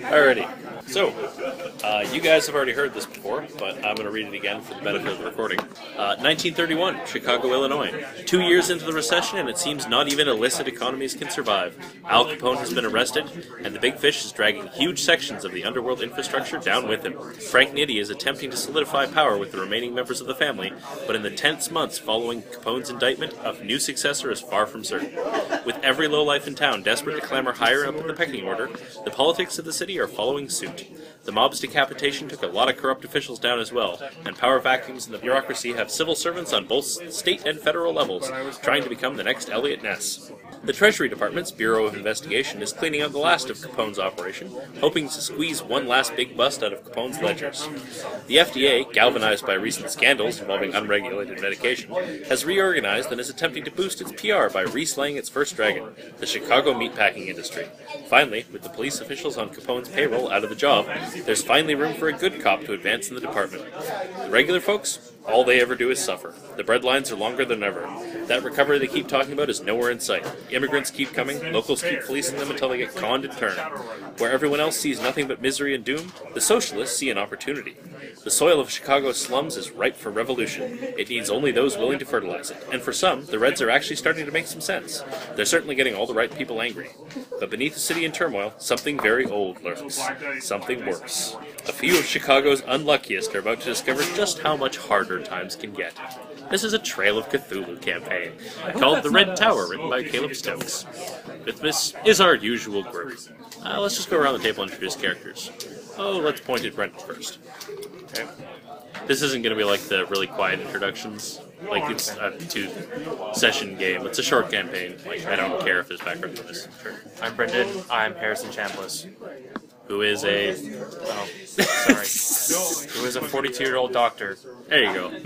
Alrighty. So, you guys have already heard this before, but I'm going to read it again for the benefit of the recording. 1931, Chicago, Illinois. 2 years into the recession, and it seems not even illicit economies can survive. Al Capone has been arrested, and the Big Fish is dragging huge sections of the underworld infrastructure down with him. Frank Nitti is attempting to solidify power with the remaining members of the family, but in the tense months following Capone's indictment, a new successor is far from certain. With every lowlife in town desperate to clamber higher up in the pecking order, the politics of the city are following suit. The mob's decapitation took a lot of corrupt officials down as well, and power vacuums in the bureaucracy have civil servants on both state and federal levels trying to become the next Elliot Ness. The Treasury Department's Bureau of Investigation is cleaning out the last of Capone's operation, hoping to squeeze one last big bust out of Capone's ledgers. The FDA, galvanized by recent scandals involving unregulated medication, has reorganized and is attempting to boost its PR by re-slaying its first dragon, the Chicago meatpacking industry. Finally, with the police officials on Capone's payroll out of the job, there's finally room for a good cop to advance in the department. The regular folks, all they ever do is suffer. The bread lines are longer than ever. That recovery they keep talking about is nowhere in sight. Immigrants keep coming, locals keep fleecing them until they get conned and turned. Where everyone else sees nothing but misery and doom, the socialists see an opportunity. The soil of Chicago's slums is ripe for revolution. It needs only those willing to fertilize it. And for some, the Reds are actually starting to make some sense. They're certainly getting all the right people angry. But beneath the city in turmoil, something very old lurks. Something worse. A few of Chicago's unluckiest are about to discover just how much harder times can get. This is a Trail of Cthulhu campaign, called The Red Tower, written by Caleb Stokes. With this is our usual group. Let's just go around the table and introduce characters. Oh, let's point at Brendan first. Okay. This isn't going to be like the really quiet introductions. Like, it's a two-session game. It's a short campaign. Like, I don't care if there's background noise. Sure. I'm Brendan. I'm Harrison Chambliss. Who is a... Oh, sorry. Who is a 42-year-old doctor. There you go.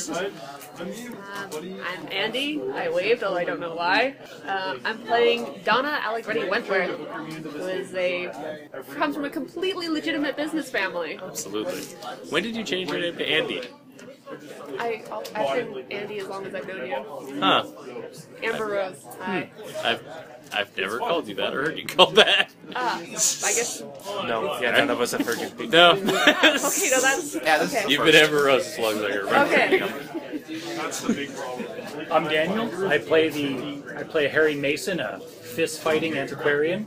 I'm Andy. I waved, although I don't know why. I'm playing Donna Allegretti Wentworth, who comes from a completely legitimate business family. Absolutely. When did you change your name to Andy? I've been Andy as long as I've known you. Huh. Amber Rose. Hi. I've never called you that or heard you called that. I guess. No, yeah, none of us have heard you. No. Okay, no, that's. Okay. You've been Amber Rose as long as I can remember. Okay. That's the big problem. I'm Daniel. I play Harry Mason, a fist-fighting antiquarian.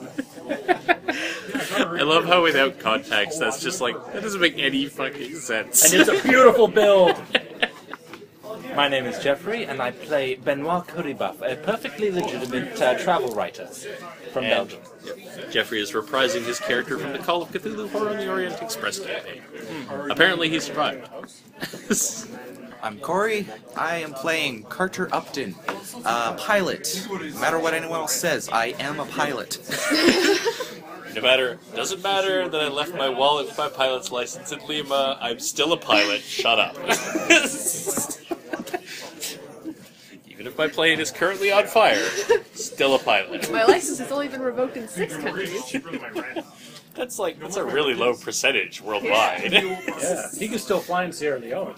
I love how without context, that's just like, that doesn't make any fucking sense. And it's a beautiful build. My name is Jeffrey, and I play Benoit Coribuff, a perfectly legitimate travel writer from Belgium. Jeffrey is reprising his character from the Call of Cthulhu Horror on the Orient Express campaign. Apparently he survived. I'm Corey. I am playing Carter Upton, pilot. No matter what anyone else says, I am a pilot. Doesn't matter that I left my wallet with my pilot's license in Lima, I'm still a pilot, shut up. Even if my plane is currently on fire, still a pilot. My license has only been revoked in 6 countries. That's a really low percentage worldwide. Yeah, he can still fly in Sierra Leone.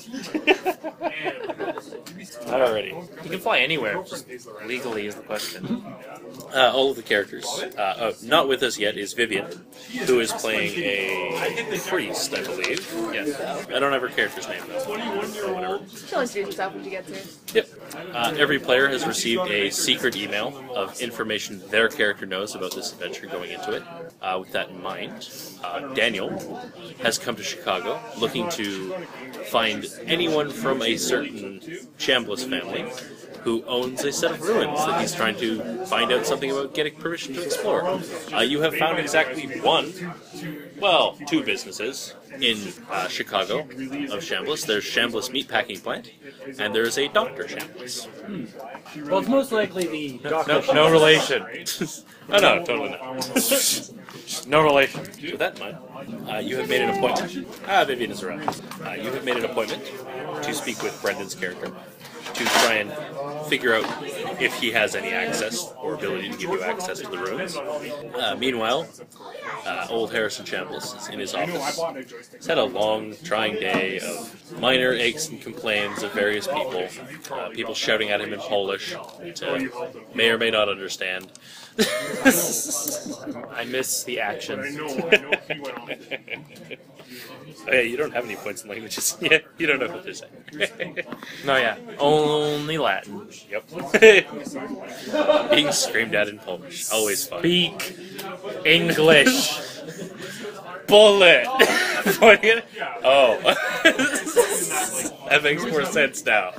Alrighty. You can fly anywhere. Just legally is the question. All of the characters. Not with us yet is Vivian, who is playing a priest, I believe. Yeah. I don't have her character's name, though. Or whatever. She'll introduce herself when she gets here. Yep. Every player has received a secret email of information their character knows about this adventure going into it. With that in mind, Daniel has come to Chicago looking to find anyone from a certain Chambliss family who owns a set of ruins that he's trying to find out something about, getting permission to explore. You have found exactly two businesses in Chicago of Chambliss. There's Chambliss Meatpacking Plant, and there's a Dr. Chambliss. Well, it's most likely the doctor. No relation. Oh no, totally not. No relation. With that in mind, you have made an appointment. Vivian is around. You have made an appointment to speak with Brendan's character to try and figure out if he has any access or ability to give you access to the ruins. Meanwhile, old Harrison Chambliss is in his office. He's had a long, trying day of minor aches and complaints of various people. People shouting at him in Polish, which may or may not understand. I miss the action. I know he went on. Oh yeah, you don't have any points in languages. Yeah, you don't know what they're saying. No, yeah, only Latin. Yep. Being screamed at in Polish. Always fun. Speak English. Bullet! Oh. That makes more sense now.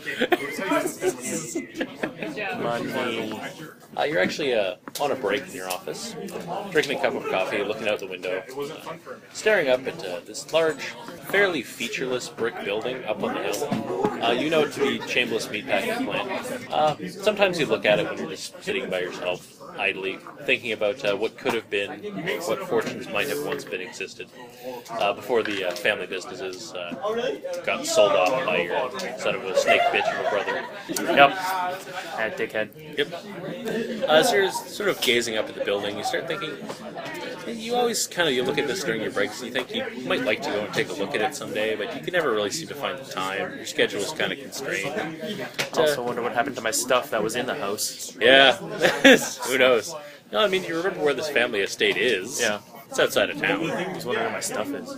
Money. You're actually on a break in your office, drinking a cup of coffee, looking out the window, staring up at this large, fairly featureless brick building up on the hill. You know it to be Chamberlain's meatpacking plant. Sometimes you look at it when you're just sitting by yourself, idly, thinking about what could have been, what fortunes might have once been existed, before the family businesses got sold off by your son of a snake bitch of a brother. Yep. That dickhead. Yep. As you're sort of gazing up at the building, you start thinking, you always you look at this during your breaks, and you think you might like to go and take a look at it someday, but you can never really seem to find the time. Your schedule is kind of constrained. Also wonder what happened to my stuff that was in the house. Yeah, who knows? No, I mean, you remember where this family estate is. Yeah. It's outside of town. I was wondering where my stuff is.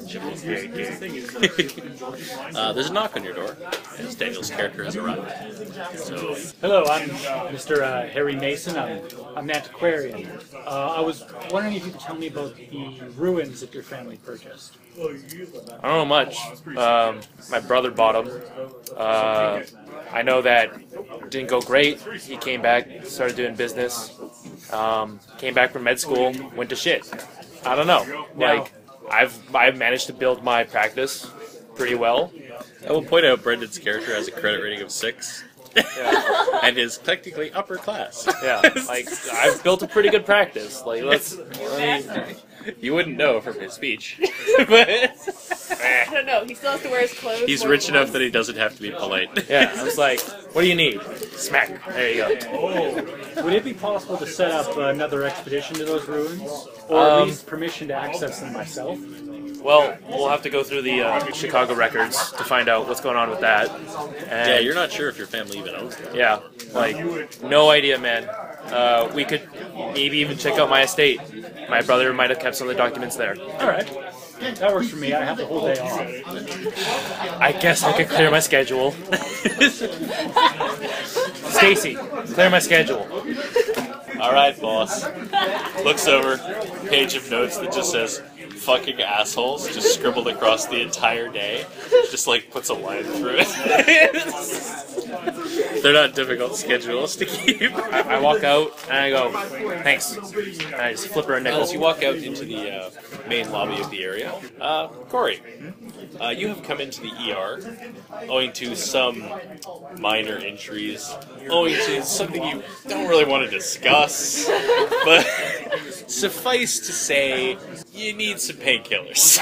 There's a knock on your door, as Daniel's character has arrived. So, Hello, I'm Mr. Harry Mason. I'm an antiquarian. I was wondering if you could tell me about the ruins that your family purchased. I don't know much. My brother bought them. I know that it didn't go great. He came back, started doing business. Came back from med school, went to shit. I don't know. Like, I've managed to build my practice pretty well. I will point out Brendan's character has a credit rating of 6. Yeah. And is technically upper class. Yeah, like I've built a pretty good practice. Like, You wouldn't know from his speech. But I don't know. He still has to wear his clothes. he's more rich than enough once. that he doesn't have to be polite. yeah, I was like, what do you need? Smack. There you go. Would it be possible to set up another expedition to those ruins? Or at least permission to access them myself? Well, we'll have to go through the Chicago records to find out what's going on with that. And Yeah, you're not sure if your family even owns them. yeah, like, no idea, man. We could maybe even check out my estate. My brother might have kept some of the documents there. Alright. That works for me. I have the whole day off. I guess I could clear my schedule. Stacy, clear my schedule. Alright, boss. Looks over, page of notes that just says, fucking assholes, just scribbled across the entire day. Just like puts a line through it. They're not difficult schedules to keep. I walk out and I go, thanks. And I just flip her a nickel. As you walk out into the main lobby of the area, Corey, you have come into the ER owing to some minor injuries, owing to something you don't really want to discuss, but suffice to say, you need some painkillers.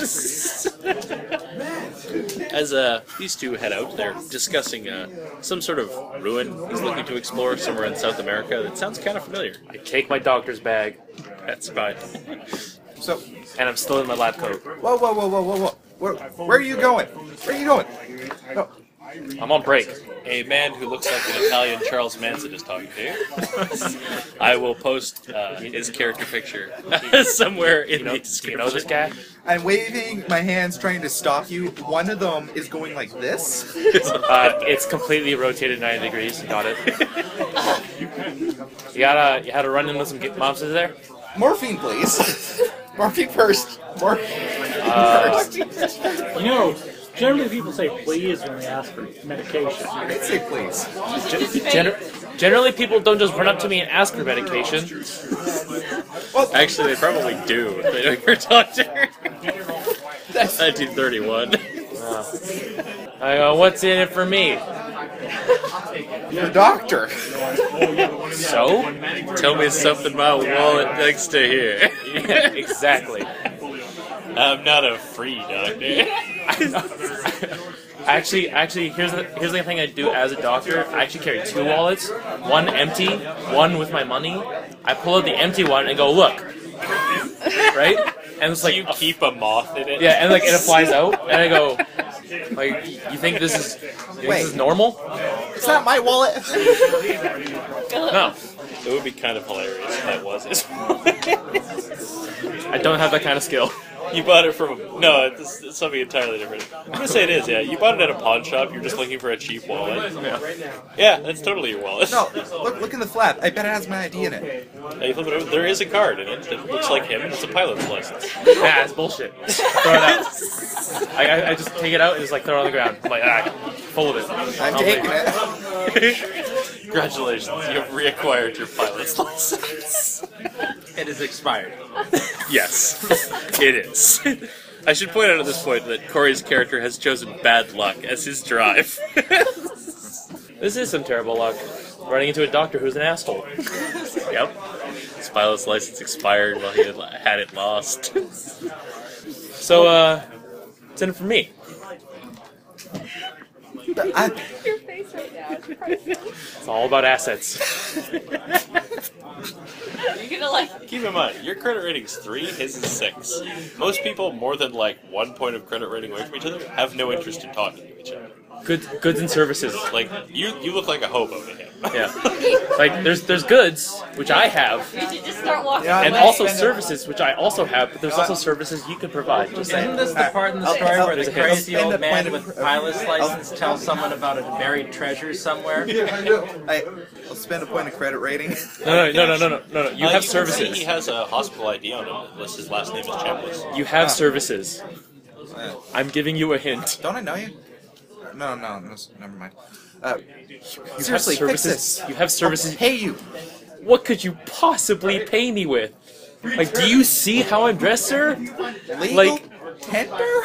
As these two head out, they're discussing some sort of ruin he's looking to explore somewhere in South America that sounds kind of familiar. I take my doctor's bag, That's fine. So, and I'm still in my lab coat. whoa. Where are you going? Where are you going? No. I'm on break. A man who looks like an Italian Charles Manson is talking to you. I will post his character picture somewhere in the Do description. you know this guy? I'm waving my hands trying to stop you. One of them is going like this. It's completely rotated 90 degrees. Got it. You had to run into some monsters there? Morphine, please. Morphine first. Morphine first. You know, generally people say please when they ask for medication. I did say please. Generally, people don't just run up to me and ask for medication. Actually, they probably do if they know you're a doctor. That's 1931. I go, what's in it for me? The doctor. So? Tell me something my wallet next to here. Yeah, exactly. I'm not a free doctor. Actually, here's the thing I do as a doctor. I actually carry 2 wallets, one empty, one with my money. I pull out the empty one and go, look, right? And it's like You keep a moth in it? yeah, and like it flies out, and I go, like, you think this is normal? It's not my wallet. No. It would be kind of hilarious if that was his I don't have that kind of skill. You bought it from no, it's something entirely different. I'm gonna say it is, yeah. You bought it at a pawn shop. You're just looking for a cheap wallet. Yeah, that's totally your wallet. No, look in the flap. I bet it has my ID in it. Now you flip it over, there is a card in it that looks like him. It's a pilot's license. Nah, it's bullshit. Throw it out. I just take it out and just like throw it on the ground. I'm like, full of it. I'm taking it. Congratulations, you have reacquired your pilot's license. It is expired. Yes, it is. I should point out at this point that Corey's character has chosen bad luck as his drive. This is some terrible luck. Running into a doctor who's an asshole. Yep. His pilot's license expired while he had it lost. So, it's in it for me. Your face right now is priceless. It's all about assets. You're gonna like. Keep in mind, your credit rating's 3, his is 6. Most people more than like 1 point of credit rating away from each other have no interest in talking to each other. Goods and services. Like, you look like a hobo to him. Yeah. Like, there's goods, which I have, You should just start walking. Yeah, and let's also spend services, which I also have, but there's also services you can provide. Just saying. Isn't this the part in the story where There's the a hint. crazy old man with pilot's license tells someone about a buried treasure somewhere? I'll spend a point of credit rating. No. You have You can see services. he has a hospital ID on him unless his last name is Chambliss. You have services. I'm giving you a hint. Don't I know you? No, never mind. You Seriously, have fix services. this. You have services. Hey, you. What could you possibly pay me with? Like, do you see how I'm dressed, sir? Legal Like, tender?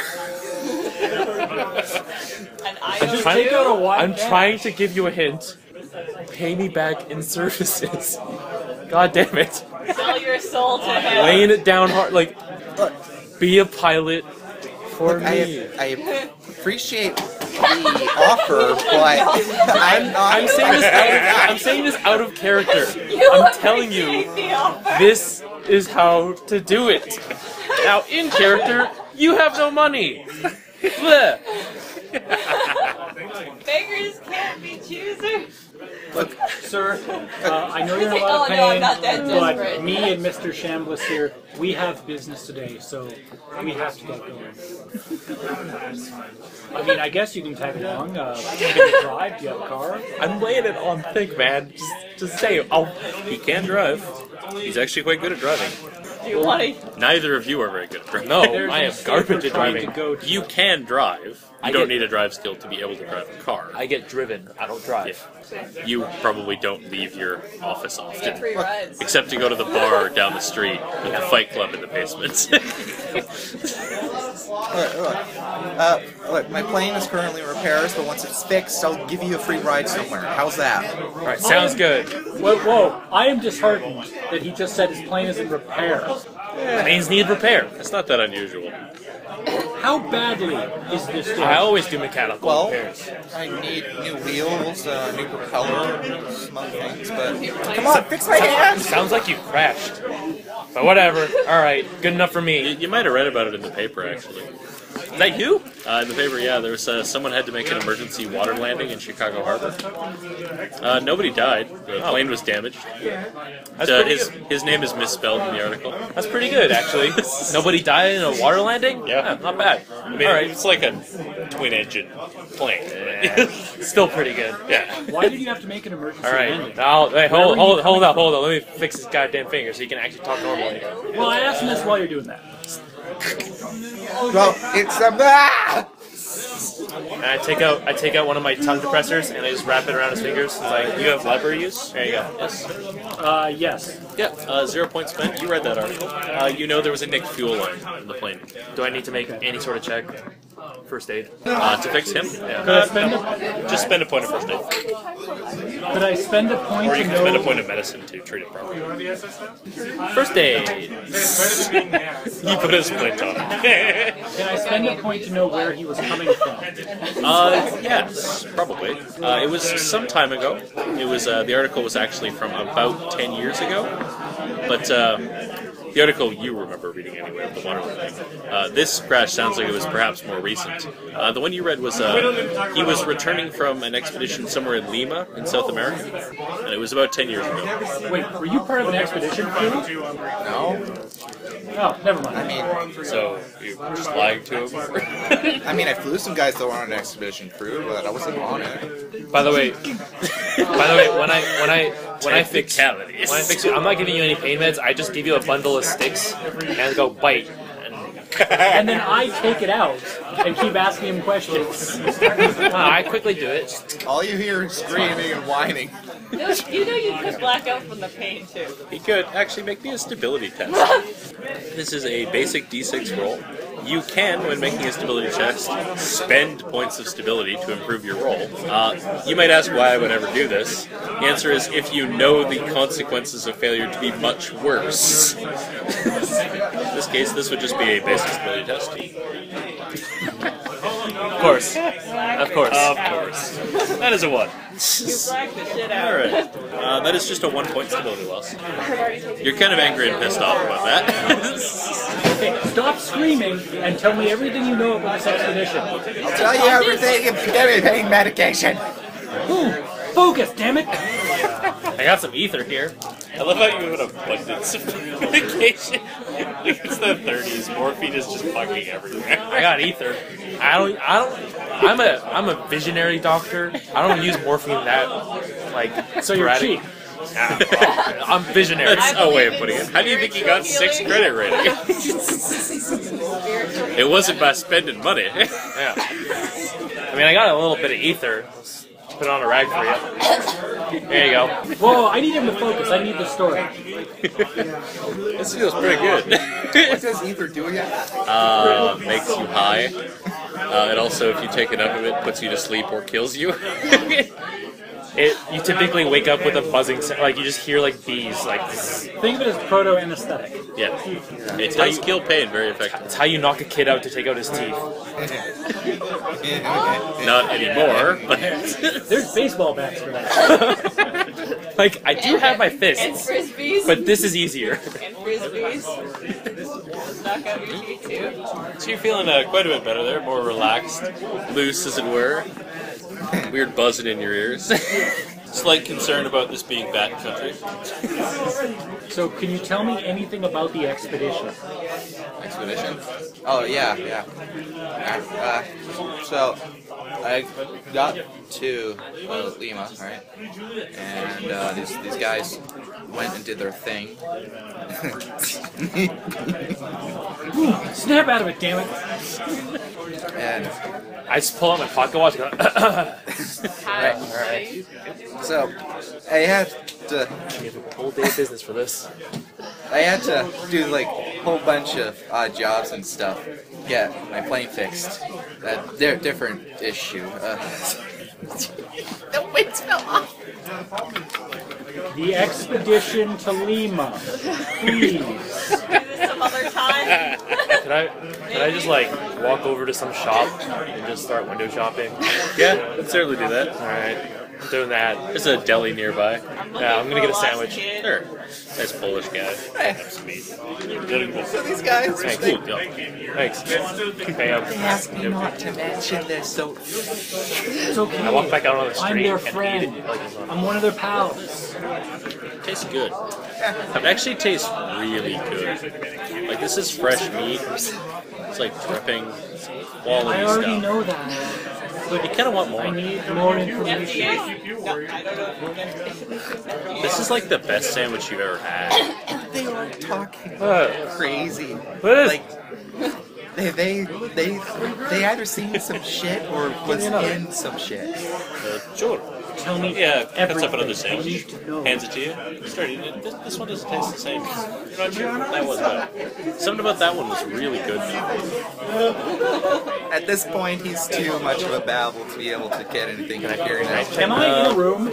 I'm trying to give you a hint. Pay me back in services. God damn it. Sell your soul to him. Laying it down hard. Like, be a pilot for me. I appreciate the offer, but I'm not. I'm saying this out of character. I'm telling you, this is how to do it. Now, in character, you have no money. Bleh. Beggars can't be choosers. Look, Sir, I know you're in a Oh, lot of no, I'm pain, not that but desperate. me and Mr. Chambliss here, we have business today, so we have to get going. I mean, I guess you can tag along. Give it a drive. Do you have a car? I'm laying it on thick, man. Just say it. He can drive. He's actually quite good at driving. Do you want to? Neither of you are very good at driving. No, There's I a am state garbage we're at trying driving. to go to. You can drive. You I don't get- need a drive skill to be able to drive a car. I get driven. I don't drive. You probably don't leave your office Get often. free rides. Except to go to the bar down the street with the fight club in the basement. look, my plane is currently in repairs, but once it's fixed, I'll give you a free ride somewhere. How's that? All right, sounds good. Whoa! I am disheartened that he just said his plane is in repair. Planes need repair. It's not that unusual. How badly is this thing? I always do mechanical Well, repairs. I need new wheels, new propeller, some other things, but come on, fix my hands! Sounds like you crashed. But whatever. All right, good enough for me. You might have read about it in the paper, actually. Is that you? In the paper, yeah, there was someone had to make an emergency water landing in Chicago Harbor. Nobody died. The plane was damaged. That's pretty good. His name is misspelled in the article. That's pretty good, actually. Nobody died in a water landing? Yeah. Not bad. I mean, All right, it's like a twin-engine plane. still pretty good. Yeah. Why did you have to make an emergency All right, landing? now, hey, Where were you hold up. Let me fix his goddamn finger so you can actually talk normally. Well, I asked him this while you're doing that. Well, it's a... And I take out one of my tongue depressors and I just wrap it around his fingers. It's like, You have library use? there you go. Yes. Yes. Yeah, 0 points spent. You read that article. You know there was a nicked fuel line in the plane. Do I need to make any sort of check? First aid. To fix him? Could I spend a, Just spend a point of first aid. could I spend a point Or to you can spend a know? point of medicine to treat it properly. First aid. He put his splint on. Can I spend a point to know where he was coming from? Yes, probably. It was some time ago. It was the article was actually from about 10 years ago, but The article you remember reading anyway, the one thing. This crash sounds like it was perhaps more recent. The one you read was he was returning from an expedition somewhere in Lima, in South America, and it was about 10 years ago. Wait, were you part of an expedition crew? No. Oh, never mind. I mean, So you were just lying to him? I flew some guys that were on an expedition crew, but I wasn't on it. By the way, when I fix you, I'm not giving you any pain meds. I just give you a bundle of sticks and go bite. And then I take it out and keep asking him questions. I quickly do it. All you hear is screaming and whining. You know you could black out from the pain too. He could actually make me a stability test. This is a basic D6 roll. You can, when making a stability test, spend points of stability to improve your roll. You might ask why I would ever do this. The answer is if you know the consequences of failure to be much worse. In this case, this would just be a basic stability test. Of course. Of course. Of course. That is a 1. You blacked the shit out. Alright. That is just a 1-point stability loss. You're kind of angry and pissed off about that. Okay, stop screaming and tell me everything you know about this expedition. I'll tell you everything if you give me pain medication. Ooh, focus, damn it! I got some ether here. I love how you have an abundance of medication. Like it's the 30s. Morphine is just fucking everywhere. I got ether. I'm a visionary doctor. I don't use morphine that So you're sporadic. cheap. I'm visionary. That's a way of putting it. How do you think you got 6 credit rating? It wasn't by spending money. Yeah. I mean, I got a little bit of ether. Let's put it on a rag for you. There you go. Whoa, I need him to focus. I need the story. This feels pretty good. What does ether do again? Makes you high. And also, if you take enough of it, puts you to sleep or kills you. You typically wake up with a buzzing sound, like you just hear like bees, like. Think of it as proto-anesthetic. Yeah. It does kill pain very effectively. It's how you knock a kid out to take out his teeth. Not anymore, but There's baseball bats for that. Like, I do have my And fists, frisbees. but this is easier. And frisbees. Knock out your teeth too. so you're feeling quite a bit better there, more relaxed, loose as it were. Weird buzzing in your ears. Slight concern about this being bat country. So, can you tell me anything about the expedition? Expedition? Oh, yeah. So, I got to Lima, right? And these guys went and did their thing. Snap out of it, damn it! And I just pull out my pocket watch and go, Alright. so, I had to we have a whole day of business for this. do like a whole bunch of odd jobs and stuff. Get my plane fixed. They're different issue. The wings fell off. The expedition to Lima. Please. Do this some other time. Can I just like walk over to some shop and just start window shopping? Yeah, let's certainly do that. Alright, I'm doing that. There's a deli nearby. Yeah, I'm gonna get a sandwich. Sure. Nice Polish guy. Have some meat. So these guys, Thanks. Cool, go. Thanks. Bam. they asked me not to mention this, so It's okay. I walk back out on the I'm street their and friend. eat it like it's not. I'm one of their pals. Tastes good. It actually tastes really good. Like this is fresh meat. It's like dripping. It's quality I already stuff. know that. But you kind of want I more. need more information. This is like the best sandwich you've ever had. they were talking What? crazy. What is? Like they either seen some shit or was in some shit. Sure. Tell me Yeah, cuts everything. up another I sandwich. need to know. Hands it to you. Start eating it. This one doesn't taste the same. You're not sure what that was about. Something about that one was really good. At this point, he's too much of a babble to be able to get anything coherent out. Am I in a room?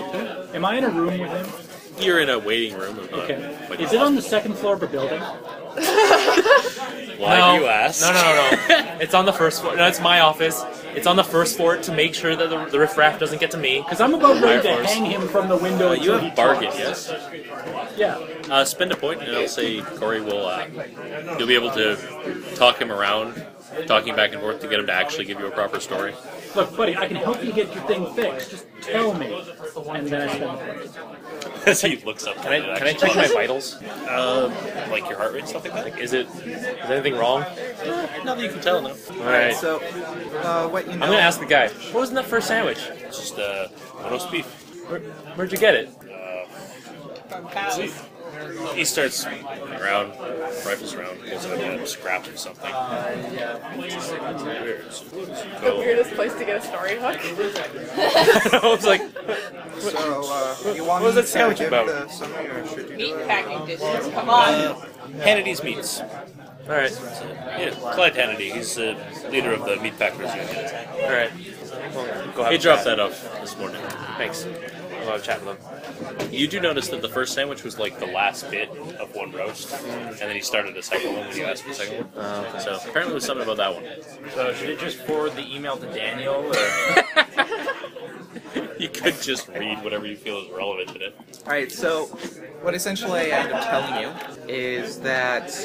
Am I in a room with him? You're in a waiting room. Okay. Is it on the second floor of a building? Why No. do you ask? No. It's on the first floor. No, it's my office. It's on the first floor to make sure that the riffraff doesn't get to me. Because I'm about ready to Fire force. hang him from the window. You until he have bargain, talks. yes? Yeah. Spend a point, and I'll say Corey will. You'll be able to talk him around, talking back and forth to get him to actually give you a proper story. Look, buddy, I can help you get your thing fixed. Just tell me, and then I spend the point. As he looks up. Can I check my vitals? Like your heart rate, stuff like that? Like, is anything wrong? Not that you can tell, no. All right. So, what you know? I'm gonna ask the guy. What was in that first sandwich? It's just roast beef. Where'd you get it? From cows. He starts around, rifles around, pulls out a scrap or something. The weirdest place to get a story hook. I was like, So, you want what was me that sandwich to about? give the summary, or should you do it? Meatpacking dishes. Come on. Hannity's Meats. all right, Yeah, Clyde Hannity. He's the leader of the Meatpackers Union. all right. Well, go have He a dropped chat. that off this morning. Thanks. I'll have a chat with him. You do notice that the first sandwich was like the last bit of one roast, and then he started a second one when you asked for the second one. So apparently it was something about that one. So should it just forward the email to Daniel, or You could just read whatever you feel is relevant in it. Alright, so what essentially I end up telling you is that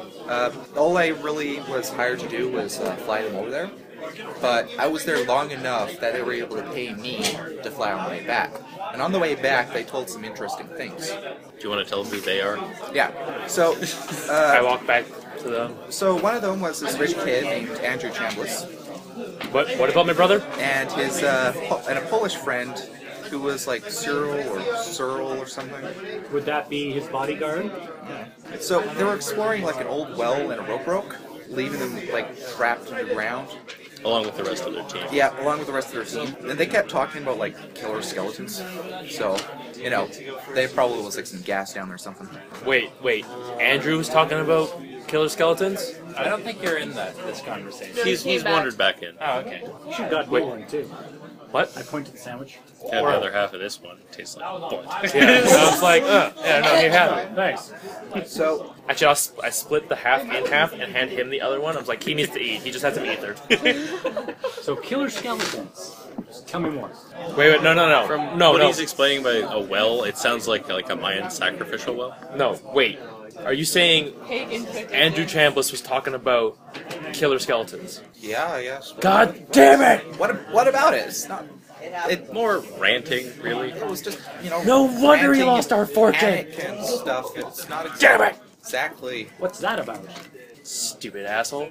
all I really was hired to do was fly them over there. But I was there long enough that they were able to pay me to fly on the way back. And on the way back, they told some interesting things. Do you want to tell them who they are? Yeah, so I walk back to them. so one of them was this rich kid named Andrew Chambliss, What about my brother? and his and a Polish friend who was like Cyril or something. Would that be his bodyguard? So they were exploring like an old well and a rope broke, leaving them like trapped in the ground. Along with the rest of their team. Yeah, along with the rest of their team. And they kept talking about like killer skeletons. So, you know, they probably was like some gas down there or something. Wait. Andrew was talking about killer skeletons? I don't think you're in this conversation. He's wandered back in. Oh, okay. You should got me one too. What? I pointed to the sandwich. And the other half of this one tastes like butt. Yeah, so I was like, yeah, no, here, have it. Nice. So, Actually, I split the half in half and hand him the other one. I was like, he needs to eat. He just has to eat there. So killer skeletons. Just tell me more. Wait, no. From no, what no. he's explaining by a well, it sounds like a Mayan sacrificial well. No, wait. Are you saying Pagan cooking. Andrew Chambliss was talking about killer skeletons? yeah, yes. God damn it! What about it? It's not. It More ranting, really. It was just, you know. No wonder he ranting lost our fortune. panic and stuff. It's not Damn it! exactly. What's that about? Stupid asshole.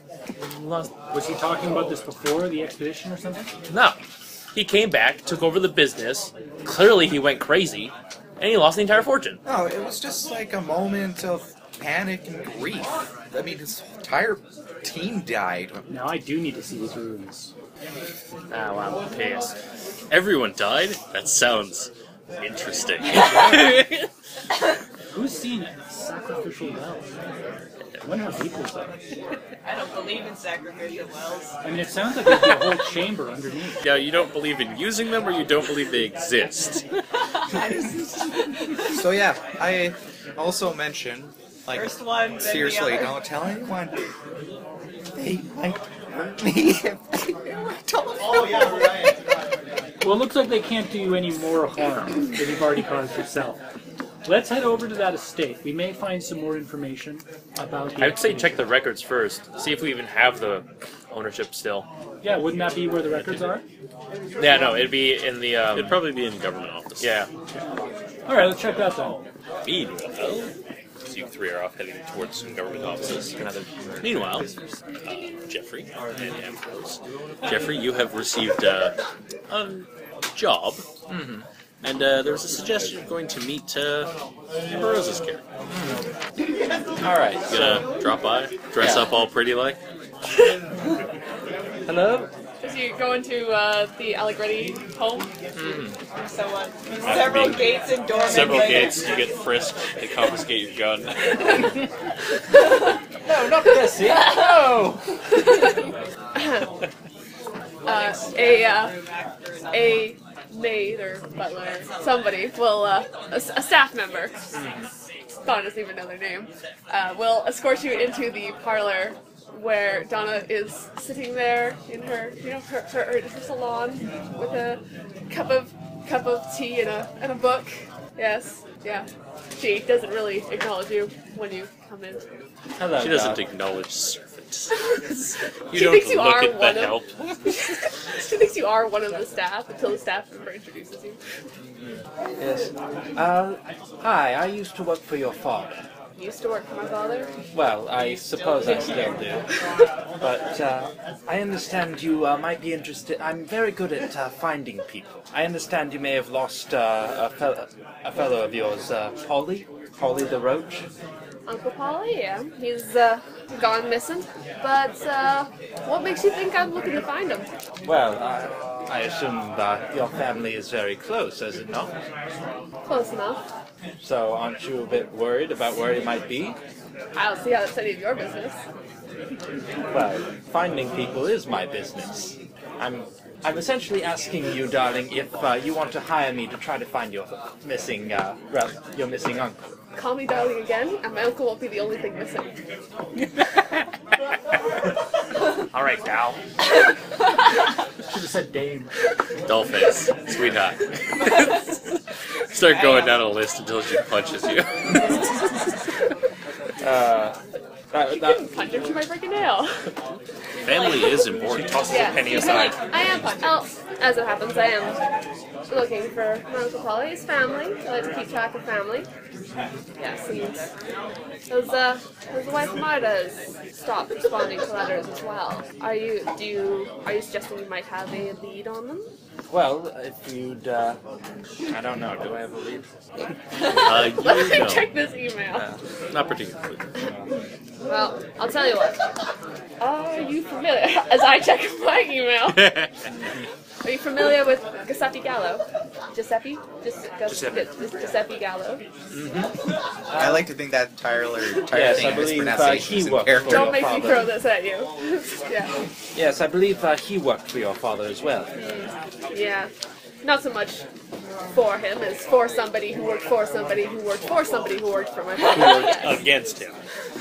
Lost. Was he talking about this before the expedition or something? No. He came back, took over the business. Clearly he went crazy, and he lost the entire fortune. No, it was just like a moment of panic and grief. I mean, his entire team died. Now I do need to see these ruins. Ah, wow, I'm pissed. Everyone died? That sounds interesting. Who's seen sacrificial wells? I wonder how deep is that? I don't believe in sacrificial wells. I mean, it sounds like there's a whole chamber underneath. Yeah, you don't believe in using them, or you don't believe they exist? So yeah, I also mentioned, like, First one, then the seriously, other. don't tell anyone. They might hurt me if I don't. Well, it looks like they can't do you any more harm than you've already caused yourself. Let's head over to that estate. We may find some more information about the I'd say check expedition. the records first. See if we even have the ownership still. Yeah, wouldn't that be where the records are? Yeah, no, it'd be in the. It'd probably be in the government office. Yeah. All right, let's check that then. Meanwhile, so you three are off heading towards some government offices. Meanwhile, Jeffrey and Ambrose. Jeffrey, you have received a job, and there was a suggestion of going to meet Ambrose's character. Alright, You gonna drop by, dress up all pretty like? Hello? Is you going to the Allegretti home? Someone. Several gates and doormen. Several later. gates, you get frisked, they confiscate your gun. no, not this, yeah. No! A maid or butler, somebody will, a staff member Donna doesn't even know their name, will escort you into the parlor where Donna is sitting there in her, her salon with a cup of tea and a book. Yes, yeah. She doesn't really acknowledge you when you come in. Hello. She doesn't acknowledge servants. You She don't thinks you look are at one the of- help. She thinks you are one of the staff until the staff member introduces you. Yes. Hi, I used to work for your father. Used to work for my father. Well, I suppose I still do. But I understand you might be interested. I'm very good at finding people. I understand you may have lost a fellow of yours, Polly the Roach. Uncle Polly, yeah. He's gone missing. But what makes you think I'm looking to find him? Well, I assume your family is very close, is it not? Close enough. So aren't you a bit worried about where he might be? I don't see how that's any of your business. Well, finding people is my business. I'm essentially asking you, darling, if you want to hire me to try to find your missing uncle. Call me darling again, and my uncle won't be the only thing missing. All right, gal. Should have said Dame. Dollface, sweetheart. Start going down a list until she punches you. Punch him, she might break a nail. Family is important. Tosses a penny you aside. can, I am punch. Oh, as it happens, I am looking for my Uncle Polly's family. I like to keep track of family. Yes, and those wife Marta's stopped responding to letters as well. Are you suggesting you might have a lead on them? Well, if you'd, I don't know, do I have a lead? Let me No, check this email. not particularly. Well, I'll tell you what. Are you familiar? As I check my email. Are you familiar with Giuseppe Gallo? Giuseppe? Giuseppe Gallo. I like to think that entire Yes, thing I of believe mispronunciation is he in worked character. for Don't your make me father. throw this at you. Yeah. Yes, I believe he worked for your father as well. Yeah. Not so much for him as for somebody who worked for somebody who worked for somebody who worked for my Who father. worked against him.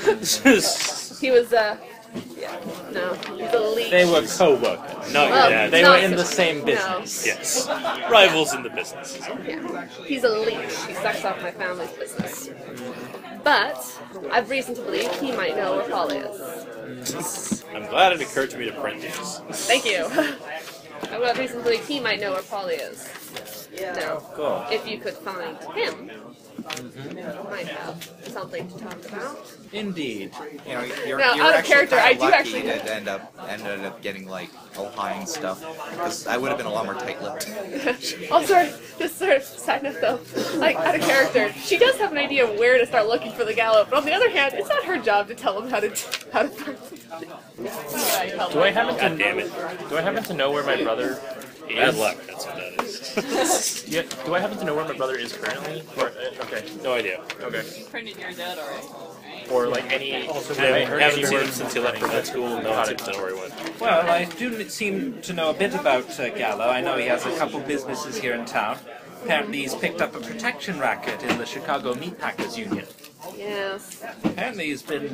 He was, yeah, no, he's a leech. They were co-workers. No, Well, yeah, They not were in so the much. same No. business. yes. Rivals in the business. Yeah. He's a leech. He sucks off my family's business. But I've reason to believe he might know where Polly is. I'm glad it occurred to me to print these. Thank you. I've got reason to believe he might know where Polly is. Now, Cool. if you could find him, might have something to talk about. Indeed. You know, you're Now, you're out of actually character, kinda I do lucky actually- that ended up getting like Ohio and stuff, because I would have been a lot more tight-lipped. Also, just sort of side note though, like out of character, she does have an idea of where to start looking for the Gallo, but on the other hand, it's not her job to tell him how to find them. Do I happen God damn it. to know where my brother Bad is? luck, that's what that is. Yeah, do I happen to know where my brother is currently? Or, okay, No idea. okay. Printed your dad already. Or like any. Also, have I heard haven't any seen him word since he left for med school. No one Got seems it. to know where he went. Well, I do seem to know a bit about Gallo. I know he has a couple businesses here in town. Apparently he's picked up a protection racket in the Chicago Meatpackers Union. Yes, Apparently he's been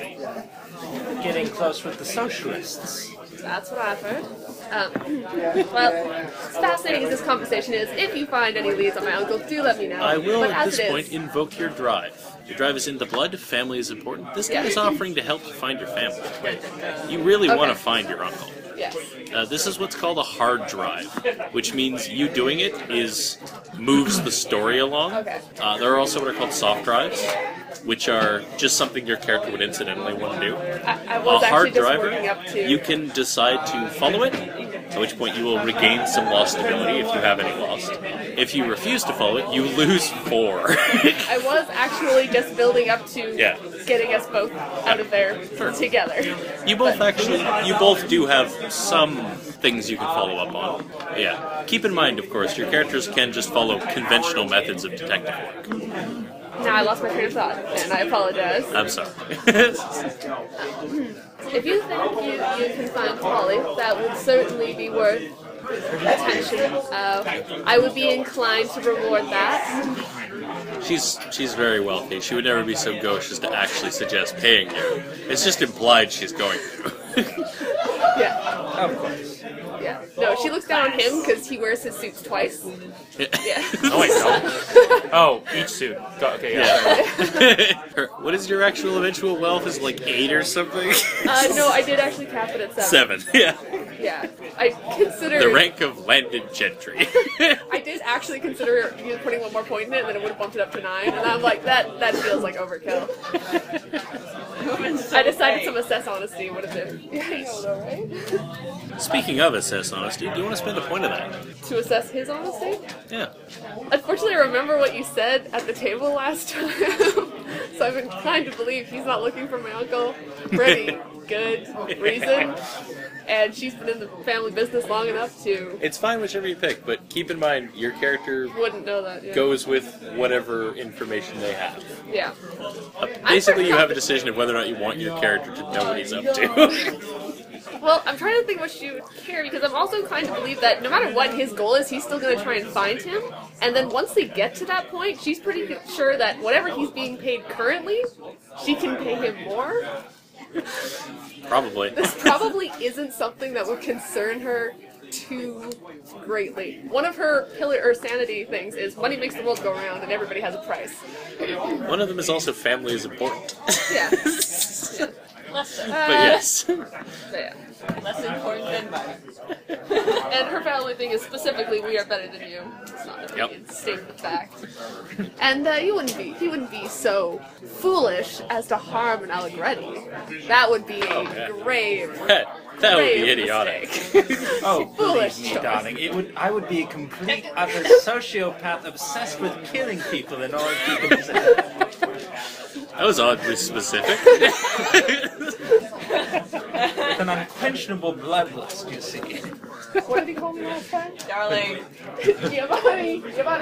getting close with the socialists. that's what I've heard. Well, as fascinating as this conversation is, if you find any leads on my uncle, do let me know. I will, but at as this it point, is, invoke your drive. Your drive is in the blood. Family is important. This guy is offering to help you find your family. You really want to Okay. find your uncle. yes. This is what's called a hard drive, which means you doing it moves the story along. Okay. There are also what are called soft drives, which are just something your character would incidentally want to do. I A was actually hard just driver, working up to. you can decide to follow it, at which point you will regain some lost ability if you have any lost. If you refuse to follow it, you lose 4. I was actually just building up to Yeah. getting us both out of there together. You both do have some things you can follow up on. Yeah. Keep in mind, of course, your characters can just follow conventional methods of detective work. Now I lost my train of thought, and I apologize. I'm sorry. If you think you can find Polly, that would certainly be worth attention. I would be inclined to reward that. She's very wealthy. She would never be so gauche as to actually suggest paying you. It's just implied she's going to. Yeah. Of course. Yeah. No, she looks down on him because he wears his suits twice. Yeah. Oh wait, no. Oh, each suit. Okay, yeah. What is your actual eventual wealth? Is it like 8 or something? No, I did actually cap it at 7. 7. Yeah. Yeah. I consider The rank of landed gentry. I did actually consider putting one more point in it, and then it would have bumped it up to 9. And I'm like, that feels like overkill. I decided some assess honesty would have been. Yeah, I know though, right? Speaking of assess honesty, do you want to spend a point of that? To assess his honesty? Yeah. Unfortunately, I remember what you said at the table last time, so I've been inclined to believe he's not looking for my uncle for any good reason, and she's been in the family business long enough to... It's fine whichever you pick, but keep in mind your character Wouldn't know that, yeah. goes with whatever information they have. Yeah. Basically, you have a decision of whether or not you want your character to know what he's up to. Well, I'm trying to think what she would care, because I'm also inclined to believe that no matter what his goal is, he's still going to try and find him. And then once they get to that point, she's pretty sure that whatever he's being paid currently, she can pay him more. Probably. This probably isn't something that would concern her too greatly. One of her pillar or sanity things is money makes the world go round and everybody has a price. One of them is also family is important. Yeah. Less so. But yes. But yeah. Less important than money. And her family thing is specifically, we are better than you. It's not that we can state the fact. And he wouldn't be so foolish as to harm an Allegretti. That would be a grave That would be idiotic. Oh, Foolish believe me, choice. darling, I would be a complete utter sociopath obsessed with killing people in order to keep them safe. That was oddly specific. With an unquenchable bloodlust, you see. What did he call me last time? Darling. Giovanni.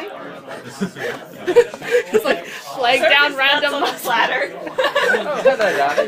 It's like flag down random on the platter. Oh, hello, darling.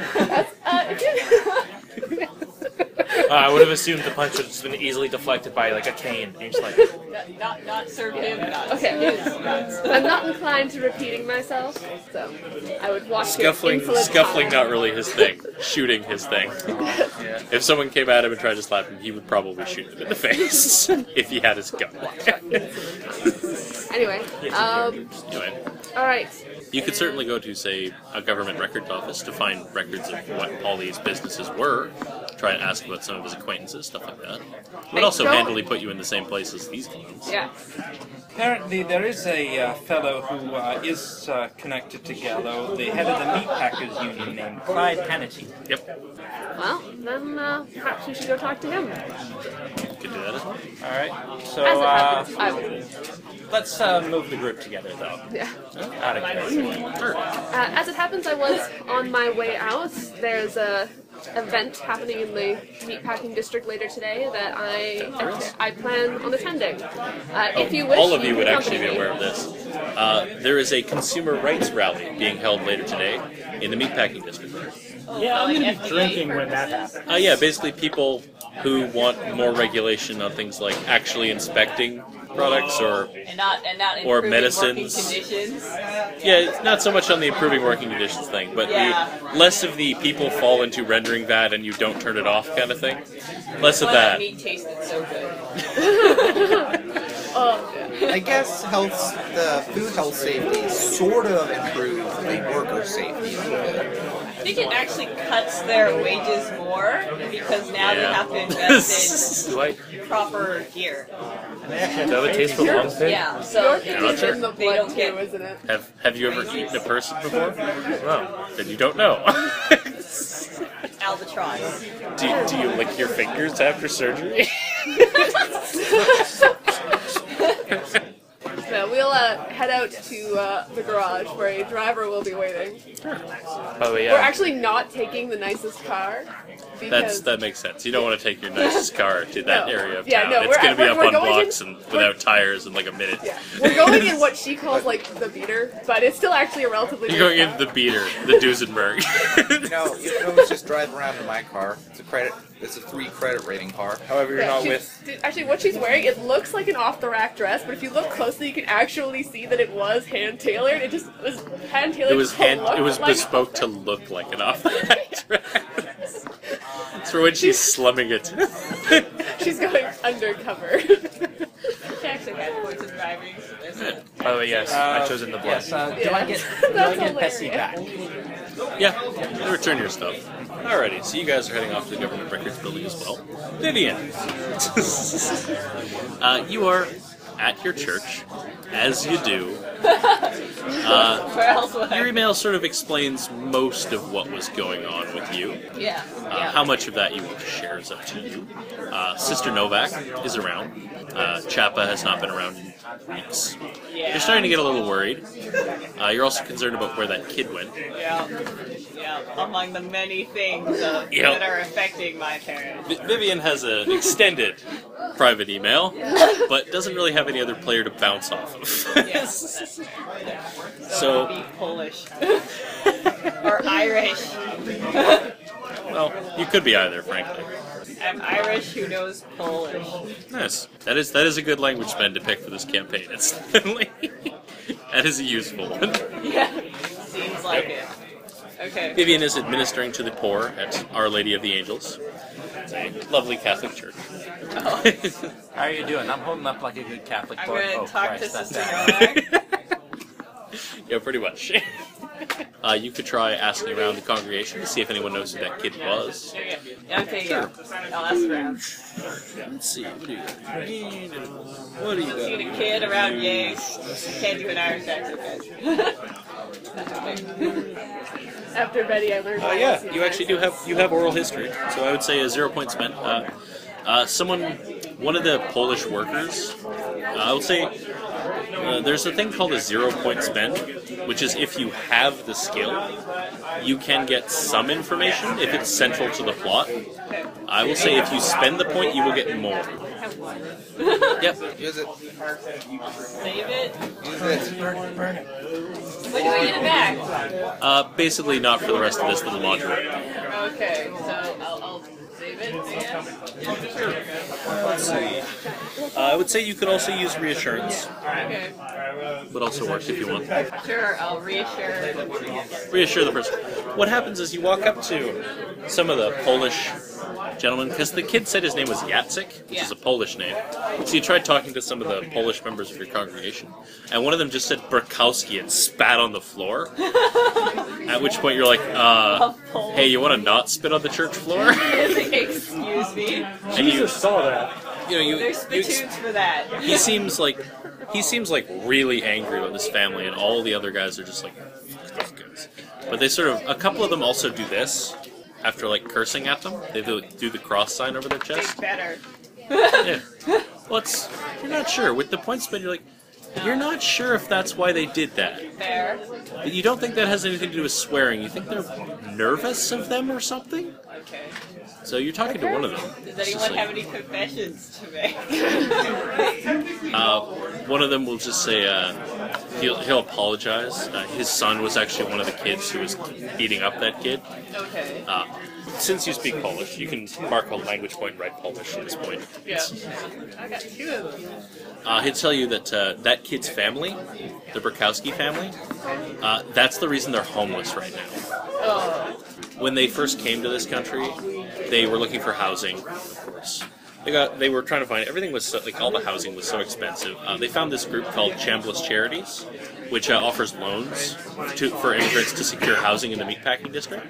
I would have assumed the punch would have been easily deflected by like a cane. And you're just like, Not serve him. Not Okay. his nuts. I'm not inclined to repeating myself, so I would watch Scuffling not really his thing. Shooting his thing. If someone came at him and tried to slap him, he would probably shoot them in the face if he had his gun. Anyway, Anyway, alright. you could certainly go to, say, a government records office to find records of what Paulie's businesses were. Try and ask about some of his acquaintances, stuff like that. Would also handily put you in the same place as these games. Yeah. Apparently, there is a fellow who is connected to Gallo, the head of the Meatpackers Union, named Clyde Hannity. Yep. Well, then perhaps we should go talk to him. Could do that as well. Alright, so As it happens, I would. let's move the group together, though. Yeah. Out of curiosity. As it happens, I was on my way out. There's a event happening in the meatpacking district later today that I plan on attending. If you wish, All of you would can actually be accompany aware of this. There is a consumer rights rally being held later today in the meatpacking district. Yeah, I'm going to be drinking when that happens. Yeah, basically people who want more regulation on things like actually inspecting products or not or improving medicines. working conditions. Yeah, not so much on the improving working conditions thing, but less of the people fall into rendering that and you don't turn it off kind of thing. Less of Why that. meat tasted so good. I guess the food health safety sort of improved the worker safety a little bit. I think it actually cuts their wages more because now they have to invest do I? in proper gear. Does that taste for long pig? Yeah, so It's in the they blood don't too, get. isn't it? Have you ever eaten a person before? No. Then you don't know. Albatross. do you lick your fingers after surgery? So we'll head out to the garage where a driver will be waiting. Oh We're yeah. actually not taking the nicest car. Because That makes sense. You don't want to take your nicest car to that No. area of Yeah, town. no, It's we're- going to be up we're on going blocks in- and without tires in like a minute. yeah, we're going in what she calls like the beater, but it's still actually a relatively. You're going nice into the beater, the Duesenberg. No, you can always just drive around in my car. It's a 3 credit rating car. However, you're Yeah, not she's- with... Actually, what she's wearing, it looks like an off-the-rack dress, but if you look closely, you can actually see that it was hand tailored. It just was hand tailored. It was bespoke to look like an off-the-rack dress. It's for when she's slumming it. She's going undercover. She actually had points of driving. By the way, yes, I chose in the blood. Yes, do I get Bessie back? Yeah, they return your stuff. Alrighty, so you guys are heading off to the government records building as well. Vivian, you are at your church, as you do. Where else would I? Your email sort of explains most of what was going on with you. Yeah. How much of that you want to share is up to you. Sister Novak is around. Chappa has not been around in weeks. Yeah. You're starting to get a little worried. You're also concerned about where that kid went. Yeah. Among the many things that are affecting my parents. Vivian has an extended private email, but doesn't really have any other player to bounce off of. Yes, that's fair. So, I'll be Polish. Or Irish. well, you could be either, frankly. I'm Irish who knows Polish. Nice. That is a good language spend to pick for this campaign. It's definitely that is a useful one. Yeah, seems like it. Okay. Vivian is administering to the poor at Our Lady of the Angels. It's a lovely Catholic church. Oh. How are you doing? I'm holding up like a good Catholic I'm boy. going to Oh, talk Christ, to that's Sister Novak. Yeah, pretty much. You could try asking around the congregation to see if anyone knows who that kid was. Okay, yeah. I'll ask around. Let's see. What do you got? What do you See got? the kid around yay. Can't do an Irish accent, guys. After Betty, I learned. Yeah, you actually do have oral history, so I would say a 0 point spent. One of the Polish workers, I would say there's a thing called a 0 point spend, which is if you have the skill, you can get some information if it's central to the plot. I will say if you spend the point, you will get more. Yep. Use it. Save it. Use it. Burn it. When do we get it back? Basically not for the rest of this little module. Okay, so I'll save it again. Let's see. I would say you could also use reassurance. Okay. Would also work if you want. Sure, I'll reassure the person. Reassure the person. What happens is you walk up to some of the Polish gentlemen, because the kid said his name was Jacek, which is a Polish name. So you tried talking to some of the Polish members of your congregation, and one of them just said Burkowski and spat on the floor. At which point you're like, hey, you want to not spit on the church floor? Excuse me. And you saw that. There's spittoons for that. he seems like really angry about this family, and all the other guys are just like, fuck those guys. But they sort of, a couple of them also do this after like cursing at them. They do the cross sign over their chest. Better. Yeah. Well, you're not sure. With the point spin, you're like, you're not sure if that's why they did that. Fair. But you don't think that has anything to do with swearing. You think they're nervous of them or something? Okay. So you're talking to one of them. Does It's just anyone like- have any confessions to make? One of them will just say he'll apologize. His son was actually one of the kids who was beating up that kid. Okay. Since you speak Polish, you can mark a language point and write Polish at this point. Yeah. I got 2 of them. He'll tell you that that kid's family, the Burkowski family, that's the reason they're homeless right now. Oh. When they first came to this country, they were looking for housing, of course. They were trying to find everything was so, like all the housing was so expensive. They found this group called Chambliss Charities, which offers loans for immigrants to secure housing in the meatpacking district.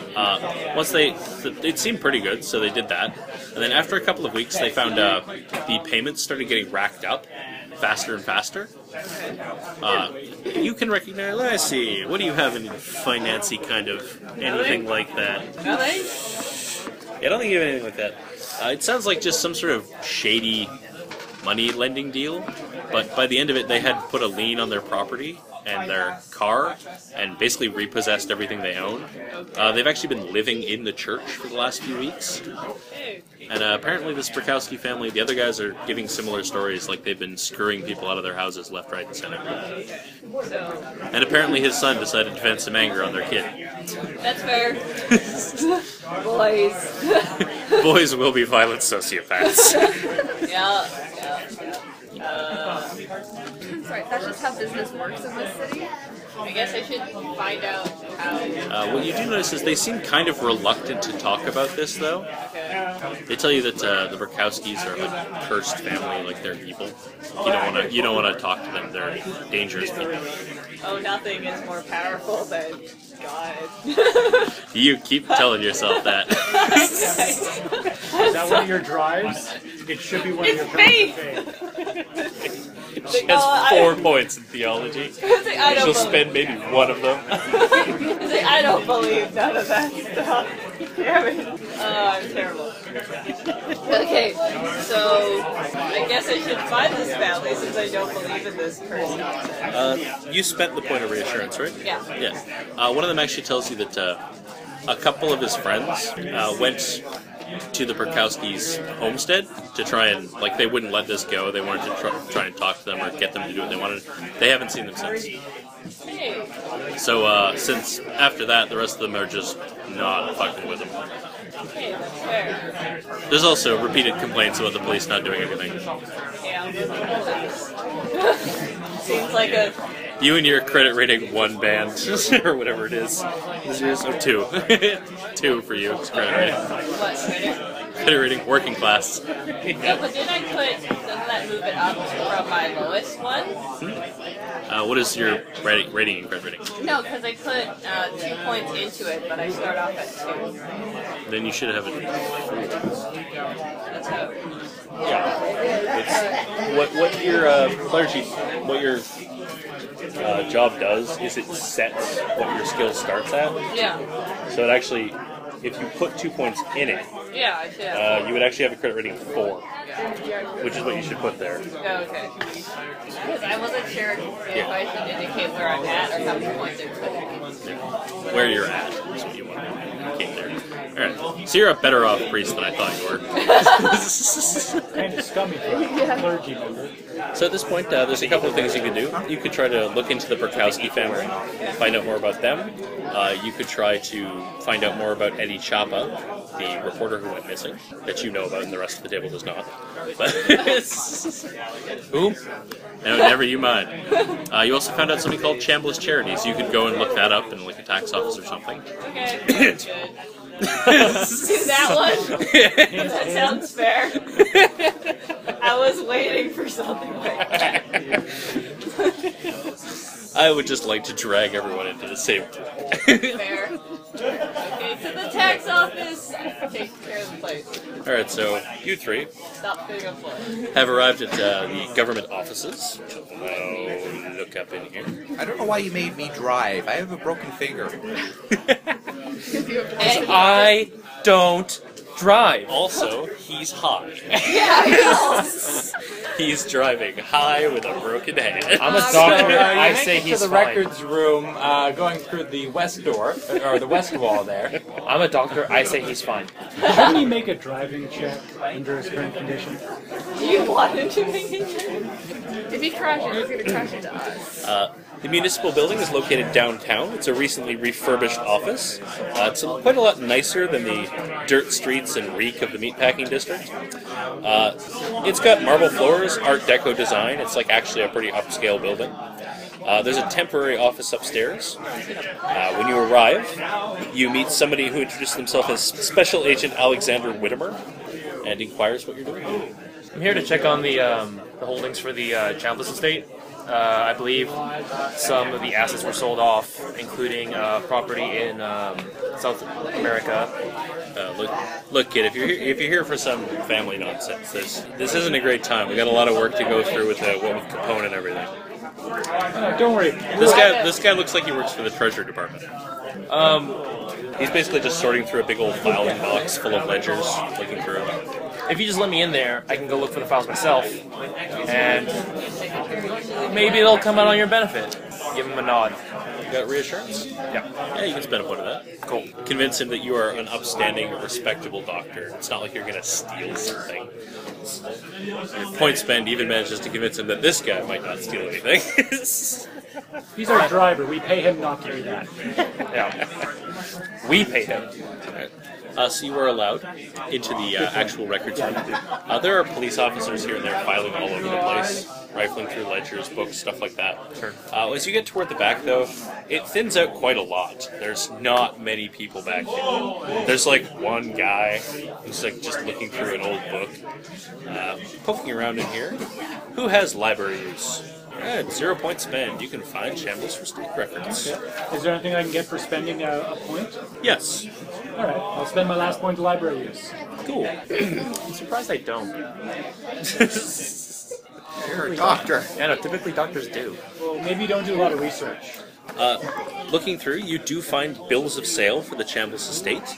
It seemed pretty good, so they did that. And then after a couple of weeks, they found the payments started getting racked up faster and faster. You can recognize. Let's see. What do you have in financy kind of anything like that? Nothing? I don't think you have anything like that. It sounds like just some sort of shady money lending deal, but by the end of it, they had put a lien on their property and their car and basically repossessed everything they own. They've actually been living in the church for the last few weeks. And apparently this Burkowski family, the other guys are giving similar stories, like they've been screwing people out of their houses left, right, and center. And apparently his son decided to vent some anger on their kid. That's fair. Boys. Boys will be violent sociopaths. Yeah. Sorry, that's just how business works in this city. I guess I should find out how. What you do notice is they seem kind of reluctant to talk about this, though. They tell you that the Burkowskis are a cursed family, like they're evil. You don't want to talk to them. They're dangerous people. Oh, nothing is more powerful than God. You keep telling yourself that. Is that one of your drives? It should be one of your faith. She has 4 points in theology. I don't She'll spend maybe one of them. I don't believe none of that stuff. Damn it. Oh, I'm terrible. Okay, so I guess I should find this family since I don't believe in this person. You spent the point of reassurance, right? Yeah. Yeah. One of them actually tells you that a couple of his friends went to the Burkowskis' homestead to try and, like, they wouldn't let this go. They wanted to try and talk to them or get them to do what they wanted. They haven't seen them since. Hey. So, since after that, the rest of them are just not fucking with them. Okay, that's fair. There's also repeated complaints about the police not doing anything. Yeah. Seems like a... You and your credit rating 1 band, or whatever it is. So 2. 2 for you, it's credit rating. What, credit? Credit rating, working class. No, but didn't I doesn't that move it up from my lowest one? What is your rating and credit rating? No, because I put 2 points into it, but I start off at 2. Then you should have it. That's how. It's what your clergy, what your job does is it sets what your skill starts at. Yeah. So it actually, if you put 2 points in it, Yeah, I should. you would actually have a credit rating of 4, which is what you should put there. Oh, okay. Because I wasn't sure if I should indicate where I'm at or how many points I put in. Where you're at is what you want to indicate there. Alright, so you're a better off priest than I thought you were. Kind of scummy for a clergy member. So at this point, there's a couple of things you can do. You could try to look into the Burkowski family, find out more about them. You could try to find out more about Eddie Chapa, the reporter who went missing, that you know about and the rest of the table does not. But who? No, never you mind. You also found out something called Chambliss Charities. You could go and look that up in like a tax office or something. Okay, good. Do that one? That sounds fair. I was waiting for something like that. I would just like to drag everyone into the same Fair. Okay, to the tax office. Take care of the place. Alright, so you 3 Stop being a foot. have arrived at the government offices. I'll look up in here. I don't know why you made me drive. I have a broken finger. I don't drive. Also, he's high. Yeah, I know. He's driving high with a broken hand. I'm a doctor. You I make say it he's to the fine. records room, going through the west door or the west wall there. I'm a doctor. I say he's fine. Shouldn't he make a driving check under his current condition? Do you want him to make it? If he crashes, he's going to crash into us. The municipal building is located downtown. It's a recently refurbished office. It's quite a lot nicer than the dirt streets and reek of the meatpacking district. It's got marble floors, Art Deco design. It's like actually a pretty upscale building. There's a temporary office upstairs. When you arrive, you meet somebody who introduced himself as Special Agent Alexander Whittemer and inquires what you're doing. I'm here to check on the holdings for the Chambliss estate. I believe some of the assets were sold off, including property in South America. Look, kid. If you're here for some family nonsense, this isn't a great time. We got a lot of work to go through with Capone and everything. Don't worry. This guy looks like he works for the Treasury Department. He's basically just sorting through a big old filing box full of ledgers, looking through. If you just let me in there, I can go look for the files myself, and maybe they'll come out on your benefit. Give him a nod. You got reassurance? Yeah. Yeah, you can spend a point of that. Cool. Convince him that you are an upstanding, respectable doctor. It's not like you're going to steal something. Your point spend even manages to convince him that this guy might not steal anything. He's our driver. We pay him not to do that. Yeah. We pay him. So you are allowed into the actual records room. There are police officers here and there filing all over the place. rifling through ledgers, books, stuff like that. Sure. As you get toward the back, though, it thins out quite a lot. There's not many people back here. There's like one guy who's like just looking through an old book, poking around in here. Who has library use? At 0 point spend, you can find Shambles for State records. Okay. Is there anything I can get for spending a point? Yes. Alright, I'll spend my last point to library use. Cool. I'm surprised I don't. You're a doctor. Yeah, no, typically doctors do. Well, maybe you don't do a lot of research. Looking through, you do find bills of sale for the Chambliss estate.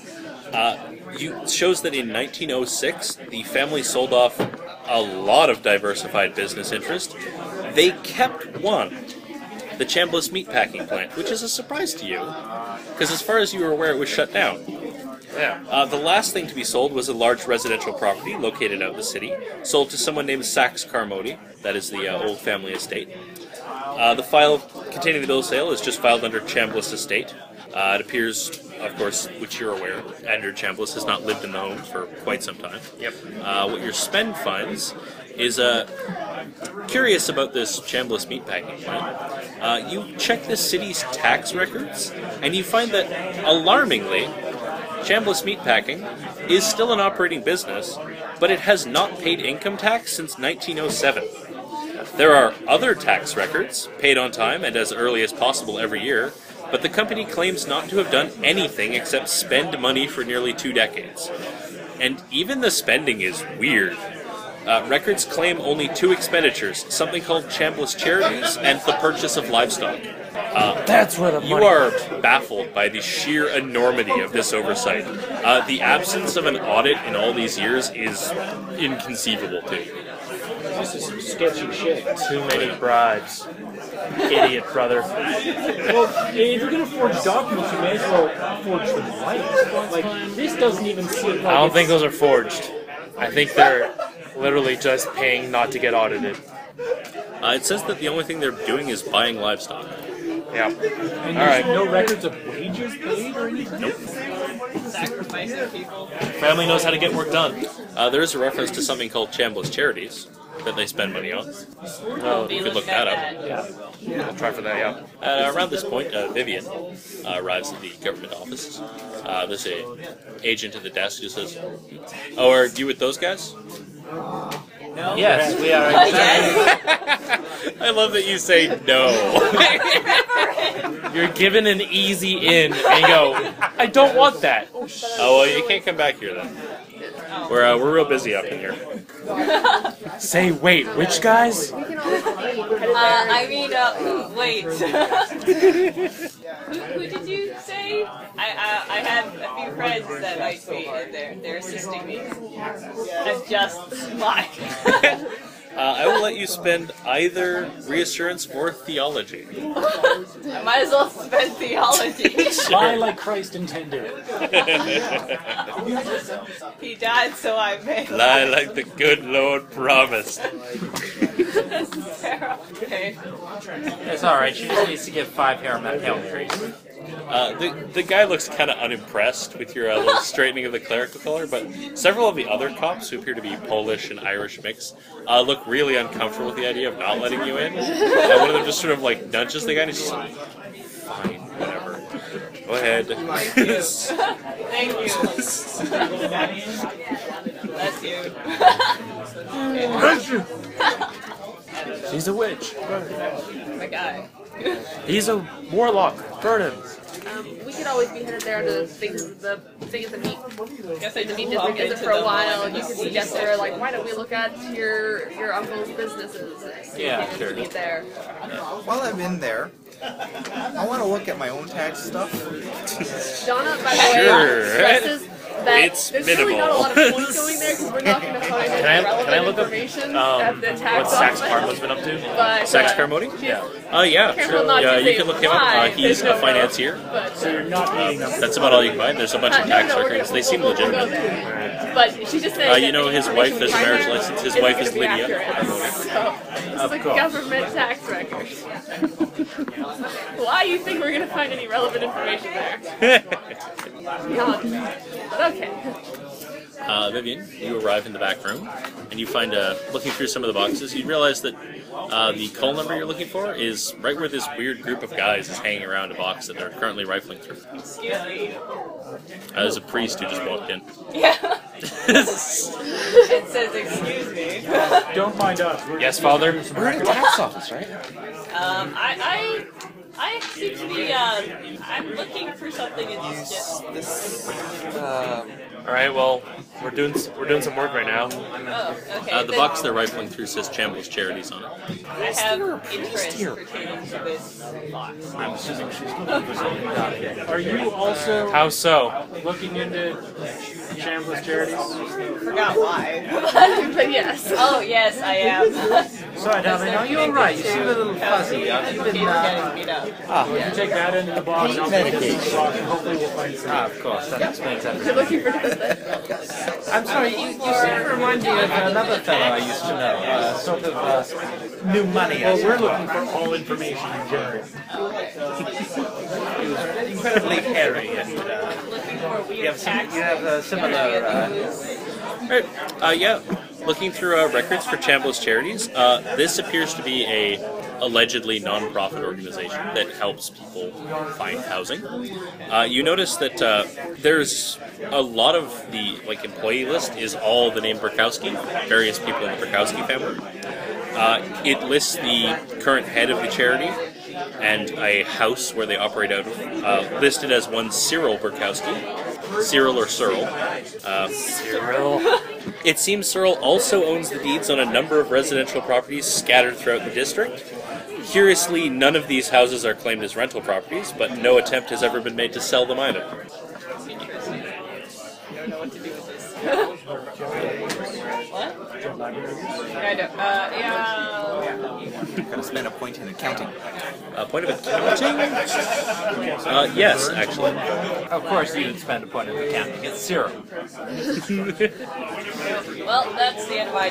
It shows that in 1906, the family sold off a lot of diversified business interest. They kept one, the Chambliss meatpacking plant, which is a surprise to you, because as far as you were aware, it was shut down. Yeah. The last thing to be sold was a large residential property located out in the city, sold to someone named Sax Carmody. That is the old family estate. The file containing the bill of sale is just filed under Chambliss Estate. It appears, of course, which you're aware, Andrew Chambliss has not lived in the home for quite some time. Yep. What your spend finds is curious about this Chambliss meatpacking plant. You check the city's tax records, and you find that, alarmingly, Chambliss Meatpacking is still an operating business, but it has not paid income tax since 1907. There are other tax records, paid on time and as early as possible every year, but the company claims not to have done anything except spend money for nearly 2 decades. And even the spending is weird. Records claim only 2 expenditures, something called Chambliss Charities and the purchase of livestock. That's where the You money are baffled by the sheer enormity of this oversight. The absence of an audit in all these years is inconceivable to you. This is some sketchy shit. Too many bribes. Idiot brother. Well, if you're gonna forge documents, you may as well forge them right. Like, this doesn't even seem like I don't think those are forged. I think they're literally just paying not to get audited. It says that the only thing they're doing is buying livestock. Yeah. And All there's right. no records of wages paid or anything? Nope. Sacrificing people. Family knows how to get work done. There is a reference to something called Chambliss Charities that they spend money on. Well, You could look that up. Yeah. I'll try for that, yeah. Around this point, Vivian arrives at the government office. There's a agent at the desk who says, "Oh, are you with those guys?" Yes, we are. I love that you say no. You're given an easy in and you go, I don't want that. Oh, well, you can't come back here then. We're real busy up in here. Say, wait, which guys? We can always be headed there. I mean, wait. who did you say? I have a few friends that might be in there. They're assisting me. That's just like. I will let you spend either reassurance or theology. I might as well spend theology. Lie like Christ intended. He died, so I may. Lie like the good Lord promised. Sarah. Okay. It's alright, she just needs to get 5 hair trees. The guy looks kind of unimpressed with your little straightening of the clerical color, but several of the other cops, who appear to be Polish and Irish mix, look really uncomfortable with the idea of not letting you in. One of them just sort of like nudges the guy and he's just like, "Fine, whatever. Go ahead." Thank you. Bless you. Bless you. She's a witch. My guy. He's a warlock. Burn him. We could always be headed there to the thing at the meat. Guess I The meat just district is for a while. You could suggest there, like, why don't we look at your uncle's businesses? Yeah, and sure. meet there. While I'm in there, I want to look at my own tax stuff. Donna, by the Sure. way, stresses that It's there's really not a lot of minimal. points going there because we're not going to find any Can I relevant look up information at the tax what Sax office. Carmo's been up to? But, Sax Carmody? Yeah. Yeah, Careful sure. not to You say can look him up. why. He's There's a no financier. But, So you're not meeting them. That's about all you can find. There's a bunch of tax records. They seem we'll go legitimate. there. But she just said You know his wife has a marriage license. His wife is Lydia. So, it's like government tax records. Why do you think we're going to find any relevant information there? None. But okay. Vivian, you arrive in the back room, and you find, looking through some of the boxes, you realize that the call number you're looking for is right where this weird group of guys is hanging around a box that they're currently rifling through. Excuse me. There's a priest who just walked in. Yeah. It says excuse me. Don't mind us. Yes, Father. We're in a tax office, right? I seem to be, I'm looking for something in this All right. Well, we're doing some work right now. Oh, okay. The box they're rifling through says Chambliss Charities on it. I have interest pertaining to this box. I'm assuming she's looking for something down here. Are you also How so? looking into Chambliss Charities? Forgot why. But yes. Oh, yes, I am. Sorry, darling. No, you're right. You seem a little fuzzy. Have you been getting beat up. If you take that into the box, I'll take this into the box, and hopefully we'll find some. of course. That explains You're everything. looking for different things. I'm sorry, you seem to remind me of another fellow I used to know. Sort of new money. Well, we're looking for all information in general. He was incredibly hairy and Looking for weird you have a similar. Alright, yeah. Looking through records for Chambliss Charities, this appears to be a allegedly non-profit organization that helps people find housing. You notice that there's a lot of the employee list is all the name Burkowski, various people in the Burkowski family. It lists the current head of the charity and a house where they operate out of, listed as one Cyril Burkowski. Cyril or Searle. Cyril. It seems Searle also owns the deeds on a number of residential properties scattered throughout the district. Curiously, none of these houses are claimed as rental properties, but no attempt has ever been made to sell them either. Interesting. I don't know what to do with this. What? I don't. Yeah. Gotta spend a point in accounting. Point of accounting? Yes, actually. Of course, you didn't spend a point of accounting. It's zero. Well, that's the end of my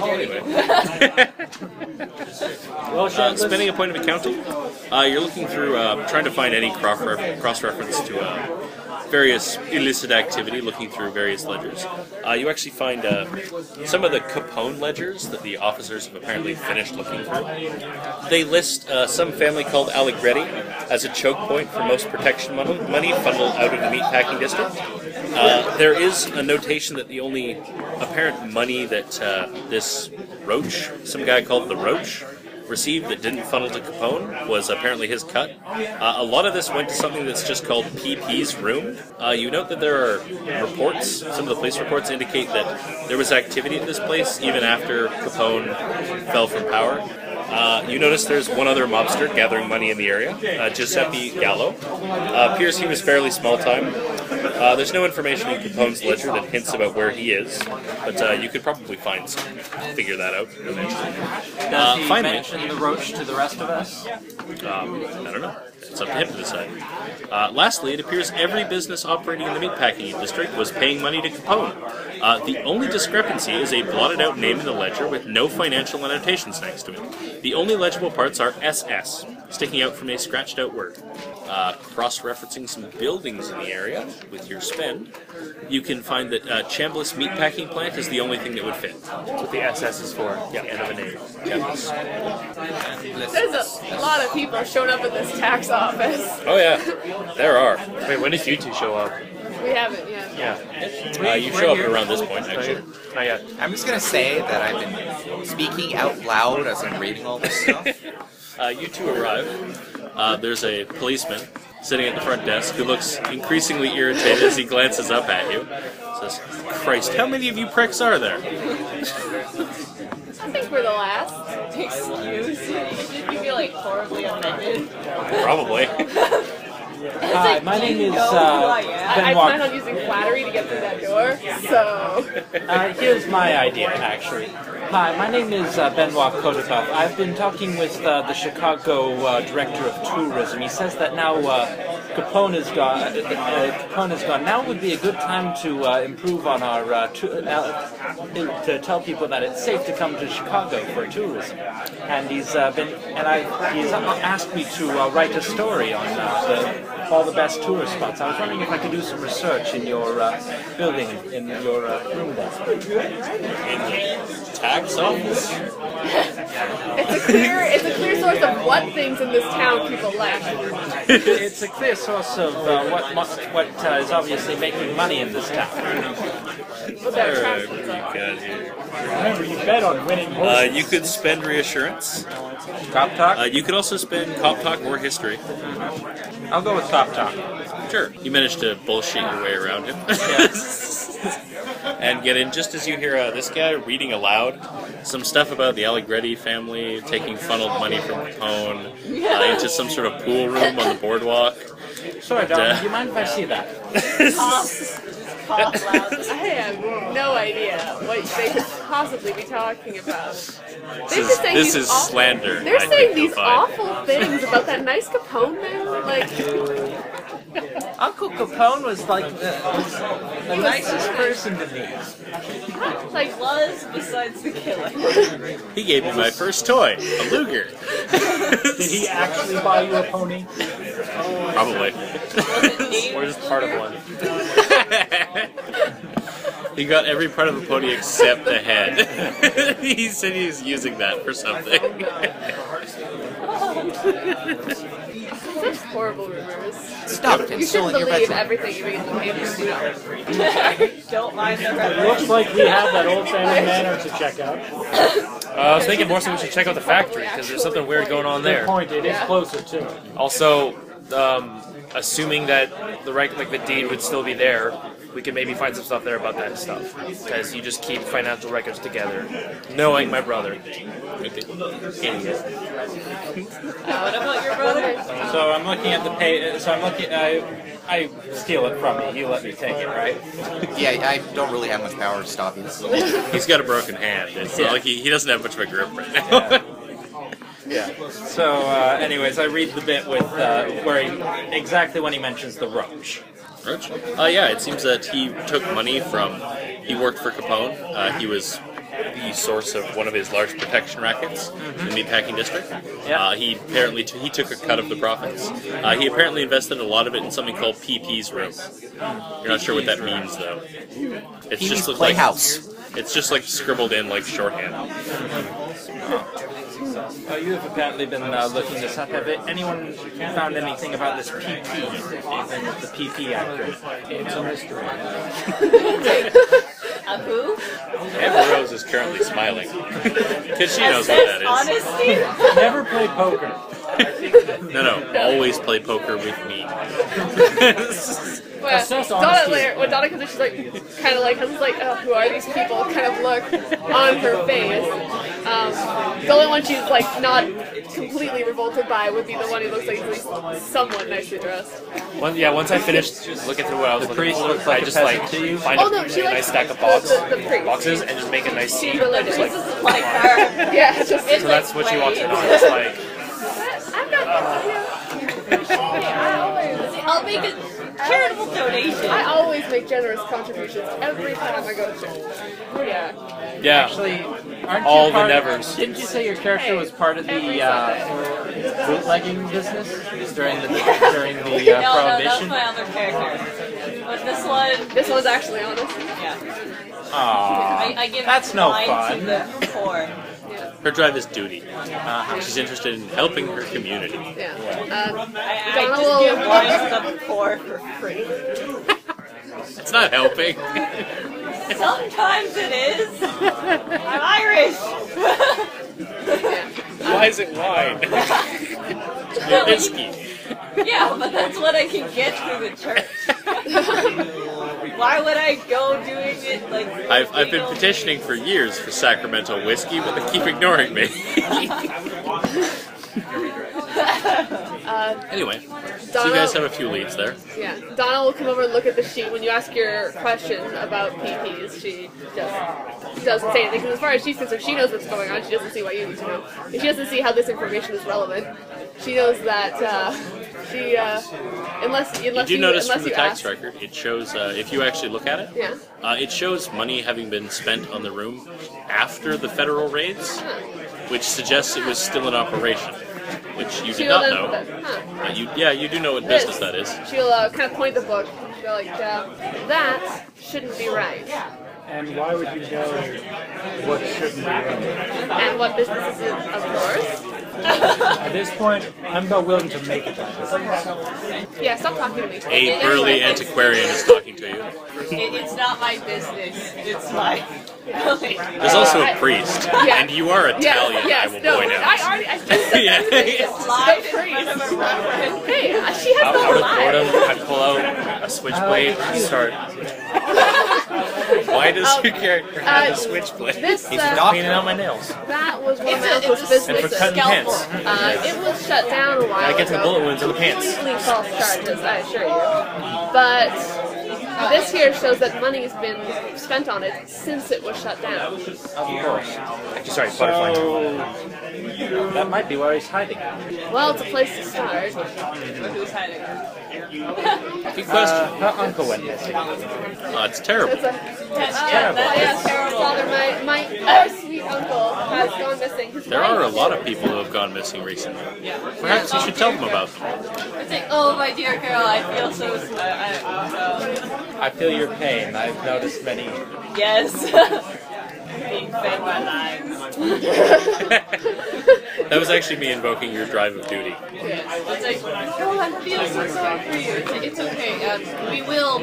journey. Well, Spending a point of accounting, you're looking through, trying to find any cross-reference to various illicit activity, looking through various ledgers. You actually find some of the Capone ledgers that the officers have apparently finished looking through. They list some family called Allegretti as a choke point for most protection money funneled out of the meatpacking district. There is a notation that the only apparent money that this Roach, some guy called the Roach, received that didn't funnel to Capone was apparently his cut. A lot of this went to something that's just called PP's room. You note that there are reports, some of the police reports indicate that there was activity at this place even after Capone fell from power. You notice there's one other mobster gathering money in the area, Giuseppe Gallo. Appears he was fairly small time. There's no information in Capone's ledger that hints about where he is, but you could probably figure that out eventually. Does he finally, mention the Roach to the rest of us? I don't know. It's up to him to decide. Lastly, it appears every business operating in the meatpacking district was paying money to Capone. The only discrepancy is a blotted out name in the ledger with no financial annotations next to it. The only legible parts are SS, sticking out from a scratched out word. Cross-referencing some buildings in the area with your spend, you can find that Chambliss Meatpacking Plant is the only thing that would fit. That's what the SS is for. Yeah. The end of a name. Chambliss. There's a lot of people showing up at this tax office. Oh yeah, there are. Wait, when did you two show up? We haven't yet. Yeah. You show up around this point, actually. Not yet. I'm just gonna say that I've been speaking out loud as I'm reading all this stuff. You two arrive. There's a policeman sitting at the front desk who looks increasingly irritated as he glances up at you. Says, "Christ, how many of you pricks are there?" I think we're the last. Excuse me. Should you be like horribly offended? Probably. Hi, my name is I Ben plan Walker. on using flattery to get through that door, so... Here's my idea, actually. Hi, my name is Benoit Kodebuff. I've been talking with the Chicago director of tourism. He says that now Capone is gone. Now would be a good time to improve on our to tell people that it's safe to come to Chicago for tourism. And he's asked me to write a story on all the best tourist spots. I was wondering if I could do some research in your building, in your room there. Tax office? It's a clear source of what things in this town people lack. It's a clear source of what is obviously making money in this town. What their What attractions you are. got here? Remember, you bet on winning horses. You could spend reassurance. Cop talk? You could also spend cop talk or history. I'll go with cop talk. Sure. You managed to bullshit your way around him. And get in just as you hear this guy reading aloud some stuff about the Allegretti family taking funneled money from Capone into some sort of pool room on the boardwalk. Sorry, Don, do you mind if I see that? Cough loud. I have no idea what they could possibly be talking about. They're just saying This these is awful- slander. They're I saying think you'll these find. awful things about that nice Capone man. Like, Uncle Capone was like the nicest person to meet. like Was besides the killer. He gave me my first toy, a Luger. Did he actually buy you a pony? Probably. Or just part of one. He got every part of the pony except the head. He said he was using that for something. such horrible rumors. Stop You shouldn't instilling your believe bedroom. everything you read in the papers, you know. Don't mind the It red. looks like we have that old family manor to check out. I was thinking more so we should check out the factory because there's something weird going on Good there. point, it is Yeah. closer to it. Also, assuming that the deed would still be there, we could maybe find some stuff there about that stuff. Because you just keep financial records together, knowing my brother. Idiot. What about your brother? So I'm looking at the pay. So I'm looking. I steal it from you. You let me take it, right? Yeah, I don't really have much power to stop you. He's got a broken hand. It's not like he doesn't have much of a grip right now. Yeah. So, anyways, I read the bit with where exactly when he mentions the roach. Roach? Yeah, it seems that he took money from. He worked for Capone. He was the source of one of his large protection rackets in the meatpacking district. Yeah. He apparently he took a cut of the profits. He apparently invested a lot of it in something called PP's room. You're not sure what that means though. It's PP's just like Playhouse. it's just like scribbled in like shorthand. You have apparently been looking this up. Have anyone found anything about this PP? The PP actor? It's a mystery. A who? Amber Rose is currently smiling because she knows what that is. Honesty? Never play poker. No, always play poker with me. Well, Assess Donna honesty. later, when Donna comes in, she's like, kind of like, has this like, oh, who are these people? Kind of look on her face. The only one she's like not completely revolted by would be the one who looks like he's somewhat nicely dressed. Once I finished looking through what I was looking priest for, looks like I a just like peasant to you? find Oh, a no, she nice likes stack of the priest. boxes and just make a nice She's seat. religious. This is like her. Yeah, it's just. It's So that's like what she walks in on. plain. It's like, I'm not. I'll make a charitable donation. I always make generous contributions every time I go to church. Yeah. yeah. Actually, aren't All you the part nevers. Didn't you say your character was part of the bootlegging business during the No, that's prohibition? my other character. But this one, This one's actually honest. yeah. Aww. I give That's no mine fun. to the poor. Her drive is duty. She's interested in helping her community. Yeah. I Donna just will- give wine to the poor for free. It's not helping. Sometimes it is. I'm Irish. Why is it wine? Whiskey. Yeah, but that's what I can get through the church. Why would I go doing it like? I've been petitioning for years for Sacramento whiskey, but they keep ignoring me. Anyway, so you guys have a few leads there. Yeah. Donna will come over and look at the sheet. When you ask your question about PPs, she just doesn't say anything. Because as far as she's concerned, she knows what's going on. She doesn't see why you need to know. And she doesn't see how this information is relevant. She knows that She, unless You do notice unless from the you tax ask. record, it shows, if you actually look at it, Yeah. it shows money having been spent on the room after the federal raids, which suggests it was still in operation, which you did She'll not then- know. Huh. You do know what business that is. She'll kind of point the book. She'll go like, that shouldn't be right. And why would you know what shouldn't be right? And what business is it, of course? At this point, I'm about willing to make it that way. Yeah, stop talking to me. A burly antiquarian is talking to you. It's not my business. It's my. There's also a priest, Yeah. and you are Italian, Yes, I will no, point out. I just said Yeah. it's Live the in front of a reverend. Hey, she has Out the of boredom, live. I pull out a switchblade and start Why does your character have a switchblade? This, cleaning out my nails. that was one of my It's uncle's a businesses. And for cutting pants. It was shut down a while I get to the ago. bullet wounds in the pants. Completely false charges, I assure you. But this here shows that money's been spent on it since it was shut down. Of course. Actually, sorry, butterfly. That might be where he's hiding. Well, it's a place to start. Who's hiding? Good question. Her uncle went missing. It's terrible. It's a That's terrible. Father, my sweet uncle has gone missing. His There wife- are a lot of people who have gone missing recently. Perhaps you should tell them about them. It's like, oh my dear girl, I feel so. I feel your pain. I've noticed many. Yes. Being fed by lies. That was actually me invoking your drive of duty. It's like, oh, I feel so sorry for you. It's okay. We will.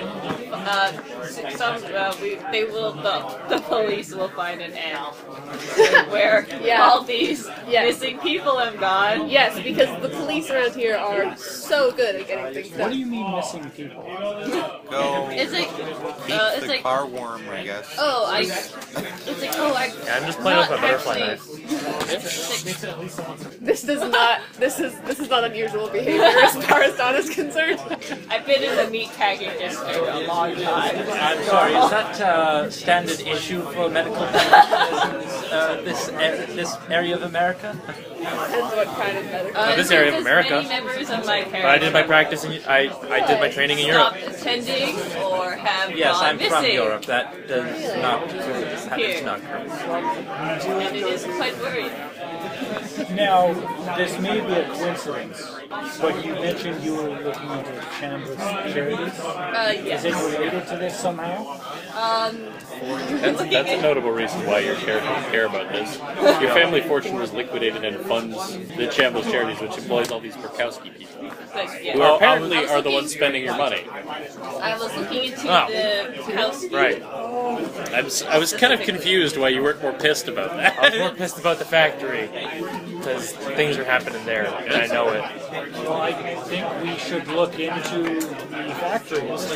They will. The police will find an end where all these missing people have gone. Yes, because the police around here are so good at getting things What done. do you mean missing people? Go It's like. keep It's the like. car warm, I guess. Oh, I. It's like, oh, I. Yeah, I'm just playing with my not butterfly actually- knife. This is not unusual behavior as far as Donna's concerned. I've been in the meatpacking district a long time. I'm sorry, is that standard issue for medical practitioners this area of America? Depends what kind of medical. This area of There's America. Many members of my But I did my practice in, I did my training in Europe. stopped attending or have Yes, gone I'm missing. from Europe. That does not prove that is not correct. And it is quite worrying. Now, this may be a coincidence, but you mentioned you were looking into Chambliss charities. Yes. Is it related to this somehow? That's a notable reason why your character would care about this. Your family fortune was liquidated and funds the Chambliss Charities, which employs all these Burkowski people, But, yeah. who apparently are the ones spending your money. I was looking into Oh. the house. Right. I was kind of confused why you weren't more pissed about I that. was more pissed about the factory because things are happening there, and I know it. Well, I think we should look into the factories.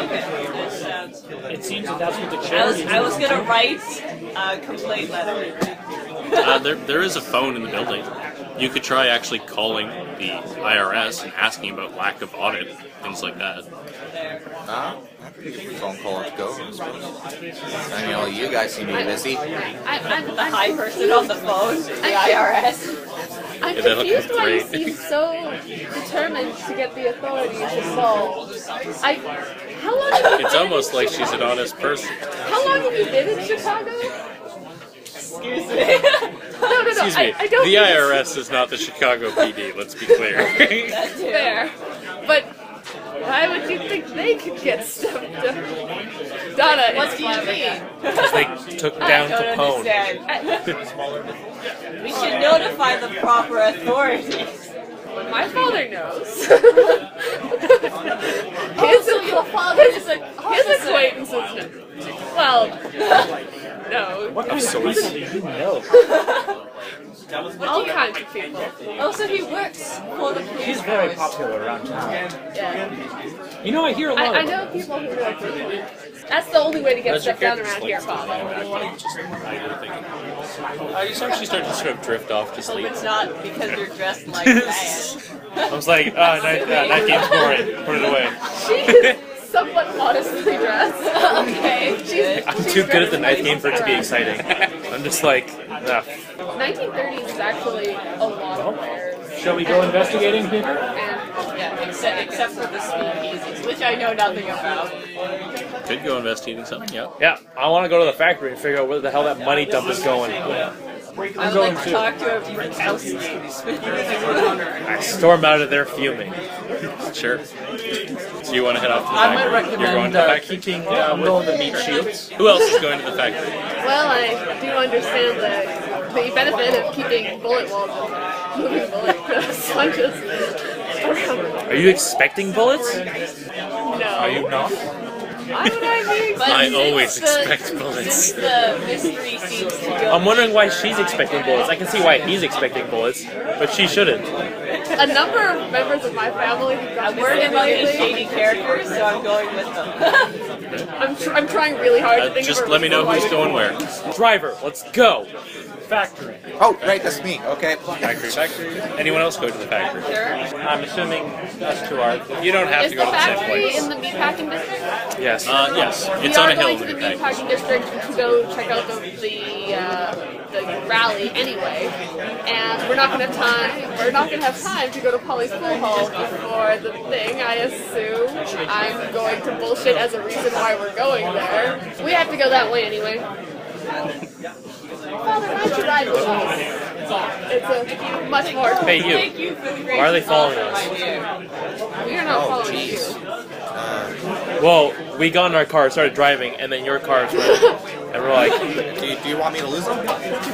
It seems that that's what the charities I was gonna write a complaint letter. There is a phone in the building. You could try actually calling the IRS and asking about lack of audit, things like that. That's a pretty good phone call to go, I suppose. I know you guys seem to be busy. I'm The high person on the phone, the IRS. I'm Yeah, they look confused why you great. seem so determined to get the authorities involved. How long have you It's been almost in like she's an Chicago? honest person. How long have you been in Chicago? Excuse me. No. Excuse me, I don't the think IRS is not the Chicago PD, let's be clear. That's fair. But why would you think they could get stuff done? Donna, What do you mean? Because they took down I don't Capone. understand. We should notify the proper authorities. My father knows. Your father is an His acquaintances. Well, no. What kind of people do you know? All kinds of people. Also, he works for the police. She's very force. popular around town. Yeah. You know, I hear a lot I of know people who like it. That's the only way to get Does your stuff done character around here, sleep? Father. I just actually started to sort of drift off to Hope sleep. it's not because you're dressed like that. I was like, that game's boring. Put it away. She is somewhat modestly dressed. Okay. I'm too good at the knife game for it to be exciting. I'm just like, 1930s is actually a lot of wear. Shall we go investigating, people? And Yeah, except for the speakeasies, which I know nothing about. Could go investigating something. Yeah. Yeah, I want to go to the factory and figure out where the hell that money dump is going. I'd like to talk to a housekeepers. I storm out of there fuming. Sure. So you want to head off to the I might factory? You're going recommend to the factory? keeping going the meat shields. Who else is going to the factory? Well, I do understand the benefit of keeping bullet walls and moving bullet sponges around. Are you expecting bullets? No. Are you not? Why would I be? But I since always the- expect bullets. Since the mystery seems to go. I'm wondering why she's expecting bullets. I can see why he's expecting bullets, but she shouldn't. A number of members of my family have I'm gotten worried sick about the lately. shady characters, so I'm going with them. I'm trying really hard to think Just of a let me know reason who's why going where. Driver, let's go. Factory. Oh, right, that's me. Okay. Factory. Anyone else go to the factory? Sure. I'm assuming us two are. You don't have Is to the go to the same factory place. in the meatpacking district? Yes. Yes, We it's on are a hill going in to the the meatpacking. meatpacking district to go check out the rally anyway, and we're not going to time. We're not going to have time to go to Polly's pool hall before the thing. I assume I'm going to bullshit as a reason why we're going there. We have to go that way anyway. Father, why don't you ride with us? It's a much more. Hey, you. Thank you for the great Why are they following offer, us? my dear. We are not Oh, following jeez. you. Well, we got in our car, started driving, and then your car started. And we're like, Do you want me to lose them?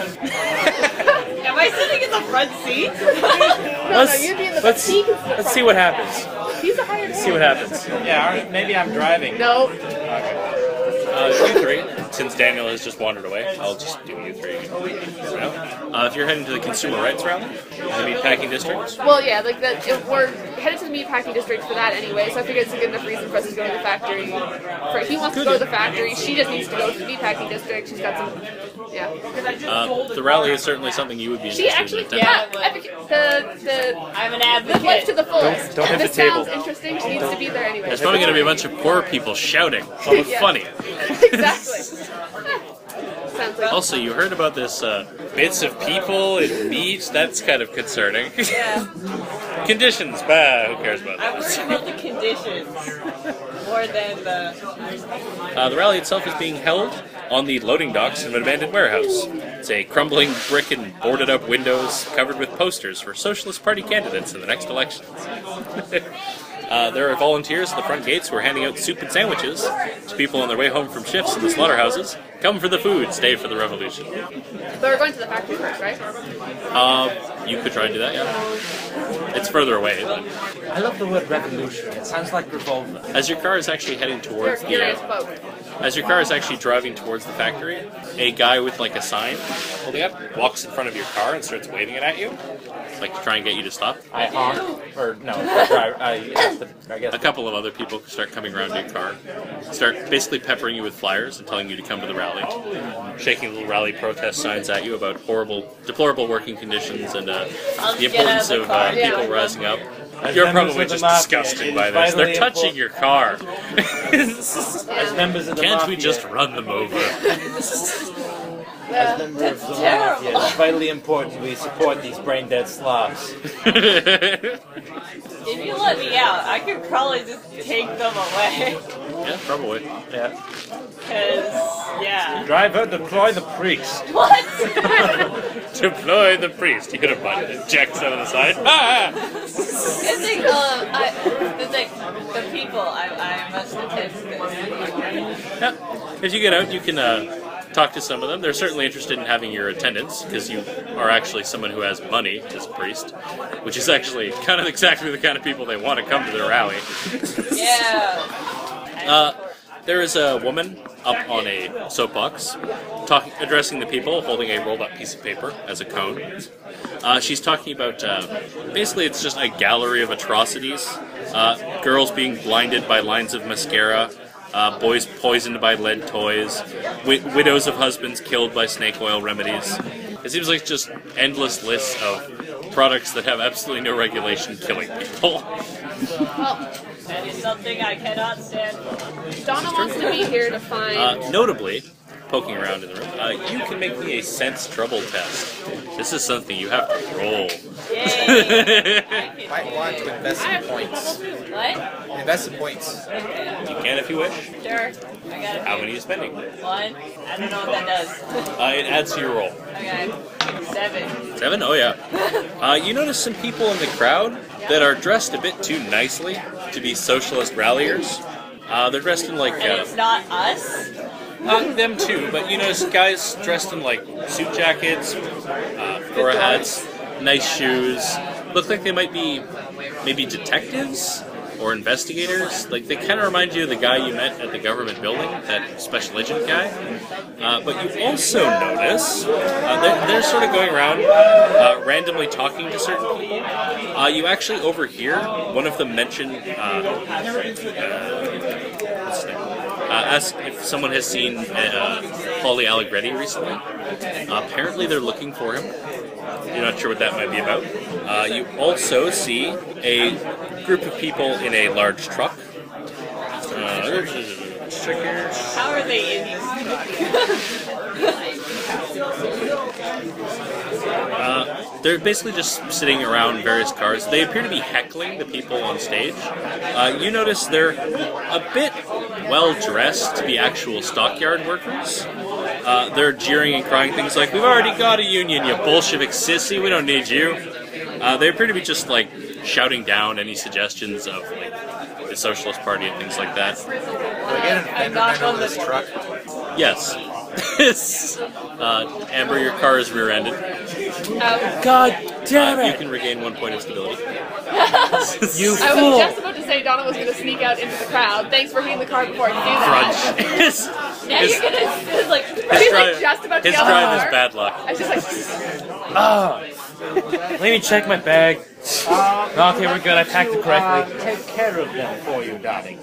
Am I sitting in the front seat? let's, you'd be in the let's, he can sit let's see what happens. He's a hired See what happens. Yeah, maybe I'm driving. No. You three. Since Daniel has just wandered away, I'll just do you three. If you're heading to the consumer rights rally, the meatpacking district, Well, yeah, like that. We're headed to the meatpacking district for that anyway, so I figured it's a good enough reason for us to go to the factory. He wants to go to the factory. She just needs to go to the meatpacking district. She's got some. Yeah. the rally is certainly something you would be She interested actually. in attending. I'm an The life to advocate. the fullest. Don't hit This the table. sounds interesting. She needs to be there anyway. There's probably going to be a bunch of poor people shouting. So it's Yeah. funny. Exactly. Sounds like. Also, you heard about this bits of people and meat? That's kind of concerning. Yeah. Conditions, bah, who cares about I'm that? worried about the conditions more than the. The rally itself is being held on the loading docks of an abandoned warehouse. It's a crumbling brick and boarded up windows covered with posters for Socialist Party candidates in the next elections. There are volunteers at the front gates who are handing out soup and sandwiches to people on their way home from shifts in the slaughterhouses. Come for the food, stay for the revolution. But we're going to the factory first, right? You could try and do that, yeah. It's further away, but I love the word revolution. It sounds like revolver. as your car is actually heading You're towards the curious folk. as your car is actually driving towards the factory, a guy with like a sign holding up walks in front of your car and starts waving it at you, like to try and get you to stop. I honk. Or, no, I guess. A couple of other people start coming around your car, start basically peppering you with flyers and telling you to come to the rally, shaking little rally protest signs at you about deplorable working conditions and the get importance out of of the car. people Yeah. rising up. As You're members probably of the just mafia, disgusted it by is this. They're vitally touching your car. As members of the Can't we mafia, just run them over? as members of the mafia, it's vitally important we support these brain dead slobs. If you let me out, I could probably just take them away. Yeah, probably. Yeah. Cause, yeah. Driver, deploy the priest. What? Deploy the priest. You hit a button. It jacks out of the side. Ah! The people, I must attend to this. Yeah. If you get out, you can talk to some of them. They're certainly interested in having your attendance because you are actually someone who has money as a priest, which is actually kind of exactly the kind of people they want to come to their rally. Yeah. There is a woman up on a soapbox, addressing the people, holding a rolled-up piece of paper as a cone. She's talking about, basically it's just a gallery of atrocities. Girls being blinded by lines of mascara, boys poisoned by lead toys, widows of husbands killed by snake oil remedies. It seems like just endless lists of products that have absolutely no regulation killing people. Well, That is something I cannot stand for. Donna wants to be here to find. Notably, poking around in the room. You can make me a sense trouble test. This is something you have to roll. Might want to invest some points. What? Invest some points. You can if you wish. Sure. I got it. How many are you spending? 1. I don't know what that does. It adds to your roll. Okay. 7. 7? Oh yeah. You notice some people in the crowd that are dressed a bit too nicely to be socialist ralliers. They're dressed in like... And it's not us? Not them too, but you notice guys dressed in like suit jackets, fedora hats, nice shoes. Look like they might be maybe detectives or investigators. Like they kind of remind you of the guy you met at the government building, that special agent guy. But you also notice they're sort of going around randomly talking to certain people. You actually overhear one of them mention what's his name? Ask if someone has seen Paulie Allegretti recently. Apparently they're looking for him. You're not sure what that might be about. You also see a group of people in a large truck. How are they in this They're basically just sitting around various cars. They appear to be heckling the people on stage. You notice they're a bit well-dressed to be actual stockyard workers. They're jeering and crying things like, "We've already got a union, you Bolshevik sissy, we don't need you." They appear to be just like shouting down any suggestions of like the Socialist Party and things like that. Do I get an fender bender on this truck? Yes. Amber, your car is rear-ended. God damn You it! can regain 1 point of stability. You I was fool! just about to say Donna was going to sneak out into the crowd. Thanks for hitting the car before I do that. Crunch. Now you're gonna like She's like just about to His get out drive of is the car. bad luck. I was just like, Let me check my bag. Okay, we're good. I packed it correctly. Take care of them for you, darling.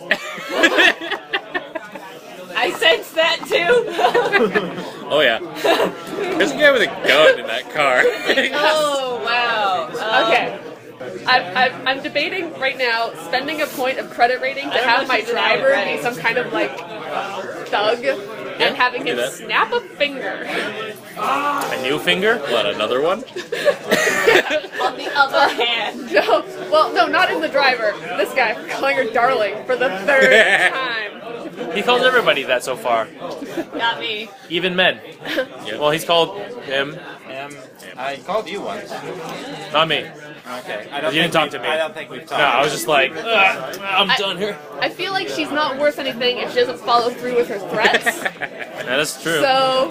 I sense that too. Oh yeah. There's a guy with a gun in that car. Oh wow. okay. I'm debating right now spending a point of credit rating to have my driver be some kind of like thug and having do him that. snap a finger. A new finger? What, another one? On the other hand. No, well, no, not in the driver. This guy for calling her darling for the 3rd time. He calls everybody that so far. Not me. Even men. Well, he's called him. I called you once. Not me. Okay. I You didn't talk to me. I don't think we've talked. No, I was just like, I'm done here. I feel like she's not worth anything if she doesn't follow through with her threats. That is true. So,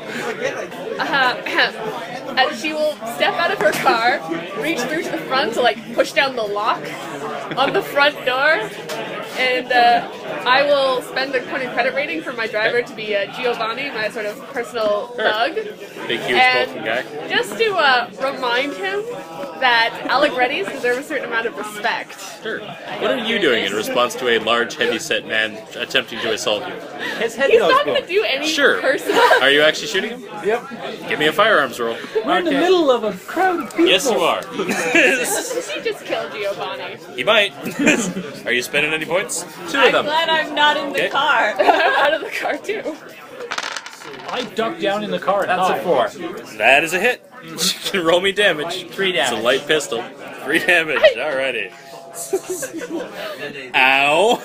and she will step out of her car, reach through to the front to like push down the lock on the front door, and I will spend a point of credit rating for my driver to be Giovanni, my sort of personal thug. Big, huge, bulky guy. Just to remind him that Allegretti's deserve a certain amount of respect. Sure. What are you doing in response to a large, heavy-set man attempting to assault you? His head He's goes not going boom. to do any Sure. personal. Are you actually shooting him? Yep. Give me a firearms roll. We're in the middle of a crowd of people. Yes, you are. She just killed Giovanni. He might. Are you spending any points? 2 of I'm them. glad I'm not in the Okay. car. I'm out of the car too. I ducked down in the car and That's a hide. 4. That is a hit. You can roll me damage. 3 It's damage. a light pistol. 3 damage. Alrighty. Ow.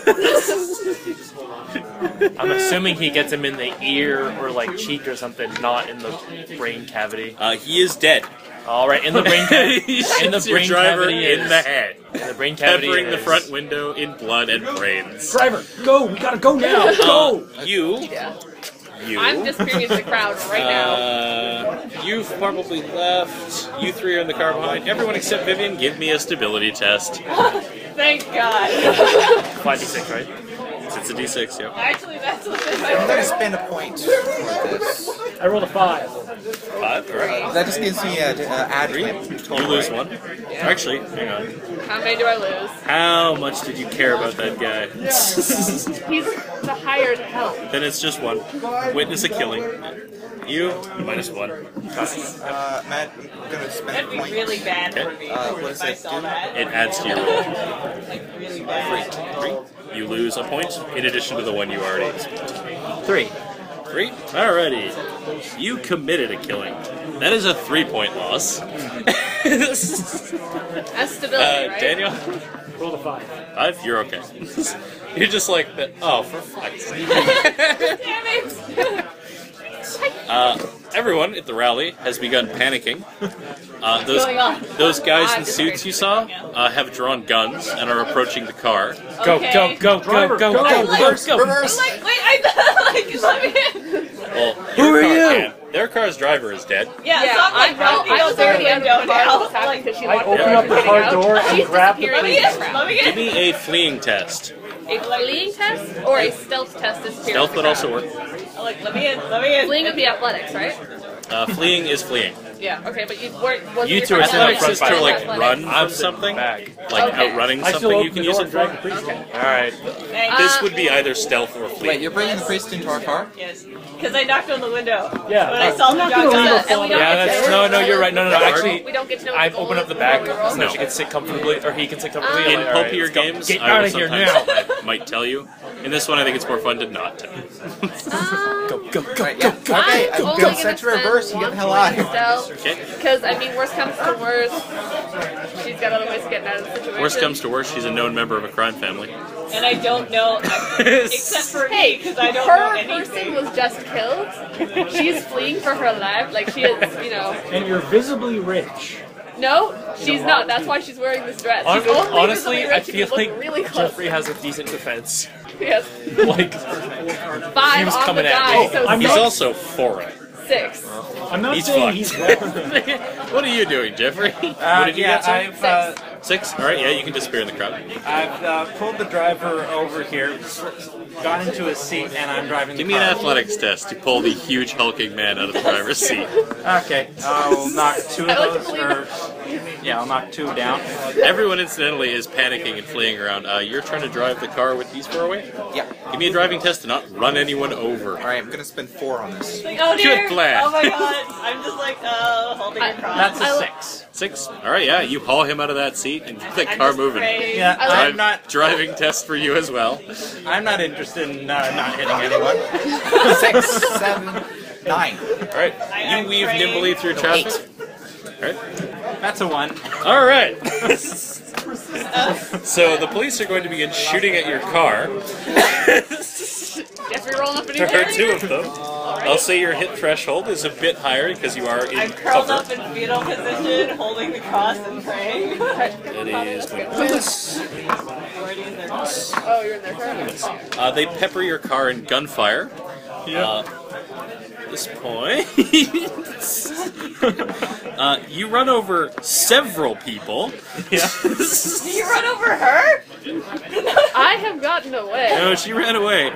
I'm assuming he gets him in the ear or like cheek or something, not in the brain cavity. He is dead. All right, in the brain cavity. He In the shoots your brain driver cavity in is- the head. In the brain cavity. Peppering the is- front window in blood and brains. Driver, go! We gotta go now! Go! You. I'm disappearing into the crowd right now. You've probably left. You 3 are in the car behind. Everyone except Vivian, give me a stability test. Thank God. 5d6, right? It's a d6, yeah. Actually, that's what's in I'm my going to spend a point for this. I rolled a 5. 5, alright. That just gives me an ad win. You lose 1. Actually, hang on. How many do I lose? How much did you care about that guy? He's the hired help. Then it's just 1. Witness a killing. You, -1. Matt, I'm going to spend a That'd be point. really bad for me what if does I it saw do? that. It adds to your roll. Like really bad. 3. You lose a point in addition to the one you already spent. 3. 3. Alrighty. You committed a killing. That is a 3-point loss. That's stability, right? Daniel? Roll a 5. 5? You're okay. You're just like, oh, for fuck's sake. Damn it! Everyone at the rally has begun panicking. going on? Those guys in suits you saw have drawn guns and are approaching the car. Go, Okay. go, go, go, go, go, Reverse, go. reverse. I'm like, wait, I like, let me in. Well, Who are you? Their car's driver is dead. Yeah, Yeah, so I'm like, I know. running I out was the already window under the car now. was happening Like, because she I locked open the up the door car getting door out. and She's grab the disappearing let me into in, the crowd. let me Give in. me a fleeing test. A Fleeing test or a stealth test is Stealth would also work. Like, let me in, let me in. Fleeing would be athletics, right? Fleeing is fleeing. Yeah. Okay, but you weren't. Wasn't You your two are first sitting up Athletics front is to by like athletics? run I'm from sitting something, back. like Okay. outrunning I still something you open can the use door it and drag for. the priest in. Alright. Thanks. This would be either stealth or Wait, fleeing. you're bringing the priest into our car? Yes, because I knocked on the window. Yeah. When I saw the I'm not dog gonna leave outside. a And we don't Yeah, get that's, to- no, you're right. No, actually, We don't get to know. I've opened up the back before so No. she can sit comfortably, or he can sit comfortably. In I'm like, alright, pulpier let's go. games, Get I out will of here sometimes now. I might tell you. In this one, I think it's more fun to not tell you. Go, go, go, Right, go, yeah. go. Okay, I'm go only gonna set to spend reverse and get the hell out of here. Okay. Because I mean, worst comes to worst, she's got other ways of getting out of the situation. Worst comes to worst, she's a known member of a crime family. And I don't know, except for Hey, me, because I don't know her anything. person was just killed. She's fleeing for her life. Like she is, you know. And you're visibly rich. No, she's not. That's why she's wearing this dress. She's only Honestly, visibly I rich if you feel look like really close. Jeffrey has a decent defense. Yes. Like, 5 he was on coming the at die, me. so I'm He's not- also foreign. 6. I'm not He's saying fucked. he's wrong. What are you doing, Jeffrey? What did you Yeah, get, sir? I've 6? Alright, yeah, you can disappear in the crowd. pulled the driver over here, got into his seat, and I'm driving Give the me an car. athletics test to pull the huge hulking man out of the driver's seat. Okay, I'll knock 2 I of like to those, believe or yeah, I'll knock 2 down. Everyone, incidentally, is panicking and fleeing around. You're trying to drive the car with these 4 away? Yeah. Give me a driving test to not run anyone over. Alright, I'm gonna spend 4 on this. Like, oh dear. Good plan. Oh my god. I'm just like, holding a cross. That's a I- 6. 6? Alright, yeah, you haul him out of that seat and get the I'm car just moving. afraid. Yeah, I I'm not. Driving test for you as well. I'm not interested in not hitting anyone. 6, 7, 9. Alright, I'm you weave afraid. nimbly through traffic. Alright. That's a 1. Alright. So the police are going to begin shooting at your car. Jeffrey rolling up in There his are area. 2 of them. I'll say your hit threshold is a bit higher because you are in I'm curled cover. up in fetal position, holding the cross and praying. It is going to miss. Oh, you're in there. Car. They pepper your car in gunfire. At this point, you run over several people. yeah. Did you run over her? I have gotten away. No, she ran away.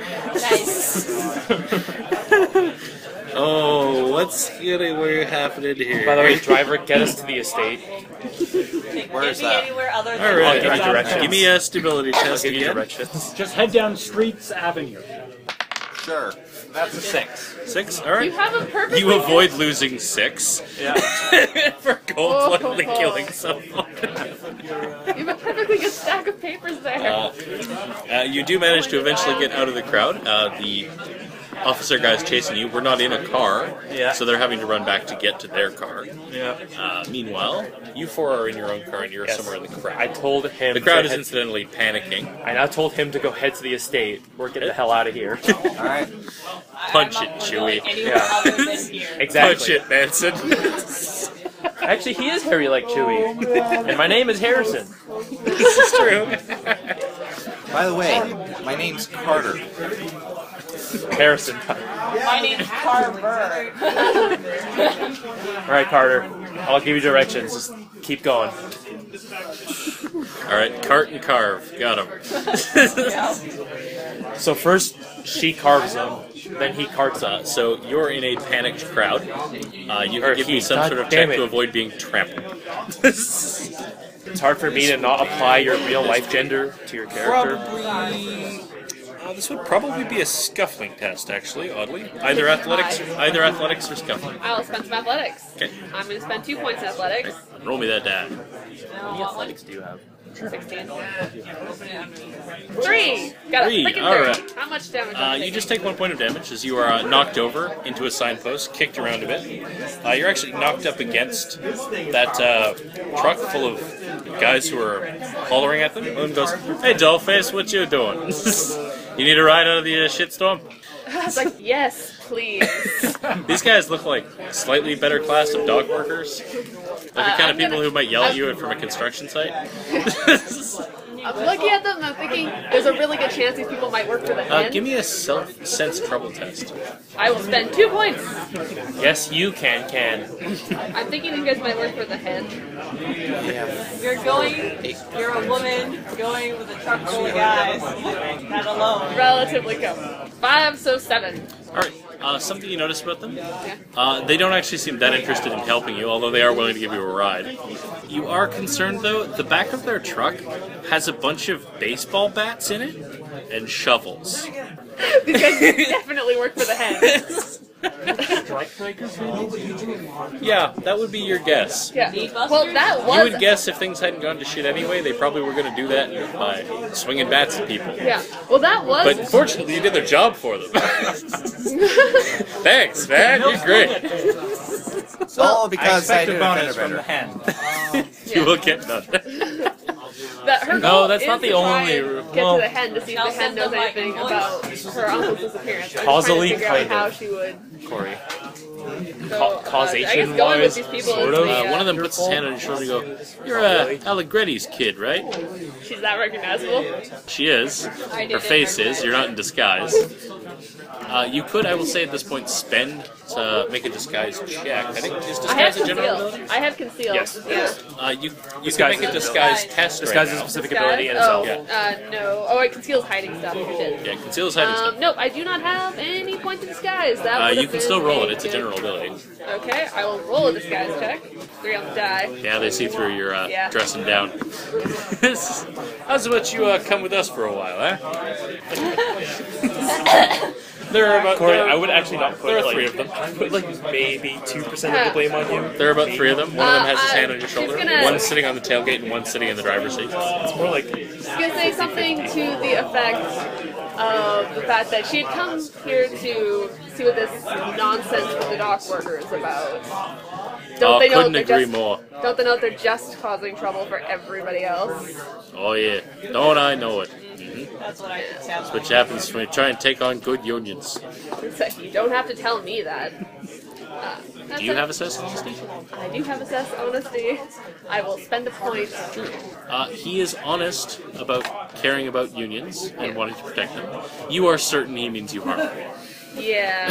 Oh, what's gonna happening here? By the way, driver, get us to the estate. Where is Get me that? anywhere other than All right, I'll give you directions. give me a stability I'll test give you again. directions. Just head down Streets Avenue. Sure. That's a 6. 6. All You right. haven't perfectly. You avoid losing 6 Yeah. for cold-bloodedly killing someone. You have a perfectly good stack of papers there. You do manage to eventually get out of the crowd. The officer guys chasing you. We're not in a car, Yeah. so they're having to run back to get to their car. Yeah. Meanwhile, you 4 are in your own car and you're Yes. somewhere in the crowd. I told him. The crowd to is head- incidentally panicking. I now told him to go head to the estate. We're getting the hell out of here. Alright. Punch I'm it, not Chewie. going anywhere Yeah. other than here. Punch Exactly. it, Manson. Actually, he is hairy like Chewie. And my name is Harrison. This is true. By the way, my name's Carter. Harrison. My name's Carver. Alright, Carter. I'll give you directions. Just keep going. All right, cart and carve. Got him. So first, she carves him, then he carts him. So you're in a panicked crowd. You Or can give he. me some God sort of damn check to it. avoid being trampled. It's hard for me to not apply your real life gender to your character. Probably. This would probably be a scuffling test, actually. Oddly, either athletics or scuffling. I'll spend some athletics. Okay, I'm going to spend 2 points in athletics. roll me that die. How many athletics do you have? 16. Open it underneath. 3! Got a Three, freaking 30. alright. How much damage? You just take 1 point of damage as you are knocked over into a signpost, kicked around a bit. You're actually knocked up against that truck full of guys who are hollering at them. One goes, "Hey, dollface, what you doing? You need a ride out of the shitstorm?" I was like, yes, please. These guys look like slightly better class of dog workers. Like the kind of people who might yell at you from a construction site. I'm looking at them and I'm thinking there's a really good chance these people might work for the hen. Give me a self-sense trouble test. I will spend 2 points. Yes, you can. I'm thinking you guys might work for the hen. You're a woman going with a truck full of guys. Not alone. Relatively close. 5, so 7. Alright, something you notice about them? They don't actually seem that interested in helping you, although they are willing to give you a ride. You are concerned, though, the back of their truck has a bunch of baseball bats in it and shovels. These guys definitely work for the hen. Strike breakers, maybe? Yeah, that would be your guess. Yeah. Well, that was... You would guess if things hadn't gone to shit anyway, they probably were going to do that by swinging bats at people. Yeah. Well, that was... But fortunately, you did their job for them. Thanks, man. You're great. It's all because I expect do a bonus better. from the hen. You will get none. Her No, goal that's is not the to try only- and get well- to the hen to see if the hen knows anything about her uncle's disappearance. I'm Causally, trying to figure out kind how of. she would. Corey. So, Causation I guess going with wise, these people sort is of. the, One of them puts his hand on your shoulder and go, "You're Allegretti's kid, right?" She's that recognizable. She is. I did Her it face for is. You're not in disguise. You could, I will say at this point, spend to make a disguise check. I think is I have disguise a general conceal. ability? I have conceal. Yes. Yeah. You Disguise can make a is disguise test Disguise right is a now. specific Disguise? ability in Oh, itself. no. Oh, it conceals hiding stuff. Shit. Yeah, conceal is hiding stuff. Nope, I do not have any point to disguise. That would You have can still been roll a it. It's a good- general ability. Okay, I will roll a disguise check. 3 on the die. Yeah, they see through your Yeah. dressing down. How's about you come with us for a while, eh? There are about Corey, there are- I would actually not put there are like, 3 of them. I'd put like maybe 2% of the blame on you. There are about 3 of them. One of them has his Uh, hand on your she's shoulder. gonna- One's sitting on the tailgate and one's sitting in the driver's seat. It's more like She's gonna say something to the effect of the fact that she had come here to see what this nonsense with the dock worker is about. Don't they know couldn't they're agree just, more. Don't they know they're just causing trouble for everybody else? Oh yeah, don't I know it? That's what I can tell. That's what happens when you try and take on good unions. So you don't have to tell me that. Do you have assess honesty? I do have assess honesty. I will spend a point. He is honest about caring about unions and wanting to protect them. You are certain he means you harm. Yeah.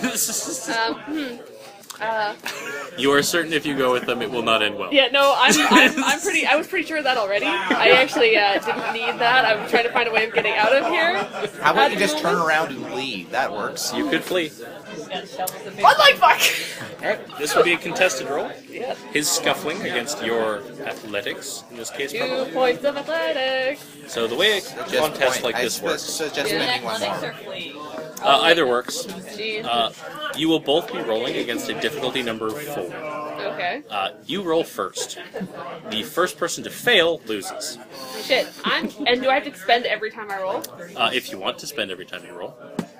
You are certain if you go with them, it will not end well. Yeah, no, I'm pretty. I was pretty sure of that already. I actually didn't need that. I'm trying to find a way of getting out of here. How about you just turn around and leave? That works. You could flee. What the fuck? Alright, this will be a contested roll. Yeah. His scuffling against your athletics, in this case, 2 probably. points of athletics. So the way a contest like this works, Suggest Is it spending one athletics more. or flee? either works. Jeez. You will both be rolling against a difficulty number 4. Okay. You roll first. The first person to fail loses. Shit. And do I have to expend every time I roll? If you want to spend every time you roll.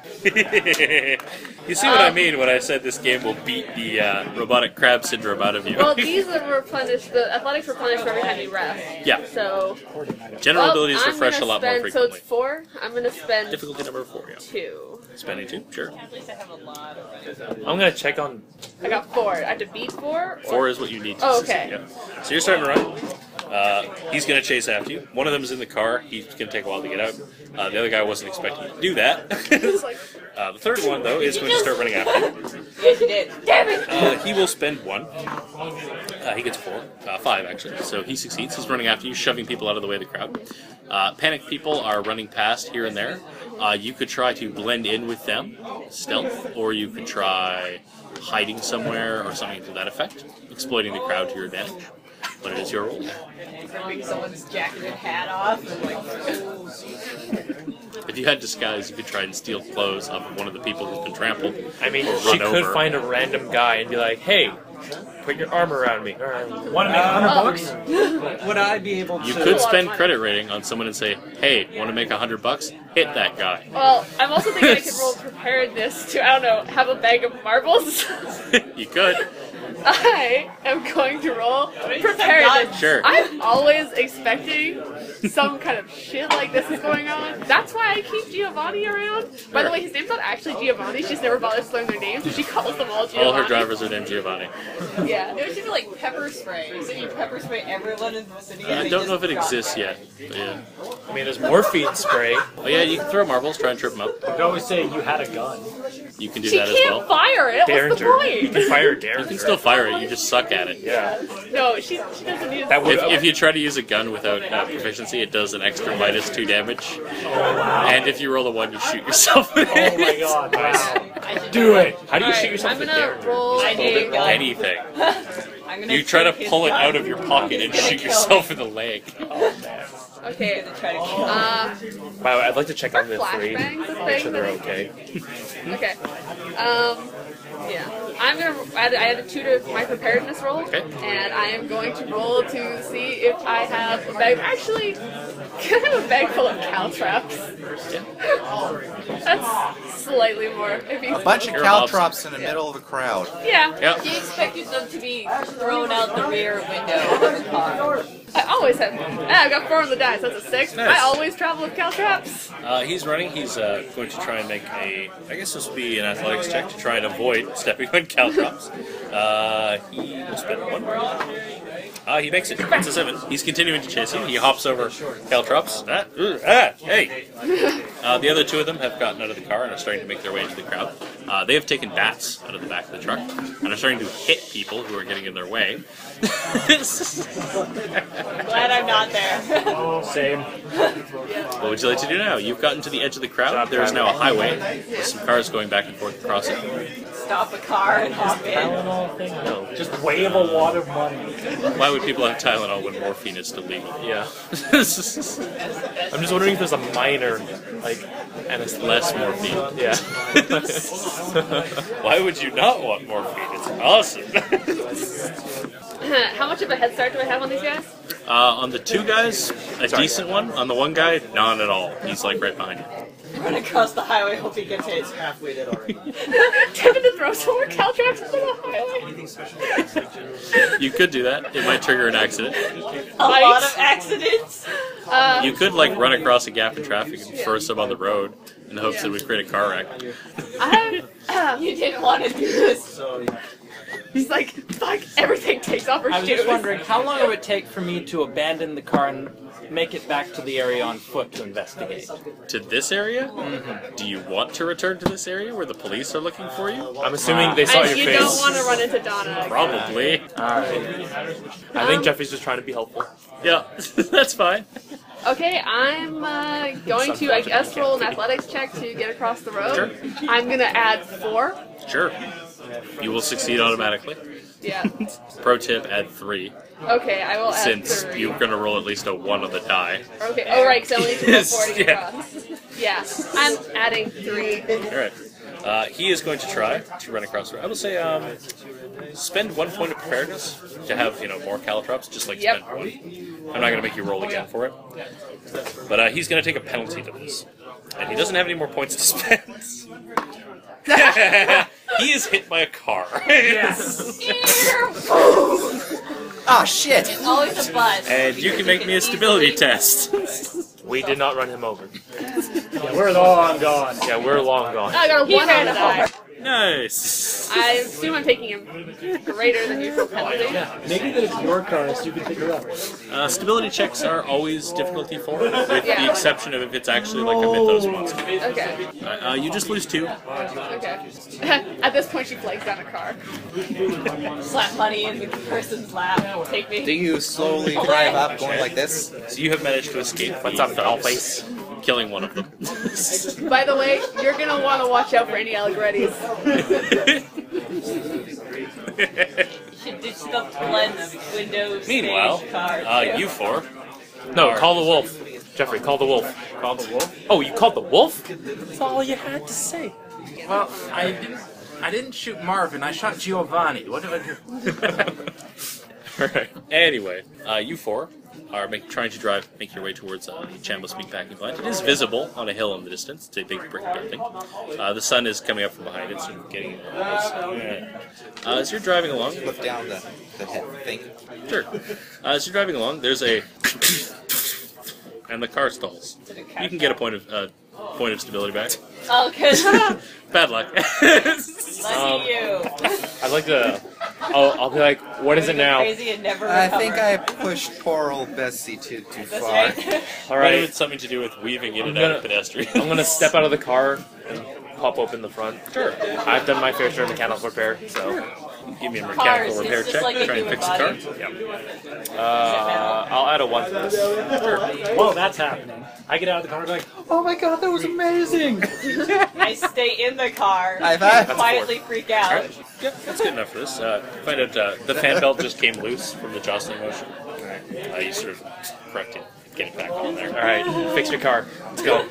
You see what I mean when I said this game will beat the robotic crab syndrome out of you. Well, these are replenished. The athletics replenish for every time you rest. Yeah. So. General abilities I'm refresh a gonna lot more spend, frequently. So it's 4. I'm gonna spend Difficulty number 4, yeah. 2. Spending 2, sure. At least I have a lot of it. I'm gonna check on. I got 4. I have to beat 4. 4 is what you need to Oh, succeed, okay. yeah. So you're starting to run. He's going to chase after you. One of them is in the car. He's going to take a while to get out. The other guy wasn't expecting you to do that. The third one, though, is going to start running after you. Yes, you did. Damn it! He will spend 1. He gets 4. 5, actually. So he succeeds. He's running after you, shoving people out of the way of the crowd. Panicked people are running past here and there. You could try to blend in with them, stealth, or you could try hiding somewhere or something to that effect, exploiting the crowd to your advantage. But it is your role. Ripping someone's jacket and hat off and like, If you had disguise, you could try and steal clothes off of one of the people who's been trampled. I mean, or she run could over. find a random guy and be like, "Hey, Put your arm around me. Want to make $100? Would I be able to? You could spend credit rating on someone and say, "Hey, want to make $100? Hit that guy." Well, I'm also thinking I could roll preparedness to, I don't know, have a bag of marbles. You could. I am going to roll preparedness. Sure. I'm always expecting some kind of shit like this is going on. That's why I keep Giovanni around. By the way, his name's not actually Giovanni. She just never bothers to learn their names, so she calls them all Giovanni. All her drivers are named Giovanni. Yeah. It should be like pepper spray. So you pepper spray everyone in the city. And I they don't know if just it drop exists it. yet. But yeah. I mean, there's morphine spray. Oh yeah, you can throw marbles, try and trip them up. You could always say you had a gun. You can do She that as can't well. fire it. What's the Derringer. You point? can fire Derringer. You can still fire it, you just suck at it. Yeah. No, she doesn't need That would. If you try to use a gun without proficiency, it does an extra -2 damage. And if you roll a 1, you shoot yourself in Oh my it. god, wow. I should Do it. How do you Alright, shoot yourself I'm with gonna Derringer? roll I need a gun. Anything. I'm gonna You try to take his pull it gun. out of your pocket and He's gonna shoot kill yourself me. in the leg. Okay. He's gonna try to kill me. Wow, I'd like to check on the Are 3. flashbangs a Make sure thing? they're okay. Okay. Yeah. I'm gonna I added 2 to my preparedness roll, Okay. and I am going to roll to see if I have a bag. Actually, can I have a bag full of caltrops? That's slightly more. If you, Bunch of You're mobs. caltrops in the middle of the crowd. yeah. Yep. He expected them to be thrown out the rear window of the car. I always have. I've got 4 on the dice. That's a 6. Nice. I always travel with caltrops. He's running. He's going to try and make a. I guess this will be an athletics check to try and avoid stepping on caltrops. He will spend 1. He makes it. It's a 7. He's continuing to chase you. He hops over caltrops. Hey! The other 2 of them have gotten out of the car and are starting to make their way into the crowd. They have taken bats out of the back of the truck and are starting to hit people who are getting in their way. Glad I'm not there. Same. What would you like to do now? You've gotten to the edge of the crowd. There is now a highway with some cars going back and forth across it. Stop a car and hop in. Tylenol thing? No. Just wave a lot of money. Why would people have Tylenol when morphine is still legal? Yeah. I'm just wondering if there's a minor, like, anesthesia. Less morphine. Yeah. Why would you not want morphine? It's awesome. How much of a head start do I have on these guys? On the 2 guys, a decent one. On the 1 guy, none at all. He's like right behind you. Run across the highway, hope he gets hit. Halfway dead already. Tempted to throw some more caltrops into the highway. You could do that. It might trigger an accident. A lot of accidents. You could like run across a gap in traffic and throw some on the road in the hopes that it would create a car wreck. You didn't want to do this. He's like, fuck, everything takes off her I was shoes. just wondering, how long it would take for me to abandon the car and make it back to the area on foot to investigate? To this area? Do you want to return to this area where the police are looking for you? I'm assuming they saw And your you face. don't want to run into Donna again. Probably. I think Jeffrey's just trying to be helpful. Yeah, that's fine. Okay, I'm going to, I guess, roll an athletics check to get across the road. Sure. I'm going to add 4. Sure. You will succeed automatically. Yeah. Pro tip, add 3. Okay, I will add Since 3. you're going to roll at least a 1 on the die. Okay, oh right, because I only need to roll 4 to get Yeah. across. Yeah, I'm adding 3. Alright. He is going to try to run across the road. I will say, spend 1 point of preparedness to have, more caltrops, just like Yep. spend 1. I'm not going to make you roll again for it. But he's going to take a penalty to this. And he doesn't have any more points to spend. He is hit by a car. Ah, shit! It's always a bus. And you can make me a stability test. We did not run him over. Yeah, we're long gone. Yeah, we're long gone. I got a 1 on the die. Nice. I assume I'm taking him greater than usual penalty. Maybe that it's your car so you can pick her up. Stability checks are always difficulty 4, with the Yeah. exception of if it's actually like a Mythos monster. Okay, You just lose 2. okay. At this point, she flags down a car. Slap money in the person's lap. Take me. Do you slowly drive up going like this? So you have managed to escape. What's up, dollface? Killing one of them. By the way, you're gonna want to watch out for any Allegrettis. Should ditch the blends, windows, Meanwhile, stage, car. you 4. No, call the wolf. Jeffrey, call the wolf. Call the wolf? Oh, you called the wolf? That's all you had to say. Well, I didn't shoot Marvin. I shot Giovanni. What did I do? Alright. Anyway, you four are trying to make your way towards the Chambliss meatpacking plant. It is visible on a hill in the distance. It's a big brick building. The sun is coming up from behind it, so you're getting as you're driving along. Look down the head thing. Sure. As you're driving along, there's a and the car stalls. You can get a point of stability back. Oh, good. Bad luck. Lucky you. I'd like to. I'll be like, what is it now? Crazy and never I recover. think I pushed poor old Bessie too That's far. right. All Might have right. been something to do with weaving in and out of pedestrians. I'm gonna step out of the car and pop open the front. Sure. I've done my fair share of mechanical repair, so. Give me a Cars, mechanical repair it's just check. like a Try and human fix the car. body. Yep. I'll add a 1 to this. While that's happening, I get out of the car and be like, oh my god, that was amazing! I stay in the car High five. and quietly freak out. Yep, that's good enough for this. Find out the fan belt just came loose from the jostling motion. You sort of correct it, get it back on there. All right, fix your car. Let's go.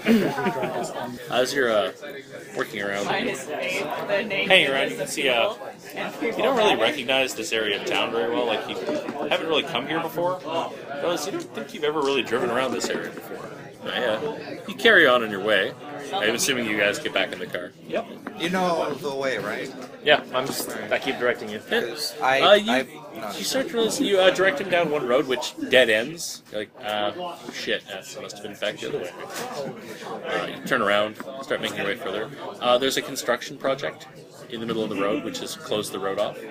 As you're working around, Minus name, the name hanging of around, the you can see people and you people don't really matter. recognize this area of town very well. Like you haven't really come here before. Because you don't think you've ever really driven around this area before. But yeah, you carry on your way. I'm assuming you guys get back in the car. Yep. You know the way, right? Yeah, I keep directing you. Because You start to realize you direct him down one road which dead ends. You're like, shit, that must have been back the other way. You turn around, start making your way further. There's a construction project in the middle of the road which has closed the road off.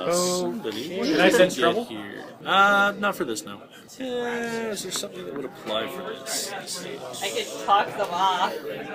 Can I sense trouble? Here. Not for this, no. Is there something that would apply for this? Let's see. I could talk them off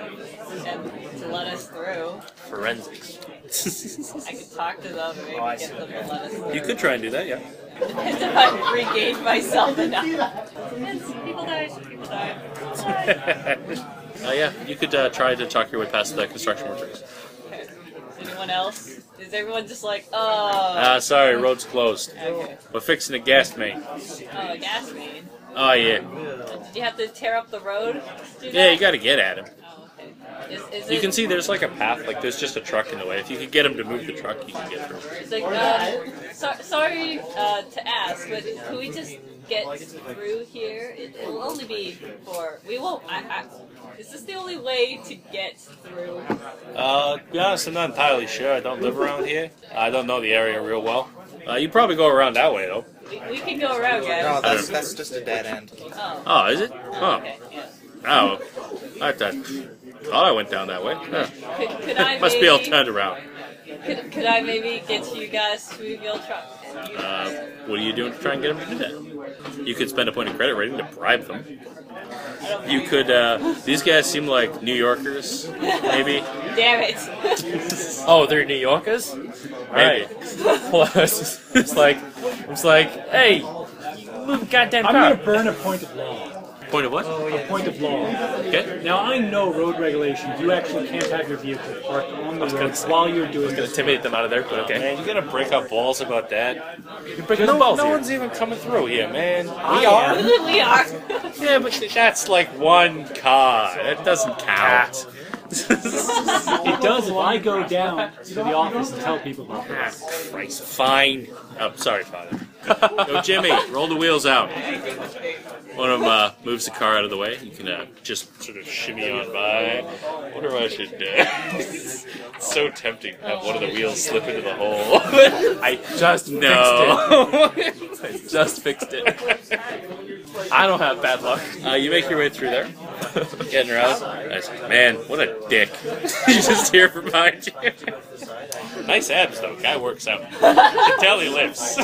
and to let us through. Forensics. I could talk to them and maybe get them to let us through. You could try and do that, yeah. Depends if I've regained myself enough. People died. People died. Yeah, you could try to talk your way past the construction workers. Okay. Anyone else? Is everyone just like, oh, Sorry, road's closed. okay. We're fixing a gas main. Oh, a gas main. Oh, yeah. Did you have to tear up the road to do Yeah, that? you gotta get at him. Oh, okay. Is You it, can see there's like a path, like there's just a truck in the way. If you could get him to move the truck, you can get through. It's like, sorry to ask, but can we just get through here? It will only be for, we won't, is this the only way to get through? To be honest, I'm not entirely sure. I don't live around here. I don't know the area real well. You probably go around that way, though. We can go around, No, guys. that's just a dead end. Oh, Oh, is it? Oh. okay, yeah. Oh. I thought I went down that way. Huh. Could I Must maybe, be all turned around. could I maybe get you guys to move your truck? What are you doing to try and get him to do that? You could spend a point of credit rating to bribe them. You could, these guys seem like New Yorkers, maybe. Damn it. Oh, they're New Yorkers? Alright. Well, it's like, hey, move the goddamn I'm car. gonna burn a point of law. Point of what? A point of law. Okay. Now I know road regulations. You actually can't have your vehicle parked on the road while you're doing Gonna this. intimidate them out of there, but okay. Man, you're gonna break up balls about that? You're breaking the balls No here. one's even coming through here, man. I am. We are. Yeah, but that's like one car. That doesn't count. It does if I go down to the office and tell people about this. Christ, fine. Oh, sorry, Father. Yo, Jimmy, roll the wheels out. One of them moves the car out of the way. You can just sort of shimmy on by. I wonder what I should do. It's so tempting to have one of the wheels slip into the hole. I just fixed No. it. I just fixed it. I don't have bad luck. You make your way through there. Getting her out. Nice. Man, what a dick. He's just here from behind you. Nice abs, though. Guy works out. You can tell he lifts.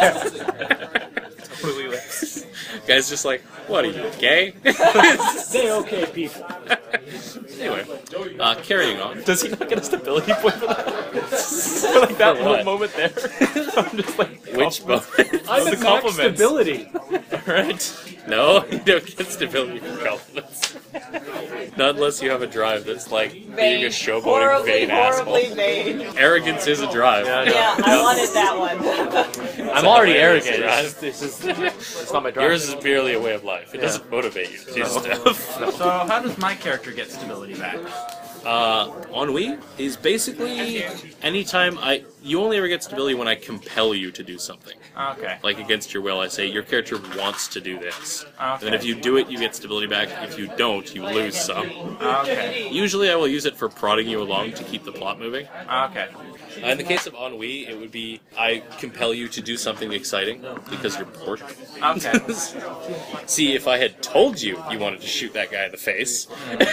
Completely lips. Guy's just like, what are you, gay? Say okay, people. Anyway, carrying on. Does he not get a stability point for that? For like that For what? moment there. I'm just like, Which moment? I'm the at max compliments. stability. Alright. No, you don't get stability from compliments. Not unless you have a drive that's like being a showboating horribly, vain horribly asshole. vain. Arrogance is a drive. Yeah, I know. Yeah, I wanted that one. I'm already hilarious arrogant. drive. It's not my drive. Yours is merely a way of life. It doesn't motivate you to do stuff. So how does my character get stability back? Ennui is basically anytime you only ever get stability when I compel you to do something. Okay. Like against your will, I say your character wants to do this. Okay. And then if you do it, you get stability back. If you don't, you lose some. Okay. Usually I will use it for prodding you along to keep the plot moving. Okay. In the case of ennui, it would be I compel you to do something exciting because you're bored. Okay. See, if I had told you you wanted to shoot that guy in the face.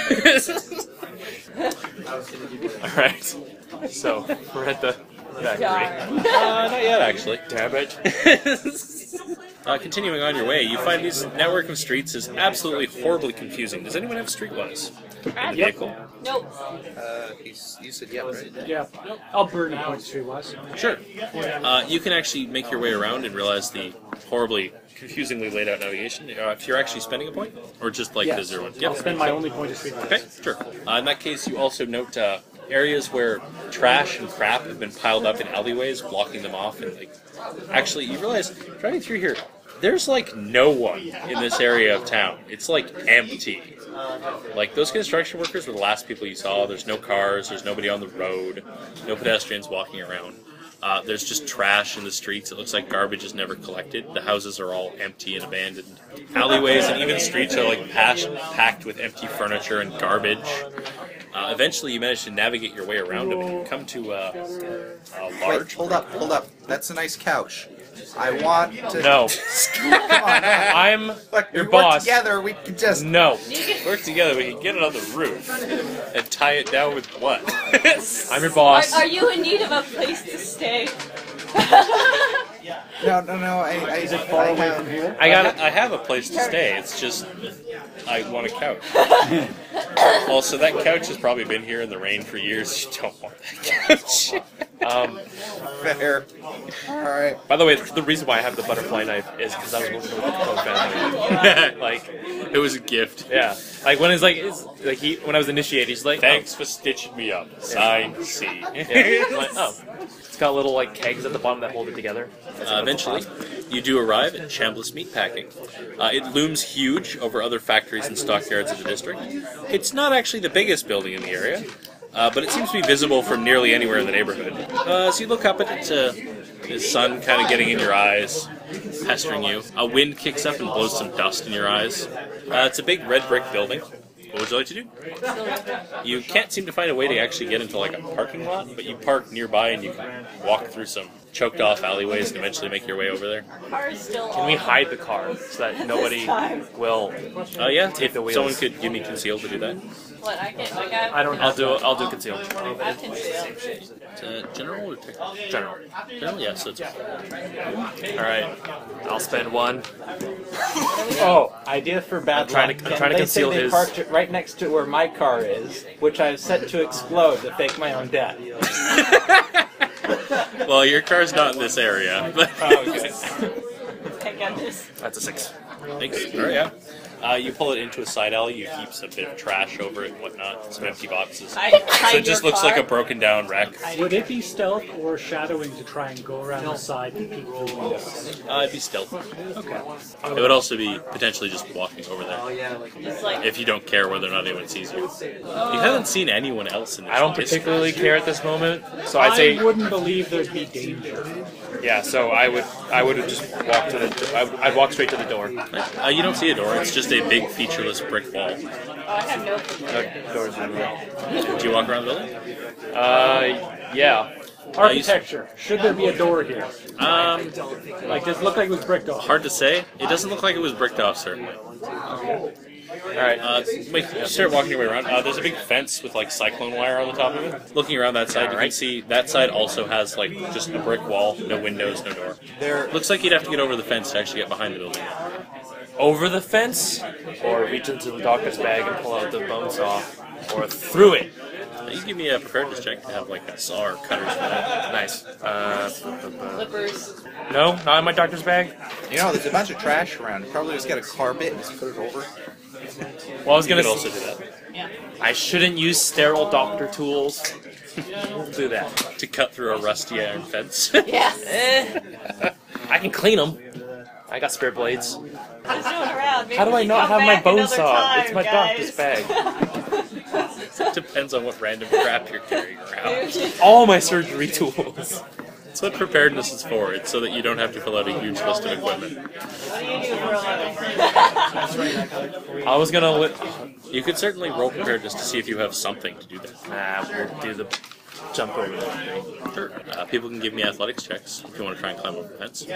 Alright. So, we're at the factory. Not yet, actually. Damn it. Continuing on your way, you find this network of streets is absolutely horribly confusing. Does anyone have streetwise? A vehicle? Nope. You said yeah, right? Yeah. I'll burn a point streetwise. Sure. You can actually make your way around and realize the horribly confusingly laid out navigation. If you're actually spending a point, or just like the 0 1. I'll spend my only point of streetwise. Okay, sure. In that case, you also note areas where trash and crap have been piled up in alleyways, blocking them off, and like, actually, you realize driving through here, there's like no one in this area of town. It's like empty. Like those construction workers were the last people you saw. There's no cars. There's nobody on the road. No pedestrians walking around. There's just trash in the streets. It looks like garbage is never collected. The houses are all empty and abandoned. Alleyways and even streets are like packed with empty furniture and garbage. Eventually, you manage to navigate your way around them, and you come to a large. Wait, hold up. That's a nice couch. I want to. No. Come on. I'm Look, your we boss. work together. We can just. No. Work together, we can get it on the roof and tie it down with what? I'm your boss. Are you in need of a place to stay? No. Is it far away from here? I have a place to stay. It's just I want a couch. Also, that couch has probably been here in the rain for years. You don't want that couch. Fair. All right. By the way, the reason why I have the butterfly knife is because I was working with the Capone family. Like, it was a gift. yeah. Like when when I was initiated, he's like, Thanks for stitching me up. Signed C. Yeah. I'm like, oh. It's got little like kegs at the bottom that hold it together. Eventually, you do arrive at Chambliss Meatpacking. It looms huge over other factories and stockyards of the district. It's not actually the biggest building in the area, but it seems to be visible from nearly anywhere in the neighborhood. So you look up at it, the sun kind of getting in your eyes, pestering you. A wind kicks up and blows some dust in your eyes. It's a big red brick building. What would you like to do? You can't seem to find a way to actually get into like a parking lot, but you park nearby and you can walk through some choked off alleyways and eventually make your way over there. Car's still Can we hide the car so that nobody will? Yeah, take the if wheels? someone could give me conceal to do that. What? I got. I don't. I'll do conceal. I can see. General or technical? General. General, yeah, so it's All right. I'll spend one. Oh, idea for bad I'm luck. trying to They say conceal they his- parked it right next to where my car is, which I've set to explode to fake my own death. Well, your car's not in this area. But Thank goodness. That's a 6. thanks. All right, yeah. You pull it into a side alley, you heap some bit of trash over it and whatnot, some empty boxes. So it just looks like a broken down wreck. Would it be stealth or shadowing to try and go around the side and peek through the windows? It'd be stealth. Okay. It would also be potentially just walking over there. It's like If you don't care whether or not anyone sees you. You haven't seen anyone else in this I don't place. particularly care at this moment, so I'd say I wouldn't believe there'd be danger. yeah. So I would just walk to the. I'd walk straight to the door. You don't see a door, it's just a big featureless brick wall. I have no. Doors in the wall. Do you walk around the building? Yeah. Architecture. Should there be a door here? Like, does it look like it was bricked off? Hard to say. It doesn't look like it was bricked off, certainly. Alright. You start walking your way around. There's a big fence with like cyclone wire on the top of it. Looking around that side, you can see that side also has like just a brick wall, no windows, no door. Looks like you'd have to get over the fence to actually get behind the building. Over the fence, or reach into the doctor's bag and pull out the bone saw, or through it. You give me a preparedness check to have like a saw or cutters for that. Nice. Flippers. No, not in my doctor's bag. You know, there's a bunch of trash around. Probably just get a car bit and just put it over. Well, I was You gonna could also do that. Yeah. I shouldn't use sterile doctor tools. We'll do that. To cut through a rusty iron fence. Yes. I can clean them. I got spare blades. Just doing around. Maybe How do we I can not come have my back bone another saw? time, It's my guys. doctor's bag. depends on what random crap you're carrying around. All my surgery tools. That's what preparedness is for. It's so that you don't have to fill out a huge list of equipment. What do you do for a living? I was gonna. You could certainly roll preparedness to see if you have something to do that. Nah, we'll do the jump over there. Sure. People can give me athletics checks if you want to try and climb over the fence.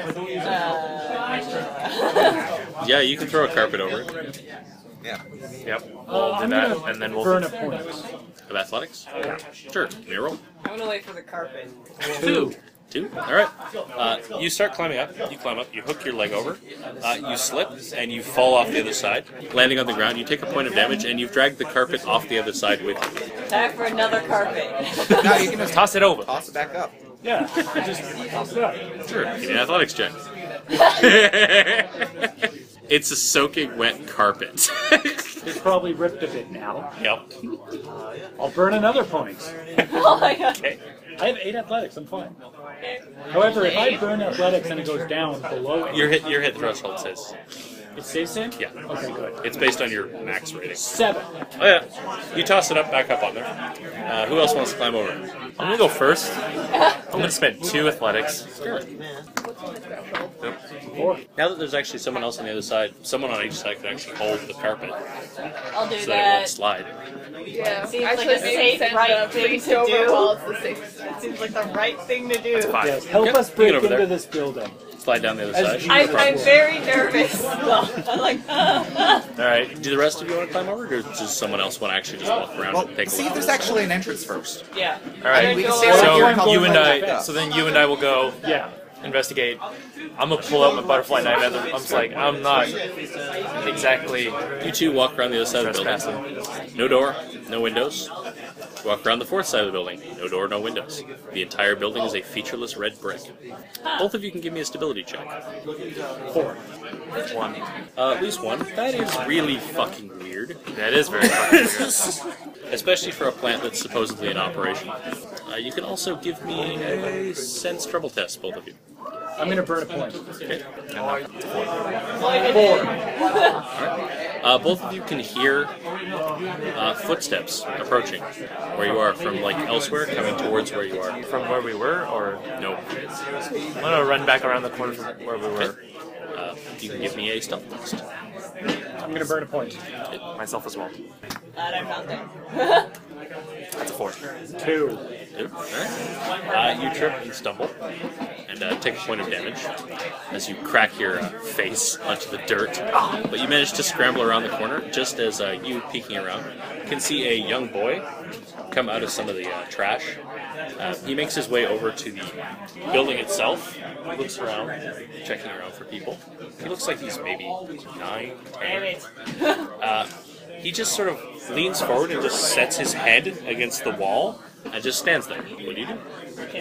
Yeah, you can throw a carpet over it. Yeah. Yep. We'll do I'm that, gonna and then we'll. burn a point. Of athletics? Sure. Give me a roll. I'm gonna wait for the carpet. 2. Alright. You start climbing up. You climb up. You hook your leg over. You slip, and you fall off the other side. Landing on the ground, you take a point of damage, and you've dragged the carpet off the other side with you. Time for another carpet. No, you can just Toss it over. toss it back up. Yeah, just toss it up. Sure. Give me an athletics check. It's a soaking wet carpet. It's probably ripped a bit now. Yep. I'll burn another point. Oh my god. Okay. I have 8 athletics, I'm fine. However, if I burn athletics and it goes down below it, Your hit threshold says. it stays same? Yeah. Okay, good. It's based on your max rating. 7. Oh yeah. You toss it up, back up on there. Who else wants to climb over? I'm gonna go first. I'm gonna spend 2 athletics. Sure. 4. Now that there's actually someone else on the other side, someone on each side can actually hold the carpet I'll do so that it won't that. slide. Yeah, Seems actually, like a maybe safe, send right the thing police to over do. while it's the safe. It seems like the right thing to do. 5. Yes, help Yep, us you break get over into there. this building. Slide down the other As side. Jesus I'm was. very nervous. Well, I'm like, Alright, do the rest of you want to climb over, or does someone else want to actually just walk around Well, and take a see look? if there's actually an entrance first. yeah. All right. We can Go stay over. right here So and call you and it I. back So up. then you and I will go Yeah. investigate. I'm gonna pull out my butterfly knife. And I'm just like, I'm not exactly You two walk around the other side of the building. trespassing. No door, no windows. Walk around the fourth side of the building. No door, no windows. The entire building is a featureless red brick. Both of you can give me a stability check. 4. 1. At least one. That is really fucking weird. That is very fucking weird. Especially for a plant that's supposedly in operation. You can also give me a sense trouble test, both of you. I'm going to burn a point. Okay. 4. Both of you can hear footsteps approaching where you are from like elsewhere, coming towards where you are. From where we were, or No. I'm gonna run back around the corner from where we were. You can give me a stealth test. I'm going to burn a point. Myself as well. Glad I'm not there. That's a 4. 2. Good. Alright. You trip and stumble and take a point of damage as you crack your face onto the dirt. But you manage to scramble around the corner just as you, peeking around, can see a young boy come out of some of the trash. He makes his way over to the building itself, looks around, checking around for people. He looks like he's maybe 9, 10. He just sort of leans forward and just sets his head against the wall and just stands there. What do you do?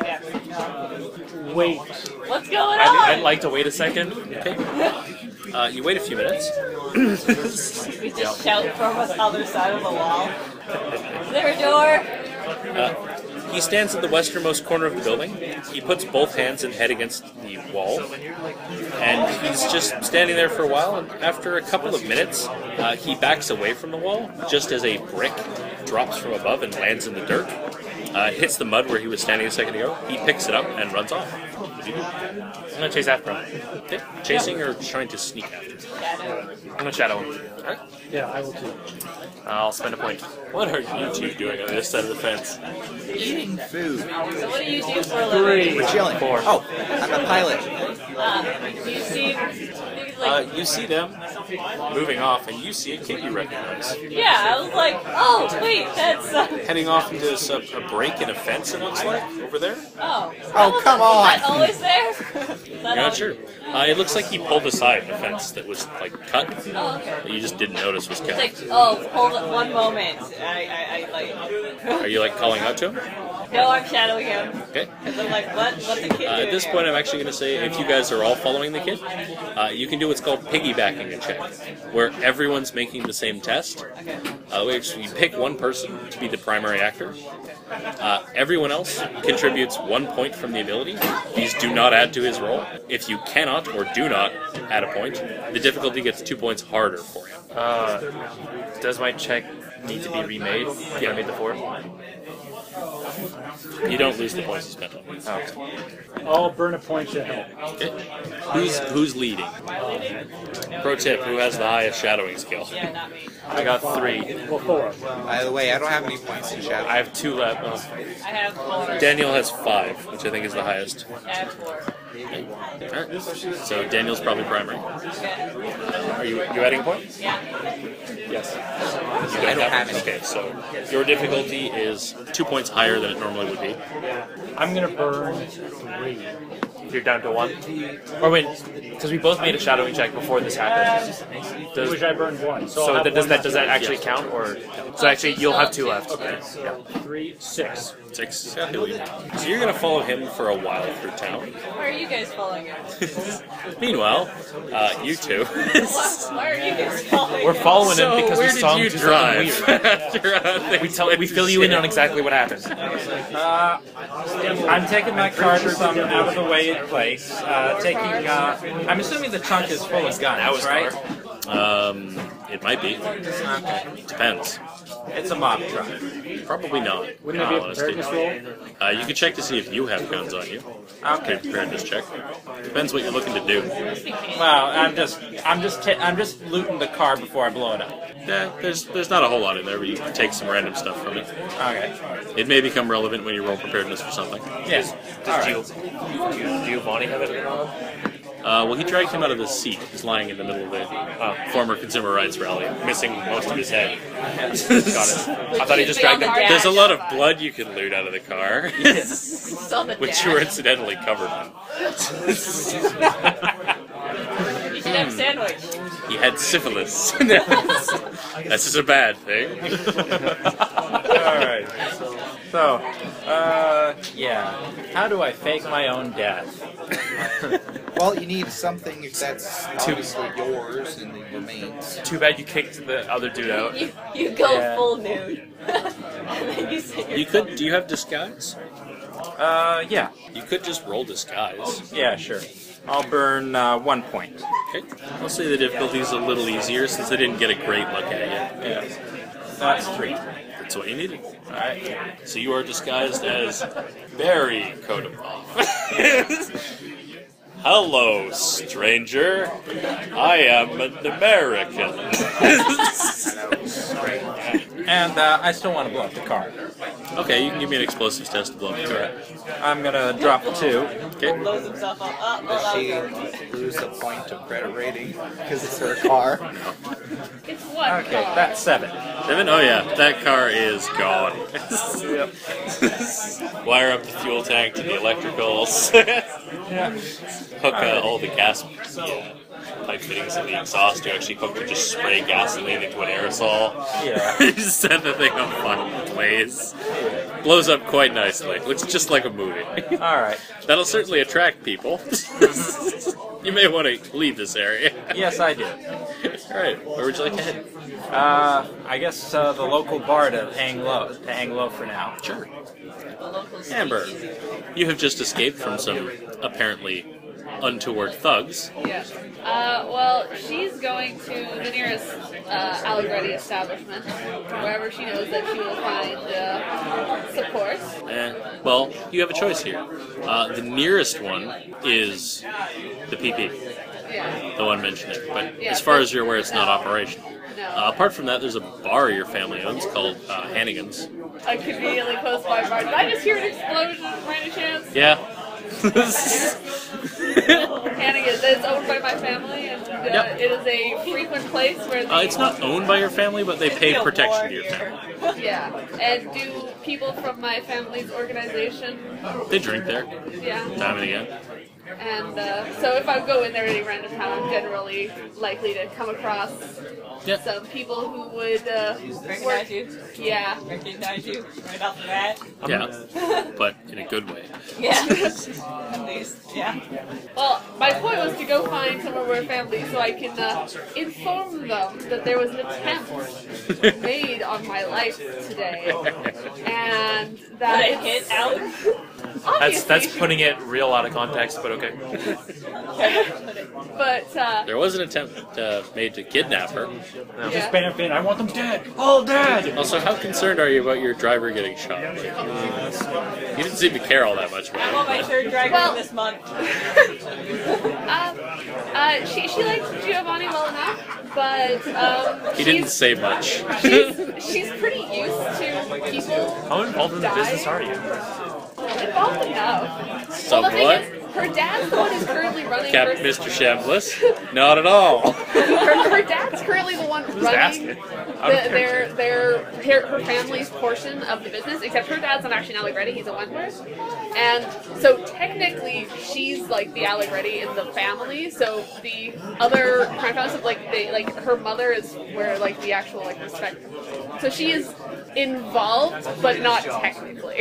Wait. What's going I'd on? like to wait a second. Okay. You wait a few minutes. We just shout from the other side of the wall. Is there a door? He stands at the westernmost corner of the building. He puts both hands and head against the wall, and he's just standing there for a while. And after a couple of minutes, he backs away from the wall, just as a brick drops from above and lands in the dirt. Hits the mud where he was standing a second ago. He picks it up and runs off. What do you do? I'm gonna chase after him. Okay. Chasing or trying to sneak after? I'm gonna shadow him. Alright. Yeah, I will too. I'll spend a point. What are you two doing on this side of the fence? Eating food. So what do you do for a living? We're chilling. 4. Oh, I'm a pilot. Do you see? You see them moving off, and you see a kid you recognize. Yeah, I was like, oh wait, that's. Heading off into a break in a fence, it looks like, over there. Oh. Oh, come on. Is that always there? You're not sure. It looks like he pulled aside a fence that was like cut. Oh, okay. That you just didn't notice was It's cut. like, oh, hold it one moment. I like. Are you like calling out to him? No, I'm shadowing him. Okay. Because I'm like, what's a kid doing At this here? point, I'm actually going to say if you guys are all following the kid, you can do what's called piggybacking a check, where everyone's making the same test. Which you pick one person to be the primary actor. Everyone else contributes 1 point from the ability. These do not add to his roll. If you cannot or do not add a point, the difficulty gets 2 points harder for him. Does my check need to be remade. Yeah, I made the 4. You don't lose the points you spent on it. Oh. I'll burn a point to help. Okay. Who's leading? Pro tip: who has the highest shadowing skill? Yeah, not me. I got 3. Well, 4. By the way, I don't have any points in shadow. I have 2 left. I have 4. Daniel has 5, which I think is the highest. I have 4. Alright. So Daniel's probably primary. Okay. Are you adding a point? Yeah. Yes. You don't have any. Okay, so your difficulty is 2 points higher than it normally would be. I'm gonna burn 3. You're down to 1? Or wait, because we both made a shadowing check before this happened. Which I burned 1. So, So I'll have does one that actually count, or so actually you'll have 2 left? Okay. Yeah. 3, 6. 6. So you're going to follow him for a while through town. Why are you guys following him? Meanwhile, you two. Why are you guys following We're him? following him So because where we did saw him you do drive? something weird. We fill you in on exactly what happened. I'm taking my car to some out of the way place. I'm assuming the trunk is full of guns, right? It might be. Depends. It's a mob truck. Probably not. Wouldn't it be a Honestly. preparedness roll? You can check to see if you have guns on you. Okay. Preparedness check. Depends what you're looking to do. Well, I'm just looting the car before I blow it up. Yeah, there's not a whole lot in there, but you can take some random stuff from it. Okay. It may become relevant when you roll preparedness for something. Yes. Does Giovanni have it on? Well, he dragged him out of the seat. He's lying in the middle of the former consumer rights rally, missing most of his head. Got it. I thought he just dragged him. There's a lot of blood you can loot out of the car, Saw the which dash. you were incidentally covered in. You should have a sandwich. He had syphilis. This is a bad thing. Alright. So, yeah. How do I fake my own death? Well, you need something that's obviously yours and it remains. Too bad you kicked the other dude out. You go Yeah. full nude. And then you say You could. Do you have disguise? Yeah. You could just roll disguise. Yeah, sure. I'll burn 1 point. Okay. I'll say the difficulty is a little easier since I didn't get a great look at you. Yeah. That's 3. That's what you needed. Alright. So you are disguised as Barry Kodamov. Hello, stranger. I am an American. And I still want to blow up the car. Okay, you can give me an explosives test to blow up the car. I'm gonna drop 2. Okay. blows himself up. Does she lose a point of credit rating because it's her car? It's one Okay, car. that's 7. 7? Oh yeah, that car is gone. Wire up the fuel tank to the electricals. Hook all the gas pipe fittings in the exhaust. You actually hook to just spray gasoline into an aerosol. Yeah. Just set the thing on fire, blaze. Blows up quite nicely. Looks just like a movie. Alright. That'll certainly attract people. You may want to leave this area. Yes, I do. Alright, where would you like to head? I guess the local bar to hang low for now. Sure. The locals Amber, speak easy. you have just escaped from some apparently untoward thugs. Yeah. Well, she's going to the nearest Allegretti establishment, wherever she knows that she will find support. Well, you have a choice here. The nearest one is the PP, Yeah. the one mentioned there. But Yeah, as far but- as you're aware, it's not operational. No. Apart from that, there's a bar your family owns called Hannigan's. Conveniently close by bar. Did I just hear an explosion by any chance? Yeah. Hannigan's. It's owned by my family, and Yep. it is a frequent place where the, It's not owned by your family, but they pay protection to your family. Yeah. And do people from my family's organization? They drink there, Yeah. time and again. And so if I go in there any random time, I'm generally likely to come across Yeah. some people who would Recognize you? Yeah. Recognize you right off the bat? Yeah, but in a good way. Yeah. At least, yeah. Well, my point was to go find some of our family so I can inform them that there was an attempt made on my life today, and that Did it hit out? That's putting it real out of context, but okay. But There was an attempt made to kidnap her. Just bam, I want them dead. All dead. Also, how concerned are you about your driver getting shot? You didn't seem to care all that much I'm about on it. my third dragon this month. she likes Giovanni well enough, but He didn't say much. she's pretty used to people. How involved in the business are you? Involved enough. Somewhat. Well, the thing is, her dad's the one who's currently running. Captain Mr. Shambliss? Not at all. Her dad's currently the one running asking? her family's portion of the business. Except her dad's not actually an Allegretti; he's a Wentworth. And so technically, she's like the Allegretti in the family. So the other crime families, like her mother is where like the actual like respect. So she is involved, but not technically.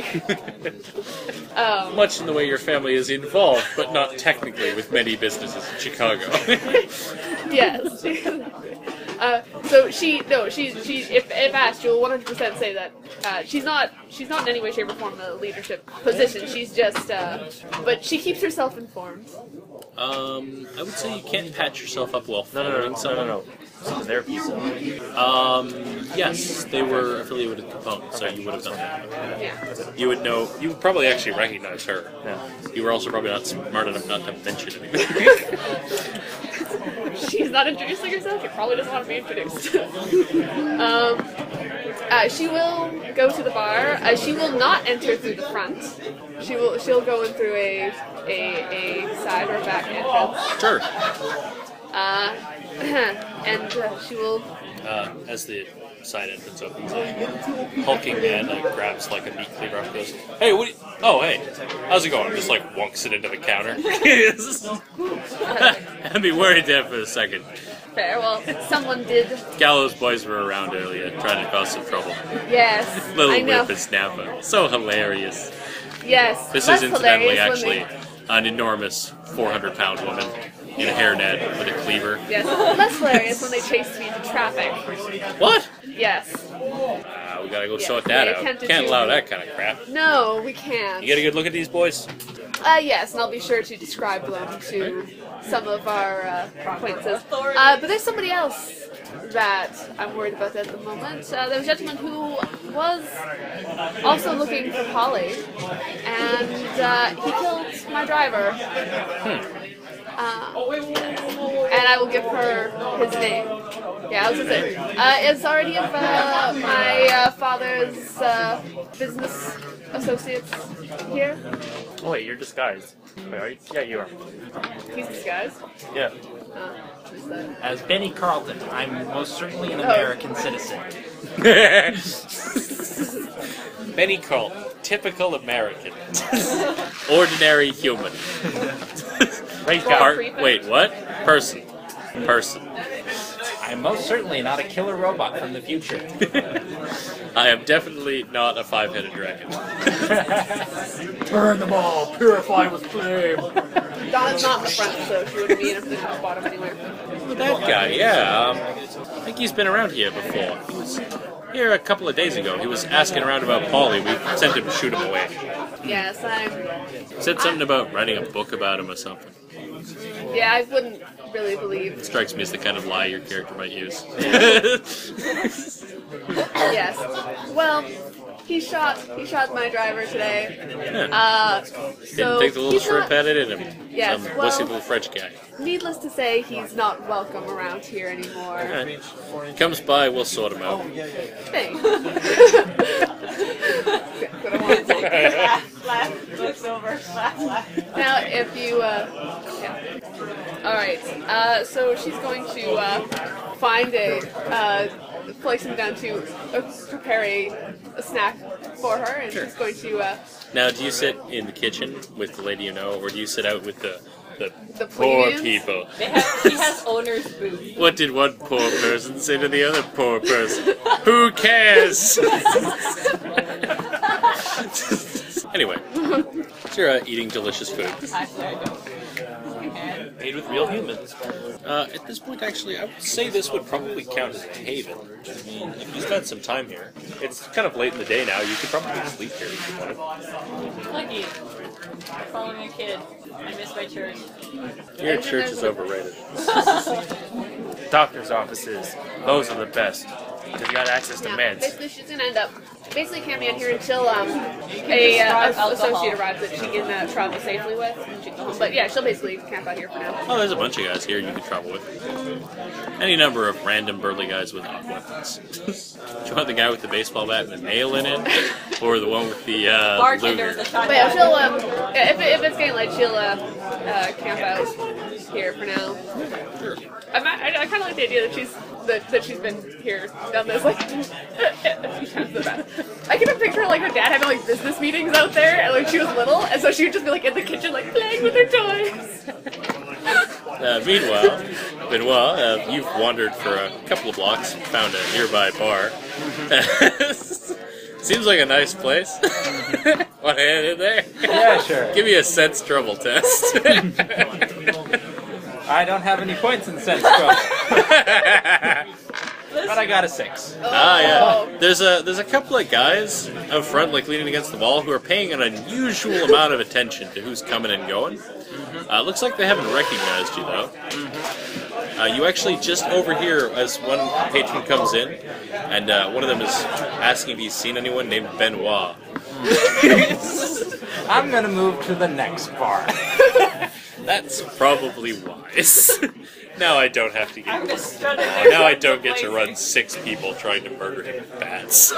Much in the way your family is involved, but not technically, with many businesses in Chicago. Yes. So she if asked, she'll 100% say that she's not in any way, shape, or form a leadership position. She's just, but she keeps herself informed. I would say you can't patch yourself up well. No. This is their piece of it. Yes, they were affiliated with Capone, so you would have done that. Yeah. You would know. You would probably actually recognize her. Yeah. You were also probably not smart enough not to mention anything. She's not introducing herself. She probably doesn't want to be introduced. She will go to the bar. She will not enter through the front. She'll go in through a side or back entrance. Sure. And she will. As the side entrance opens, a hulking man grabs like a meat cleaver and goes, "Hey, what? Oh, hey, how's it going?" Just like wonks it into the counter. I'd be worried there for a second. Fair. Well, someone did. Gallows boys were around earlier, trying to cause some trouble. Yes. Little I know. whippersnapper, so hilarious. Yes. This less is incidentally hilarious when actually an enormous 400-pound woman in a hairnet with a cleaver. Yes. Less hilarious when they chased me into traffic. What? Yes. We gotta go Yes, sort that they out. attempted Can't to- allow that kind of crap. No, we can't. You get a good look at these boys? Yes, and I'll be sure to describe them to some of our acquaintances. But there's somebody else that I'm worried about at the moment. There was a gentleman who was also looking for Polly, and he killed my driver. And I will give her his name. Yeah, I was gonna say, it's already of my father's business associates here. Oh wait, you're disguised. Wait, are you? Yeah, you are. He's disguised. Yeah. Who's that? As Benny Carlton, I'm most certainly an American citizen. Benny Carlton, typical American. Ordinary human. Great guy. Wait, what? Person. I'm most certainly not a killer robot from the future. I am definitely not a 5-headed dragon. Burn them all. Purify with flame. Donna's not in the front, so she wouldn't be in a position to spot him anywhere. That guy, yeah. I think he's been around here before. He was here a couple of days ago. He was asking around about Polly. We sent him to shoot him away. Yes, I'm. Said something about writing a book about him or something. Yeah, I wouldn't really believe. Strikes me as the kind of lie your character might use. Yes. Well, he shot my driver today. Didn't take the little he's shrimp not- at it in him. Yes, Some well- wussy little French guy. Needless to say, he's not welcome around here anymore. Alright. Comes by, we'll sort him out. Thanks. Laugh, looks over, laugh. Now, if you, yeah. Alright, so she's going to find a place him down to prepare a snack for her, and she's going to, Now, do you sit in the kitchen with the lady you know, or do you sit out with the The poor plebeians? people? He has owner's booth. What did one poor person say to the other poor person? Who cares? Anyway, so you're eating delicious food. Actually, I don't. Made with real humans. At this point, actually, I would say this would probably count as a haven. I mean, if you spent some time here, it's kind of late in the day now. You could probably sleep here if you wanted. Lucky. Following a kid. I miss my church. Your church is overrated. Doctor's offices. Those are the best. Because you got access to meds. Basically, she's gonna end up camping out here until a associate arrives that she can travel safely with. And she can go home. But yeah, she'll basically camp out here for now. Oh, there's a bunch of guys here you can travel with. Any number of random burly guys with weapons. Do you want the guy with the baseball bat and the nail in it, or the one with the Bartender Luger? with a shotgun. But yeah, she'll if it's getting late, she'll camp out here for now. I kind of like the idea that she's been here, done this like a few times. I can picture like her dad having like business meetings out there, and like she was little, and so she would just be like in the kitchen like playing with her toys. Meanwhile, Benoit, you've wandered for a couple of blocks, found a nearby bar. Seems like a nice place. Want to head in there? Yeah, sure. Give me a sense trouble test. I don't have any points in sense trouble. But I got a 6. Ah, yeah. There's a couple of guys out front, like leaning against the wall, who are paying an unusual amount of attention to who's coming and going. Looks like they haven't recognized you, though. You actually just overhear as one patron comes in, and one of them is asking if he's seen anyone named Benoit. I'm gonna move to the next bar. That's probably wise. Now I don't have to get. Oh, now I don't get to run 6 people trying to murder him with bats.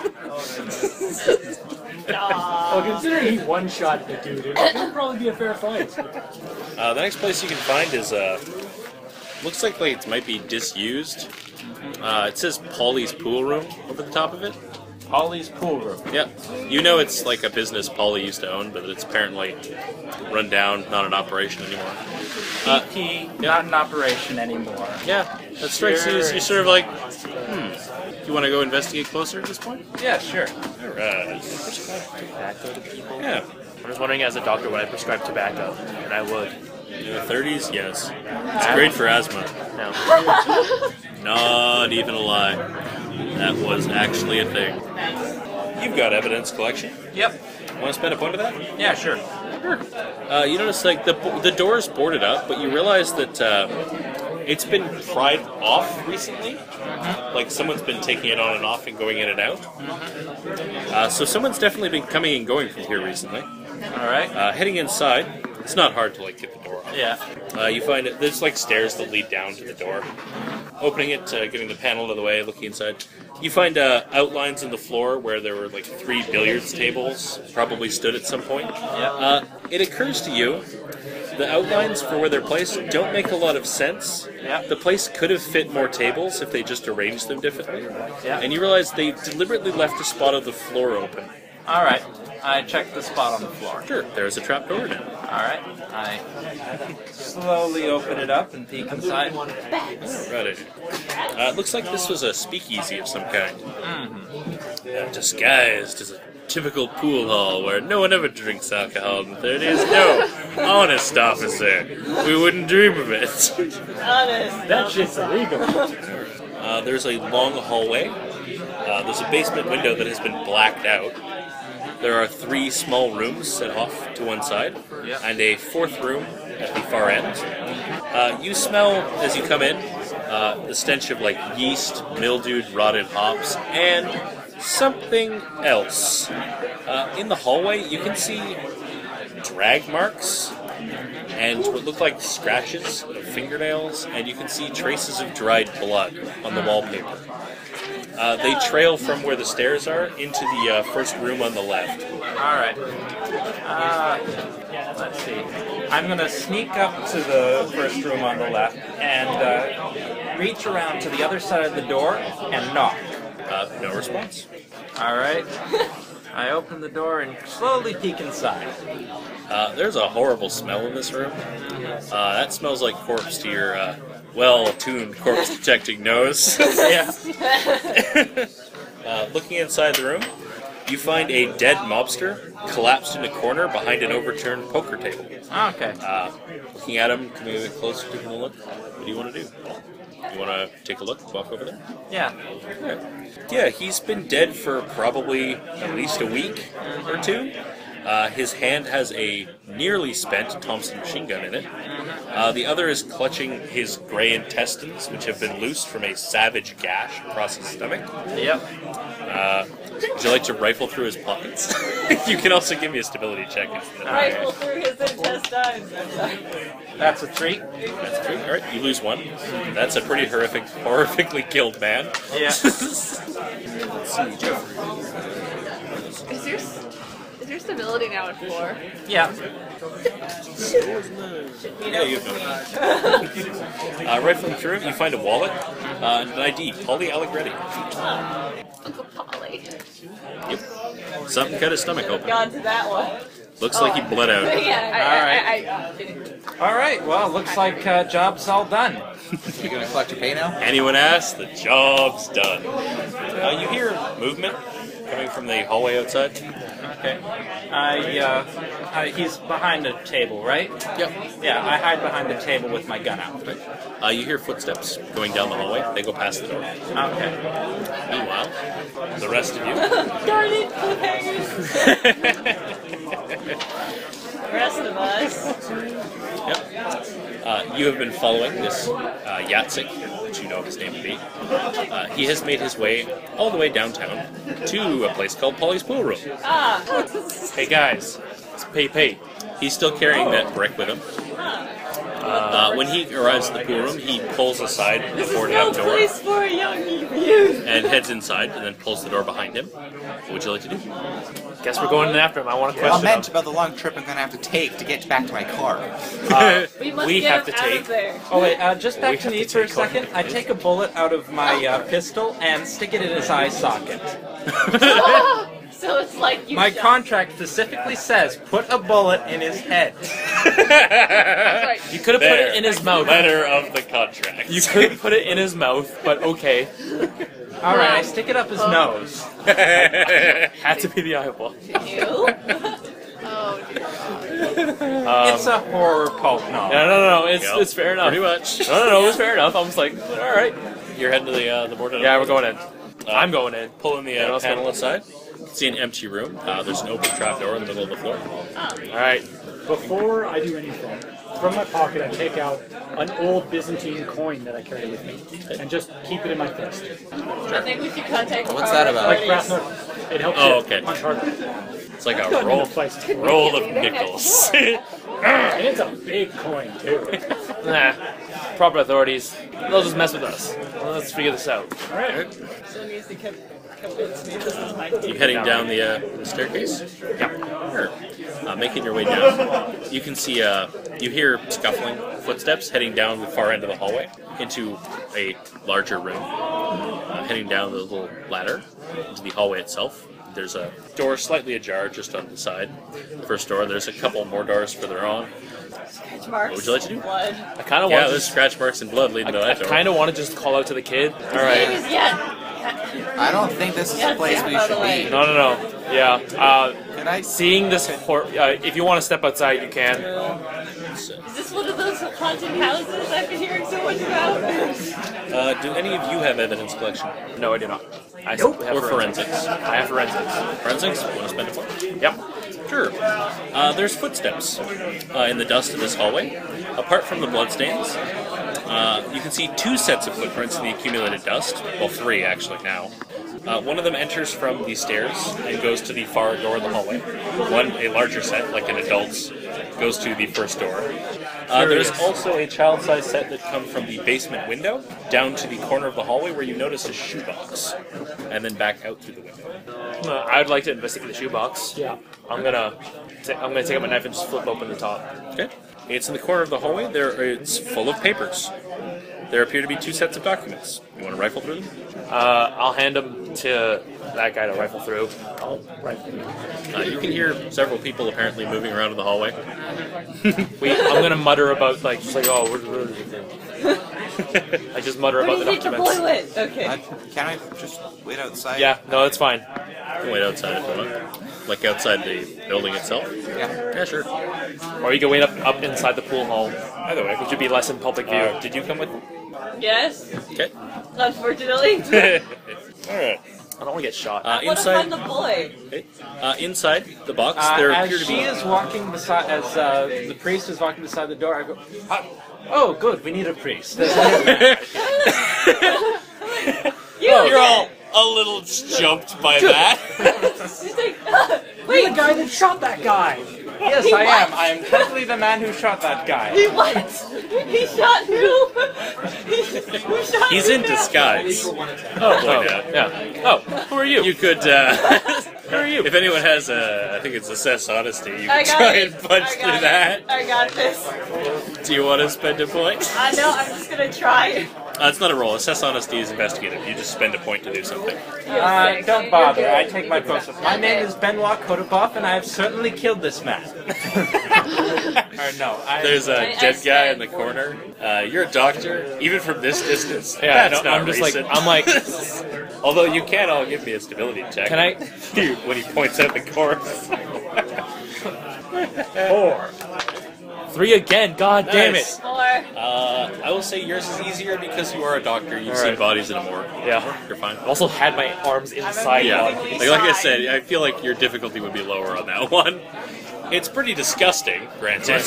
Well, considering he one-shot the dude, it would probably be a fair fight. The next place you can find is looks like it might be disused. It says Polly's Pool Room over the top of it. Polly's Pool Room. Yep. You know it's like a business Polly used to own, but it's apparently run down, not in operation anymore. PT, not in operation anymore. Yeah, that strikes you as you're sort of like, you want to go investigate closer at this point? Yeah, sure. Alright. Tobacco to people? Yeah. I'm just wondering, as a doctor, would I prescribe tobacco? And I would. In the 30s, yes. It's great for asthma. No. Not even a lie. That was actually a thing. You've got evidence collection. Yep. Want to spend a point of that? Yeah, sure. You notice like the door's boarded up, but you realize that it's been pried off recently. Like someone's been taking it on and off and going in and out. So someone's definitely been coming and going from here recently. All right. Heading inside, it's not hard to like get the door off. Yeah. You find it. There's like stairs that lead down to the door. Opening it, getting the panel out of the way, looking inside. You find outlines in the floor where there were like 3 billiards tables, probably stood at some point. Yeah. It occurs to you, the outlines for where they're placed don't make a lot of sense. Yeah. The place could have fit more tables if they just arranged them differently. Yeah. And you realize they deliberately left a spot of the floor open. All right. I checked the spot on the floor. Sure, there's a trap door now. All right. I slowly open it up and peek inside. Right. It looks like this was a speakeasy of some kind. Disguised as a typical pool hall where no one ever drinks alcohol in the 30s. No, honest officer. We wouldn't dream of it. Honest. That shit's illegal. There's a long hallway. There's a basement window that has been blacked out. There are 3 small rooms set off to one side, and a 4th room at the far end. You smell, as you come in, the stench of like yeast, mildewed, rotted hops, and something else. In the hallway, you can see drag marks and what look like scratches of fingernails, and you can see traces of dried blood on the wallpaper. They trail from where the stairs are into the first room on the left. All right. Let's see. I'm going to sneak up to the first room on the left and reach around to the other side of the door and knock. No response. All right. I open the door and slowly peek inside. There's a horrible smell in this room. That smells like corpse to your well-tuned corpse-detecting nose. Yeah. Looking inside the room, you find a dead mobster collapsed in a corner behind an overturned poker table. Okay. Looking at him, coming a bit closer, taking a look. What do you want to do? You want to take a look, walk over there? Yeah. Yeah, he's been dead for probably at least a week or 2. His hand has a nearly spent Thompson machine gun in it. The other is clutching his gray intestines, which have been loosed from a savage gash across his stomach. Yep. Would you like to rifle through his pockets? You can also give me a stability check. Rifle through his intestines. That's a 3. That's 3. All right, you lose 1. That's a pretty horrifically killed man. Yeah. Is your stability now at 4? Yeah. Yeah, you have rifling through it, you find a wallet and an ID, Polly Allegretti. Uncle Polly. Yep. Something cut his stomach open. Gone to that one. Looks like he bled out. Yeah. All right. Well, looks like job's all done. You gonna collect your pay now? Anyone asks, the job's done. You hear movement coming from the hallway outside. Okay. He's behind a table, right? Yep. Yeah, I hide behind the table with my gun out. You hear footsteps going down the hallway. They go past the door. Okay. Meanwhile, the rest of you. Darn it, cliffhangers. The rest of us. Yep. You have been following this Yatsik, which you know his name to be. He has made his way all the way downtown to a place called Polly's Pool Room. Ah. Hey guys, it's pay. He's still carrying that brick with him. When he arrives at the pool room, he pulls aside the boarded-up door Place for a young youth. and heads inside, and then pulls the door behind him. What would you like to do? Guess we're going in after him. I want to Well, I question meant him. about the long trip I'm gonna have to take to get back to my car. We must We get have him to out take- of there. Oh wait, just back We to have me to for a take over. second. I take a bullet out of my pistol and stick it in his eye socket. So it's like you My shot. contract specifically says put a bullet in his head. Right. You could have put it in his mouth. Letter of the contract. You could have put it in his mouth, but okay. All right, I stick it up his nose. Had to be the eyeball. You? Oh, dear. It's a horror pulp novel. No. Yep. It's fair enough. Pretty much. No. It's fair enough. I was like, all right. You're heading to the boarded-up. Yeah, we're going in. I'm going in. Pulling the Anyone else panel going? aside. You can see an empty room. There's an open trap door in the middle of the floor. All right. Before I do anything, from my pocket I take out an old Byzantine coin that I carry with me and just keep it in my fist. I think we should contact What's our that about? Like authorities. brass knuckles. It helps Oh, you okay. punch harder. It's like a Gun in roll, the place. roll of nickels. And it's a big coin too. Nah. Proper authorities. They'll just mess with us. Let's figure this out. Alright. Someone needs to convince me this is my You heading down the staircase? Yeah. Sure. Making your way down, you can see, you hear scuffling footsteps heading down the far end of the hallway into a larger room. Heading down the little ladder into the hallway itself. There's a door slightly ajar just on the side. The first door. There's a couple more doors further on. Scratch marks. What would you like to do? Blood. I kind of Yeah, want there's to. scratch marks and blood leading to I that door. kind of want to just call out to the kid. All Name right. is Yet. I don't think this is the place we by the should way. be. No. Yeah. Can I? Seeing this, if you want to step outside, you can. Is this one of those haunted houses I've been hearing so much about? Do any of you have evidence collection? No, I do not. I simply have Or forensics? I have forensics. Forensics? Want to spend a point? Yep. Sure. There's footsteps in the dust of this hallway. Apart from the bloodstains, you can see 2 sets of footprints in the accumulated dust. Well, 3 actually now. One of them enters from the stairs and goes to the far door of the hallway. One, a larger set, like an adult's, goes to the first door. There's also a child-sized set that comes from the basement window down to the corner of the hallway where you notice a shoebox, and then back out through the window. I'd like to investigate the shoebox. Yeah. I'm gonna take out my knife and just flip open the top. Okay. It's in the corner of the hallway. It's full of papers. There appear to be 2 sets of documents. You want to rifle through them? I'll hand them to that guy to rifle through. You can hear several people apparently moving around in the hallway. I'm gonna mutter about what is it? I just mutter about What the do you think the documents. boy went? Okay. Can I just wait outside? Yeah, no, it's fine. You can wait outside if you want. Like outside the building itself? Yeah, sure. Or you can wait up inside the pool hall. Either way, which would be less in public view. Did you come with them? Yes. Okay. Unfortunately. Alright. I don't want to get shot. What if Inside, I'm the boy? inside the box, there appear As to she be. is walking beside, as the priest is walking beside the door, I go, "Oh, good, we need a priest." You're all a little jumped by that. He's like, You're the guy that shot that guy. Yes, I am. I am totally the man who shot that guy. he what? He shot who? Who shot He's who in now? disguise. Yeah. Oh, who are you? You could. Who are you? If anyone has I think it's assess honesty. You I can got try it. and punch I got through it. that. I got this. Do you want to spend a point? No, I'm just gonna try. It's not a roll. Assess honesty is investigative. You just spend a point to do something. Don't bother. I take my post. My name is Benoit Kotoboff, and I have certainly killed this man. Or no, There's a I dead guy in stand the corner. You're a doctor, even from this distance. Yeah, that's no, not I'm just recent. like, I'm like, Although you can all give me a stability check. can I? Dude, when he points out the corpse. 4. 3 again. God damn Nice. it. 4. I will say yours is easier because you are a doctor. You've seen Alright. bodies in a morgue. Yeah. You're fine. I also had my arms inside. Yeah, bodies. like I said, I feel like your difficulty would be lower on that one. It's pretty disgusting, granted.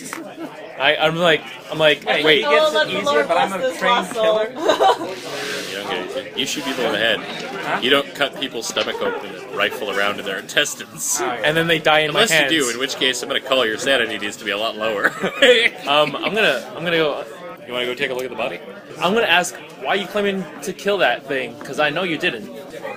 I'm like, wait. He gets it easier, but I'm a trained killer. You don't get anything. You shoot people in the head. You don't cut people's stomach open and rifle around in their intestines. And then they die in Unless my hands. you do, in which case I'm gonna call your sanity needs to be a lot lower. I'm gonna go. You wanna go take a look at the body? I'm gonna ask why are you claiming to kill that thing? Because I know you didn't.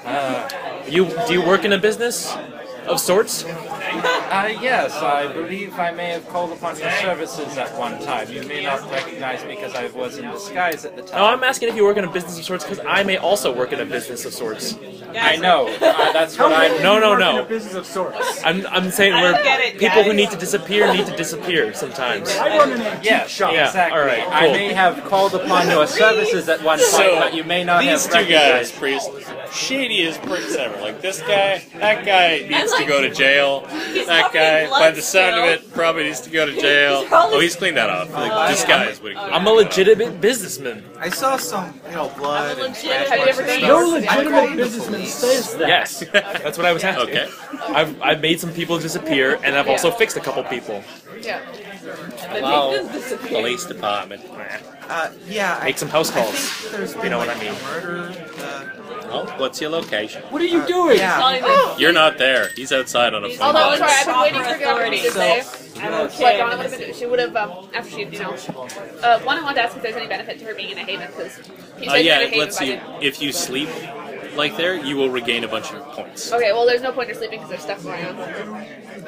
Do you work in a business of sorts? Yes, I believe I may have called upon your services at one time. You may not recognize me because I was in disguise at the time. No, I'm asking if you work in a business of sorts because I may also work in a business of sorts. I know. That's what I'm... No. In a business of sorts. I'm saying I where don't get it, people who guys. need to disappear sometimes. I run an antique Yes, shop. Yeah, exactly. alright, I cool. may have called upon your services at one point, but you may not These have two recognized. guys, priest, shady as pricks ever. Like this guy, that guy needs to go to jail. That guy, by the sound of it, probably needs to go to jail. Oh, he's cleaned that off. Like, this guy is what he I'm a legitimate businessman. I saw some, blood and Legit. Have you ever seen No those? legitimate businessman says that. Yes, that's what I was asking. Okay. I've made some people disappear, and I've also fixed a couple people. Yeah. Hello, police department. yeah, Make some house calls. there's been You know what like I mean. a murder. Oh, what's your location? What are you doing? Yeah. You're not there. He's outside on a phone Although, line. sorry, I've been waiting for Authority. Gilbert to say I don't what care. Donna would have been. She would have, after she, one, I wanted to ask if there's any benefit to her being in a haven, because Yeah, let's see. If you sleep like there, you will regain a bunch of points. Okay, well, there's no point in sleeping because there's stuff going on.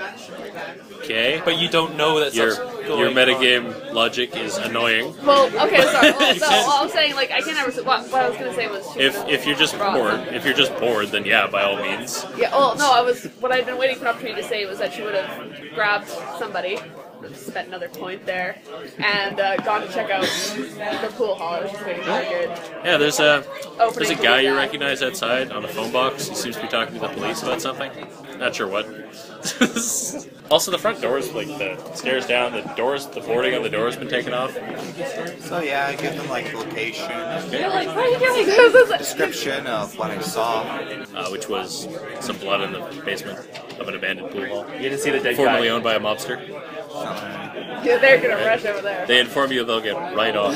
Okay? But you don't know that Your stuff's your going metagame logic is annoying. Well, okay, sorry. Well, You so can't- I was saying, like, I can't ever. What I was gonna say was. she would've If you're just brought bored, then yeah, by all means. Yeah. Well, no, I was. What I'd been waiting for an opportunity to say was that she would have grabbed somebody, would have spent another point there, and gone to check out the pool hall. I was just waiting for a good Yeah, there's a opening. to guy do you that. recognize outside on a phone box. He seems to be talking to the police about something. Not sure what. Also, the front doors, like the stairs down, the boarding on the door has been taken off. So yeah, I give them like location, You're like, what are you doing? description of what I saw. Which was some blood in the basement of an abandoned pool hall, You didn't see the dead formerly guy. owned by a mobster. Yeah, they're gonna rush over there. They inform you they'll get right off.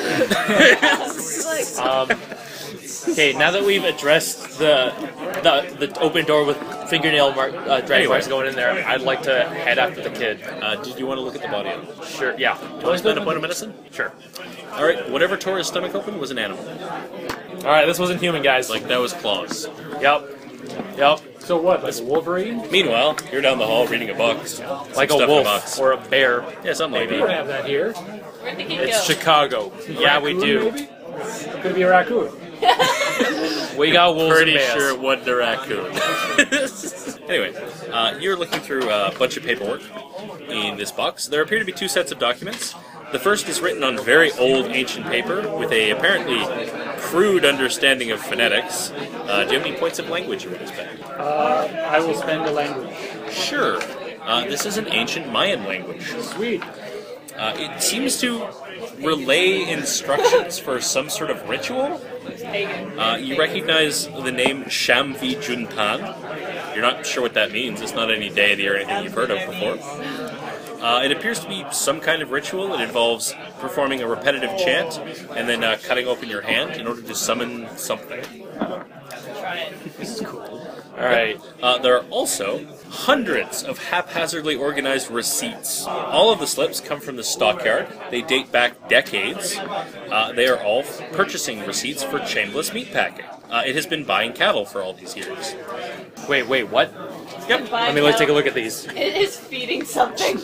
Okay, now that we've addressed the open door with fingernail drag Anyway. marks going in there, I'd like to head after the kid. Did you want to look at the body? Sure, yeah. Do you want to spend a point of medicine? Sure. All right, whatever tore his stomach open was an animal. All right, this wasn't human, guys. Like that was claws. Yep. So what, like a Wolverine? Meanwhile, you're down the hall reading a box. Like Some a stuff in wolf box. or a bear. Yeah, something We like don't that. have that here. Where'd the kid It's go? Chicago. Yeah, we Raccoon, do. Maybe? Could be a raccoon. We got wolves Pretty and bears. sure it wasn't a raccoon. Anyway, you're looking through a bunch of paperwork in this box. There appear to be two sets of documents. The first is written on very old, ancient paper with a apparently crude understanding of phonetics. Do you have any points of language you want to spend? I will spend the language. Sure. This is an ancient Mayan language. Sweet. It seems to relay instructions for some sort of ritual. pagan. You recognize the name Shamvi Juntan. You're not sure what that means. It's not any deity or anything you've heard of before. It appears to be some kind of ritual. It involves performing a repetitive chant and then cutting open your hand in order to summon something. Try it. This is cool. Alright. There are also hundreds of haphazardly organized receipts. All of the slips come from the stockyard. They date back decades. They are all purchasing receipts for chainless meatpacking. It has been buying cattle for all these years. Wait, what? Yep. Let me take a look at these. It is feeding something.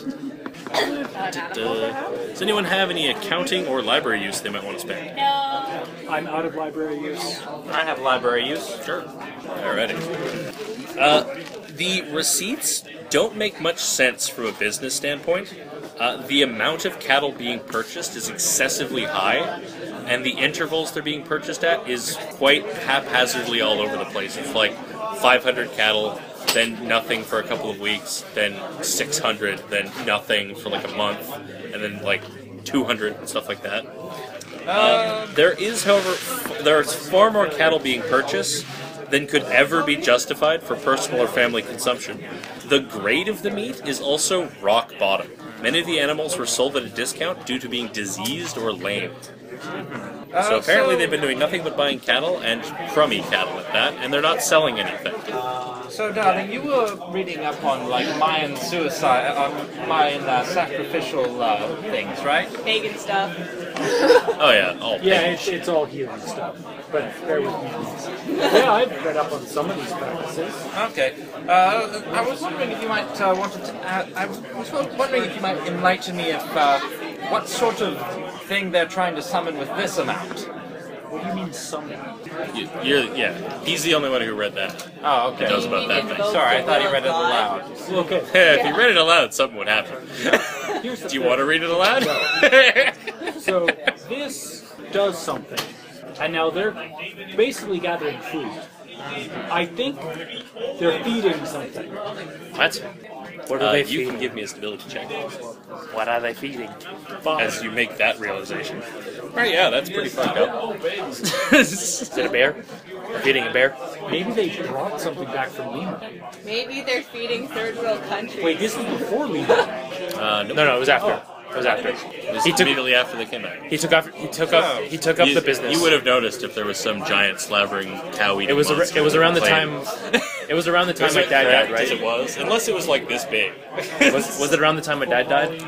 Does anyone have any accounting or library use they might want to spend? No. I'm out of library use. I have library use. Sure. Alrighty. The receipts don't make much sense from a business standpoint. The amount of cattle being purchased is excessively high, and the intervals they're being purchased at is quite haphazardly all over the place. It's like 500 cattle, then nothing for a couple of weeks, then 600, then nothing for like a month, and then like 200 and stuff like that. There is, however, there's far more cattle being purchased than could ever be justified for personal or family consumption. The grade of the meat is also rock bottom. Many of the animals were sold at a discount due to being diseased or lame. So apparently they've been doing nothing but buying cattle, and crummy cattle at that, and they're not selling anything. So, darling, you were reading up on, like, Mayan suicide, Mayan sacrificial things, right? Pagan stuff. Oh yeah, all Yeah, it's all healing stuff. But bear with me. Yeah, I've read up on some of these practices. Okay. I was wondering if you might I was wondering if you might enlighten me of what sort of thing they're trying to summon with this amount. What do you mean summon? Yeah, he's the only one who read that. Oh, okay. He knows about that thing. Sorry, I thought he read it aloud. Okay. Yeah, if you read it aloud, something would happen. Here's the Do you thing. want to read it aloud? So this does something. And now they're basically gathering food. I think they're feeding something. What? What are they You feeding? can give me a stability check What are they feeding? as you make that realization. Alright, yeah, that's pretty fucked up. Is it a bear? They're feeding a bear? Maybe they brought something back from Lima. Maybe they're feeding third world countries. Wait, this was before Lima. No, it was after. It was after. It was He took- immediately after they came back. He took up the business. You would have noticed if there was some giant slavering cow eating It was monster it was around the playing. time. It was around the time Was my it dad died, correct as right? it was, unless it was like this big. Was it around the time my dad died?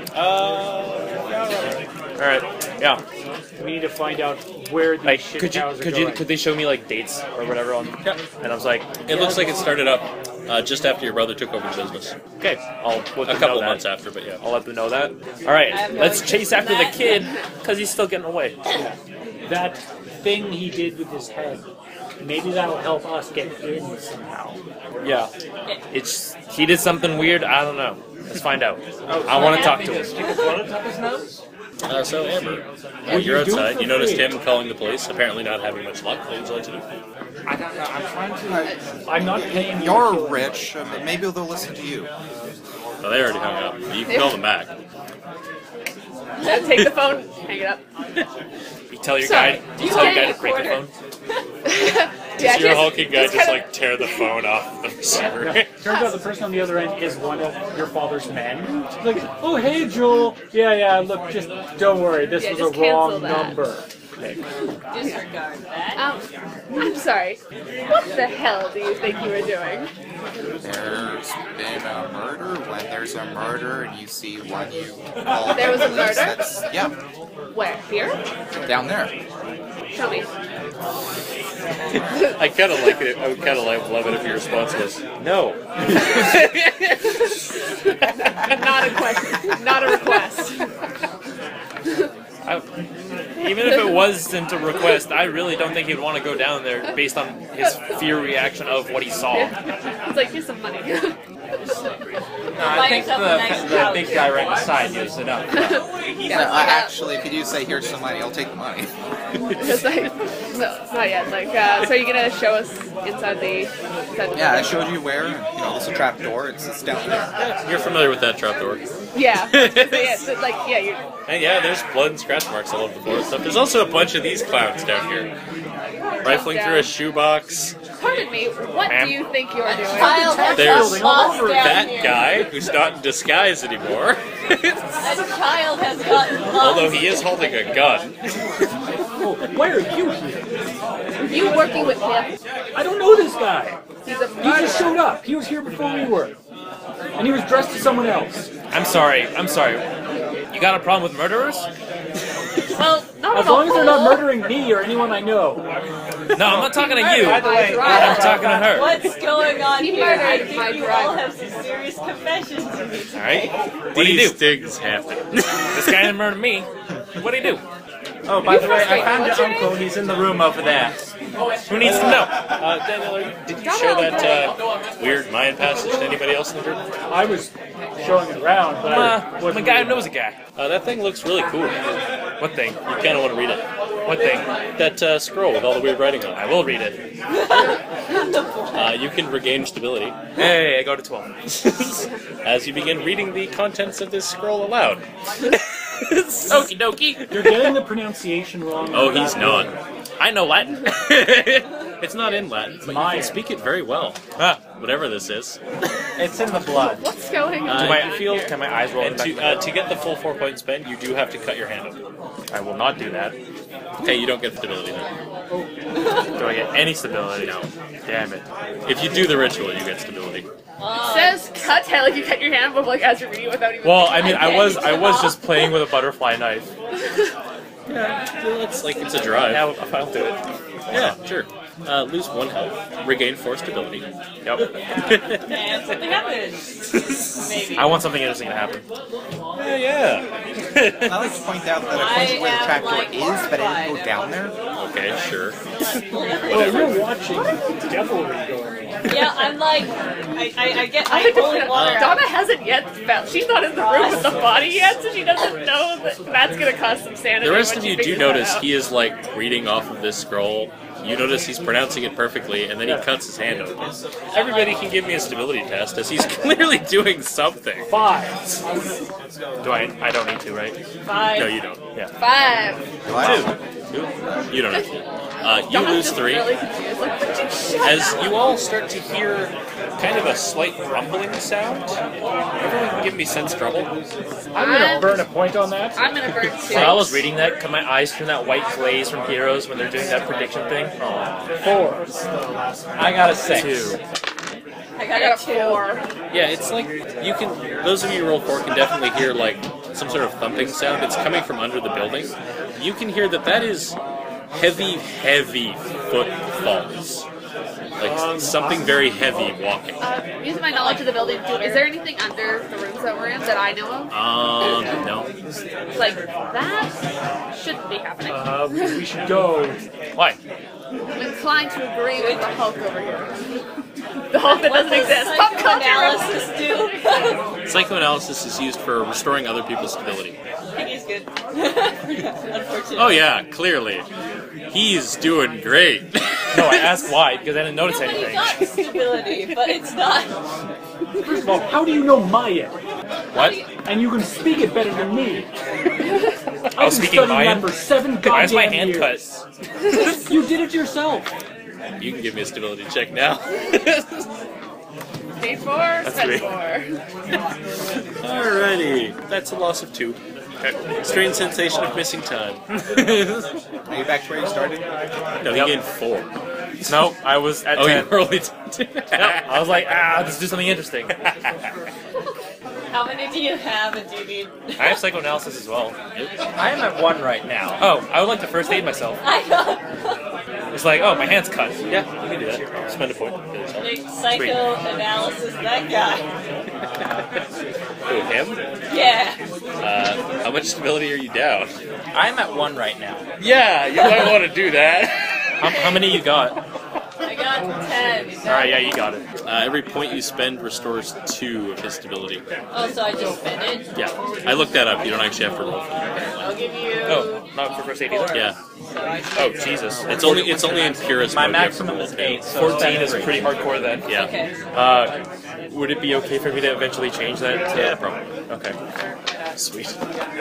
All right. Yeah. We need to find out where these Like, shit could cows are going. they show me like dates or whatever on? Yeah. And I was like, It looks like it started up just after your brother took over the business. okay, I'll let them A couple know that. months after, but yeah. I'll let them know that. All right, I have no let's interest chase in after the that. kid because he's still getting away. That thing he did with his head. Maybe that'll help us get in somehow. Yeah, he did something weird. I don't know. Let's find out. I want to talk to him. Stick a bullet up his nose? So Amber, What you're you do outside. for You noticed free? him calling the police. Apparently not having much luck. What would you like to do? I don't know. I'm trying to. I'm not paying you to You're kill him. rich. Maybe they'll listen to you. Oh, they already hung up. You can call them back. Take the phone, hang it up. You tell your Sorry, guy. you You tell your gave guy me to break the quarter. phone. Yeah, Your just- hulking guy just kinda- like tear the phone off the receiver. Turns out the person on the other end is one of your father's men. Like, oh hey Joel, yeah, look, just don't worry, this Yeah, was just a wrong cancel that. number. Disregard that. I'm sorry. What the hell do you think you were doing? There's been a murder. When there's a murder and you see one, you call There was a the police. murder? Yeah, Where? Here? down there. Show me. I kind of like it. I would kind of love it if your response was no. Not a question. Not a request. Even if it wasn't a request, I really don't think he'd want to go down there based on his fear reaction of what he saw. It's like, here's some money. No, I think the big guy right beside you is enough. Actually, if you do say here's some money, I'll take the money. It's like, no, not yet. Like, so are you gonna show us inside the? Yeah, I showed you where. You know, it's a trap door. It's down there. You're familiar with that trapdoor. Yeah. So, yeah. So, like, yeah. And yeah, there's blood and scratch marks all over the floor and stuff. There's also a bunch of these clowns down here. Rifling through a shoebox. Pardon me, what do you think you're doing? Child has There's got lost down that here. guy who's not in disguise anymore. That child has gotten lost. Although he is holding a gun. Oh, why are you here? You working with him? I don't know this guy. He's a He murderer. just showed up. He was here before we were. And he was dressed as someone else. I'm sorry. You got a problem with murderers? Well, not As on long a as they're not whole. murdering me or anyone I know. No, I'm not talking to you. By the way, I'm talking to her. what's going on He here? I murdered think my you driver. all have some serious confessions to make. Alright? What do you These do? things happen. This guy didn't murder me. What do you do? Oh, by the way, I found your uncle. He's in the room over there. Who needs to know? Daniel, did you show that weird Mayan passage to anybody else in the group? I was showing it around, but I I'm a wasn't guy who knows a guy. That thing looks really cool. What thing? You kind of want to read it. What thing? That scroll with all the weird writing on I it. will read it. You can regain stability Hey, I go to 12. as you begin reading the contents of this scroll aloud. Okie dokie. You're getting the pronunciation wrong. Oh, he's not. I know Latin. It's not in Latin, but you Mayan. can speak it very well. Ah, Whatever this is. It's in the blood. What's going on? do you my, feel- can my eyes roll And back? to get the full 4-point spend, you do have to cut your hand open. I will not do that. Okay, you don't get stability then. Do I get any stability? No. Damn it. If you do the ritual, you get stability. It says cut, like you cut your hand, but like as you're reading without even. Well, I mean, I was just playing with a butterfly knife. Yeah, it's like it's a drive. Yeah, I'll do it. Yeah, sure. Lose 1 health. Regain 4 stability. Yep. And something happens. Maybe. I want something interesting to happen. Yeah. I like to point out that I pointed where the trapdoor is, but I didn't go down there. Okay, sure. Oh, you're watching devilry going on. Yeah, I'm like, I get, I I think hold water out. Donna hasn't yet found. She's not in the room with the body yet, so she doesn't know that that's gonna cause some sanity. The rest when of she you do figures that notice out. he is like reading off of this scroll. You notice he's pronouncing it perfectly, and then he cuts his hand open. Everybody can give me a stability test, as he's clearly doing something. 5. Do I don't need to, right? Five. No, you don't. Yeah. 5. You don't have to. You Donna's lose just 3. Really confused. Like, would you shut As up? you all start to hear kind of a slight rumbling sound. Everyone can give me sense trouble. I'm gonna burn a point on that. I'm gonna burn too. When I was reading that, could my eyes turn that white glaze from Heroes when they're doing that prediction thing? Oh. 4. I got a 6. 2. I I got got a a 2. 4. Yeah, it's like you can. Those of you who roll 4 can definitely hear like some sort of thumping sound. It's coming from under the building. You can hear that is heavy footfalls. Like something very heavy walking. Using my knowledge of the building, is there anything under the rooms that we're in that I know of? No. Like, that shouldn't be happening. We should go. Why? I'm inclined to agree with the Hulk over here. The Hulk that What doesn't does exist. Pop culture! psychoanalysis do? Psychoanalysis is used for restoring other people's stability. I think he's good. Unfortunately. Oh yeah, clearly. He's doing great. No, I asked why, because I didn't notice No, but he anything. got stability, but it's not. First of all, how do you know Mayan? What? And you can speak it better than me. I I've was been speaking studying Mayan? that for 7 goddamn Why is my hand years. cut? You did it yourself. You can give me a stability check now. Pay 4, spend three. 4. Alrighty. That's a loss of 2. Strange sensation of missing time. Are you back to where you started? No, he gained 4. No, I was at Oh, 10. you were only I was like, let's do something interesting. How many do you have, and do you need? I have psychoanalysis as well. I am at 1 right now. Oh, I would like to first aid myself. I got It's like, oh, my hand's cut. Yeah, you can do that. Spend a point. Get yourself. like psychoanalysis. That guy. Who, him? Yeah. How much stability are you down? I'm at 1 right now. Yeah, you might want to do that. How many you got? I got 10. Alright, yeah, you got it. Every point you spend restores 2 of his stability. Oh, so I just spend it. Yeah, I looked that up. You don't actually have to roll for that. I'll give you. Oh, not for first aid either? Yeah, So I Oh, Jesus. it's only in purest My mode you have to maximum roll is it. 8, so 14 is pretty hardcore then. Yeah. Okay. Would it be okay for me to eventually change that? Yeah, probably. Okay. Sweet.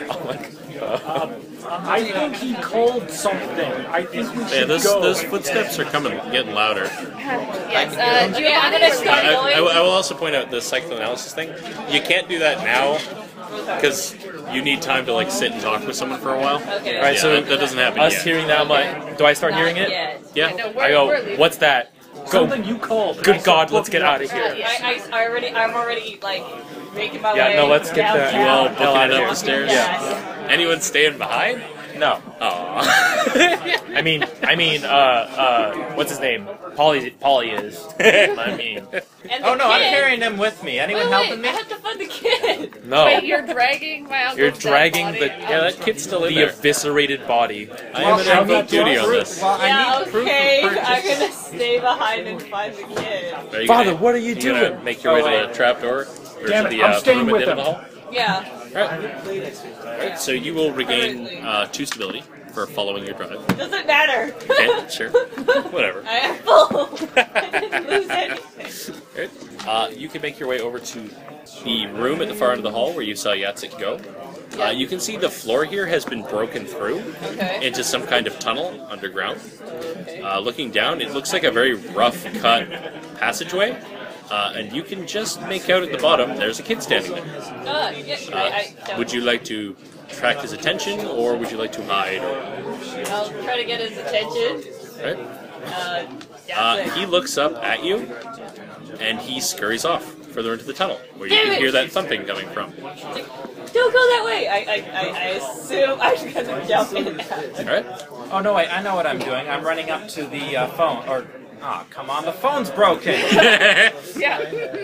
I think he called something. I think we should go. Those footsteps are getting louder. Yes. I'm gonna start going. I will also point out the psychoanalysis thing. You can't do that now because you need time to like sit and talk with someone for a while. Okay. All right, so that doesn't happen us yet. hearing that, I'm like, do I start hearing it? Yet. Yeah. No, I go, what's that? Go. Something you called. I Good said, God, let's look get it up. out of here. I'm already like making my way. Yeah, no, let's get that. You all downtown. booking out it of up here. the stairs? Yes. Anyone staying behind? No. Aww. I mean, what's his name? Polly is. I mean, And the Oh no, I'm kid- carrying him with me. Anyone Wait, helping me? I have to fund the kid. no. Wait, you're dragging my uncle's You're dead dragging body the Yeah, that kid's still in the there. eviscerated body. I am an I'm invoke not duty on drunk. this. Well, I Yeah, need proof okay. of I'm purchase. gonna stay behind and find the kid. Are you Father, gonna- what are you you gonna doing? make your way to the trapdoor? Or Damn to it, the I'm staying room at with the end of the him. hall? Yeah. Alright, so you will regain 2 stability for following your drive. Doesn't matter. Okay, sure. Whatever. I am full. I didn't lose anything. Alright. You can make your way over to the room at the far end of the hall where you saw Yatsik go. You can see the floor here has been broken through Okay. into some kind of tunnel underground. Looking down, it looks like a very rough cut passageway. And you can just make out at the bottom, there's a kid standing there. Yeah, I don't. Would you like to attract his attention, or would you like to hide? I'll try to get his attention. Right? He looks up at you, and he scurries off further into the tunnel, where you Damn can it! hear that thumping coming from. Don't go that way. I assume I'm gonna jump in. Alright? Oh no, wait, I know what I'm doing. I'm running up to the phone. Or, come on, the phone's broken. Yeah.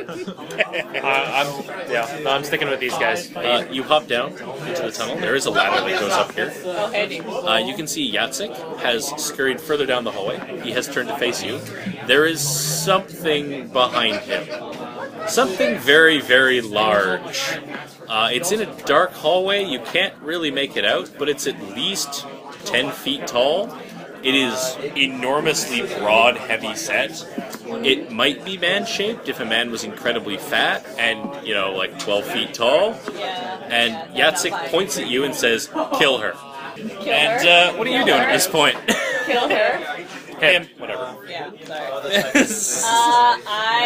I'm sticking with these guys. You hop down into the tunnel. There is a ladder that goes up here. Oh, handy. You can see Yatsik has scurried further down the hallway. He has turned to face you. There is something behind him. Something very, very large. It's in a dark hallway. You can't really make it out, but it's at least 10 feet tall. It is enormously broad, heavy set. It might be man-shaped if a man was incredibly fat and, like 12 feet tall. Yeah. And Yatsik points at you and says, "Kill her." Kill And her. what are you doing at this point? Kill her. Him. Whatever. Yeah. Sorry.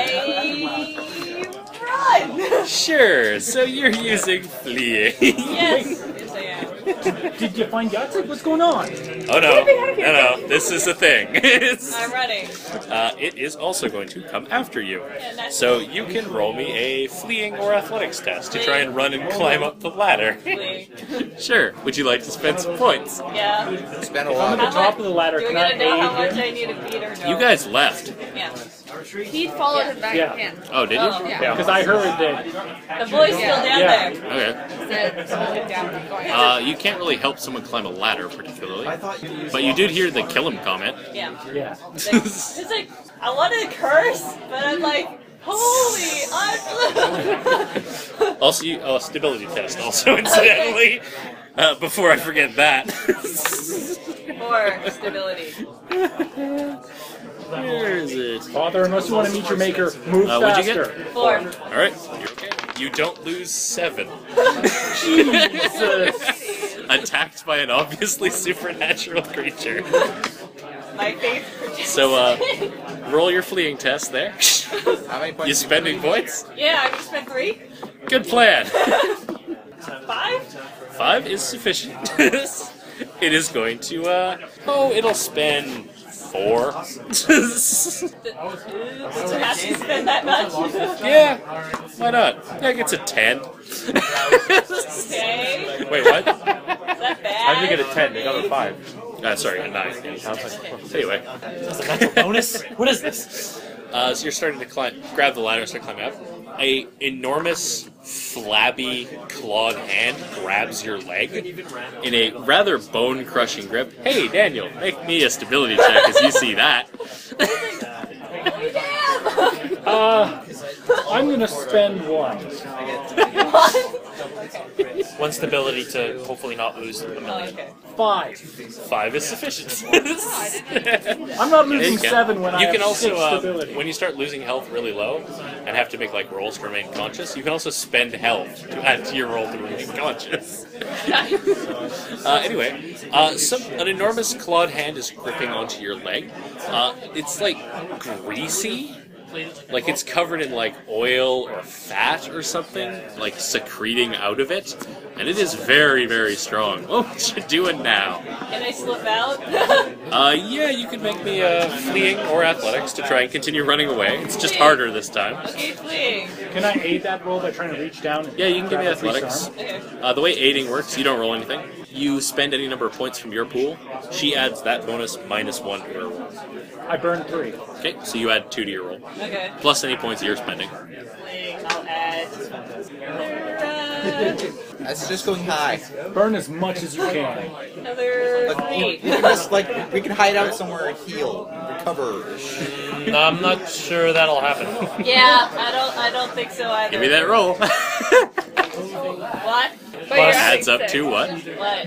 I run. Sure. So you're using fleeing. Yes. Yes, I am. Did you find Yatsik? What's going on? Oh no. No. This is a thing. I'm running. It is also going to come after you. Yeah, that's So you can roll me a fleeing or athletics test to try and run and climb up the ladder. fleeing. Sure. Would you like to spend some points? Yeah. Spent a I'm lot. at the top of the ladder. Do we Can I gotta know how much aid him? I need to beat or no? You guys left. Yeah. He followed him back Yeah. in. Oh, did you? Oh. Yeah. Because I heard that. The boy's still down Yeah. there. Okay. Said someone down going. You can't really help someone climb a ladder particularly, but you did hear the kill him comment. Yeah. Yeah. It's like, I want to curse, but I'm like, holy, I'm Also, stability test. Also, incidentally, before I forget that. for stability. Where is it? Father, unless you want to meet your maker, move What'd you faster. get? 4. All right, you're okay. You don't lose 7. Jesus. Attacked by an obviously supernatural creature. My favorite. So, roll your fleeing test there. How many points? You spending points? Yeah, I just spent 3. Good plan. 5? 5 is sufficient. It is going to, it'll spend 4. Does it have to spend that much? Yeah, why not? That gets a 10. Okay. Wait, what? Is that bad? How did you get a 10? They got a 5. Sorry, a 9. Anyway, Bonus? What is this? so you're starting to grab the ladder and start climbing up. A enormous, flabby, clawed hand grabs your leg in a rather bone-crushing grip. Hey, Daniel, make me a stability check as you see that. I'm gonna spend 1. One stability to hopefully not lose a million. Okay. 5. 5 is sufficient. I'm not losing You can. 7 when I You have can also, 6 stability. when you start losing health really low and have to make like rolls to remain conscious, you can also spend health to add to your roll to remain conscious. Anyway, an enormous clawed hand is gripping onto your leg. It's like greasy. Like it's covered in like oil or fat or something, like secreting out of it, and it is very, very strong. What you doing now? Can I slip out? Yeah, you can make me fleeing or athletics to try and continue running away. It's just harder this time. Okay, fleeing. Can I aid that roll by trying to reach down? And Yeah, you can give me grab a priest's athletics. arm? Okay. The way aiding works, you don't roll anything. You spend any number of points from your pool. She adds that bonus -1 to her roll. I burned 3. Okay, so you add 2 to your roll. Okay. Plus any points you're spending. Fleeing. I'll add. That's just going high. Burn as much as you can. Another Like, 8. we can just we can hide out somewhere and heal, recover. I'm not sure that'll happen. Yeah, I don't think so either. Give me that roll. What? But you're Adds adding up to what? What?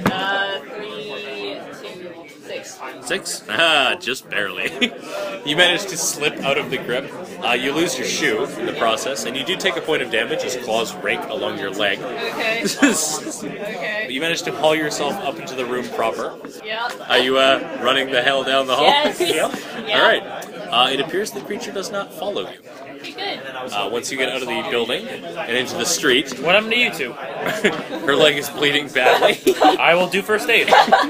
3, 2, 6. 6? Ah, just barely. You manage to slip out of the grip. You lose your shoe in the process, and you do take a point of damage as claws rake along your leg. Okay. But Okay. you manage to haul yourself up into the room proper. Yep. Are you running the hell down the hall? Yes. Yep. Yeah. All right. It appears the creature does not follow you. Be good. Once you get out of the building and into the street, What happened to you two? her leg is bleeding badly. I will do first aid.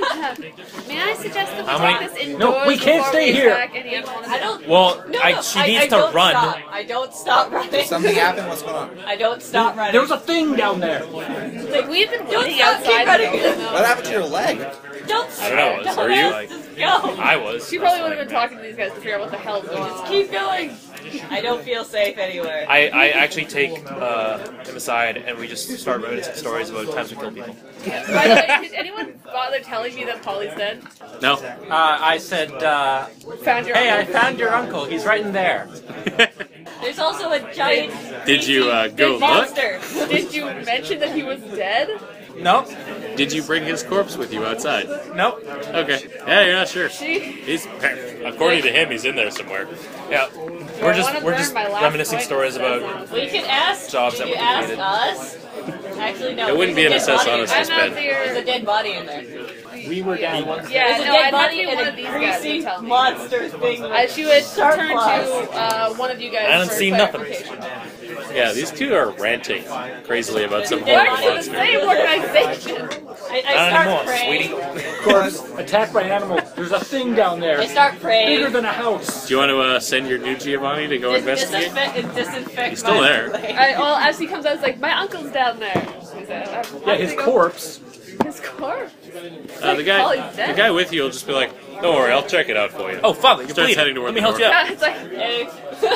May I suggest that we How take many- this indoors No, we can't before stay we here. attack any animals? I don't. Well, No, she I needs to don't run. Stop. I don't stop running. Something happened. What's going on? I don't stop running. There was a thing down there. Like, we've been Don't waiting stop, keep outside the running. building, though. What happened to your leg? Don't I don't know, stop. were you? Just go. I was. She probably would have been talking to these guys to figure out what the hell's going on. Keep going. I don't feel safe anywhere. I actually take him aside and we just start reminiscing stories about times we killed people. By the way, did anyone bother telling me that Polly's dead? No. I said, Found your hey, I uncle. found your uncle. He's right in there. There's also a giant. Did you go look? monster. Did you mention that he was dead? Nope. Did you bring his corpse with you outside? Nope. Okay. Yeah, you're not sure. She. He's, according to him, he's in there somewhere. Yeah. I wanna We're burn just my last reminiscing point stories that about. We can ask. Jobs Did that you were ask completed. us? Actually, no. It wouldn't there's be a an dead assess body in honest there. I'm not spend. There's a there. dead body in there. We were down once. Yeah, There's a no, dead I'd have body to be and one a of these guys greasy to tell me. monster thing. She would Sharp turn claws. to one of you guys I haven't for seen nothing. clarification. Yeah, these two are ranting crazily about some We're horrible to the monster. same organization. I Not start anymore, praying. sweetie. Corpse attacked by animals. There's a thing down there. I start Bigger praying. than a house. Do you want to send your new Giovanni to go investigate? Disinfect He's still my there. leg. Well, as he comes out, it's like, my uncle's down there. He said, Yeah, his corpse. His corpse? The guy with you will just be like, "Don't worry, I'll check it out for you." Oh, father, you're Starts bleeding. heading toward Let me the help you door. out. Yeah, it's like, Hey.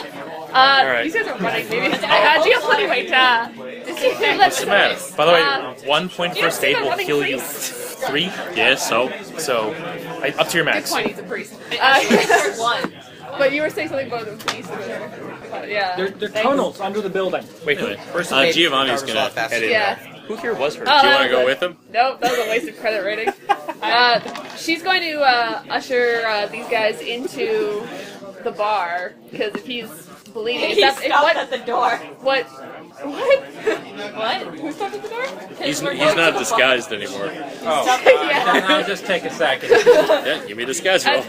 right. these guys are running, maybe. Do you have plenty weight? What's the matter? By the way, 1 point do you first aid see the will running heal you priest? 3. Yes, so So, up to your Good max. point, he's a priest. One. But you were saying something about the priest. Yeah. They're Thanks. tunnels under the building. Wait, anyway, First aid Giovanni's recovers a gonna lot faster. head in. Yeah. who here was hurt? Oh, Do you that want to was go a- with him? Nope, that was a wasted credit rating. She's going to usher these guys into the bar because if he's bleeding, He stopped at the door. What? What? Who stopped at the door? He's We're going not to the bar. disguised anymore. Oh, Yeah. I'll just take a second. Yeah, give me a disguise roll.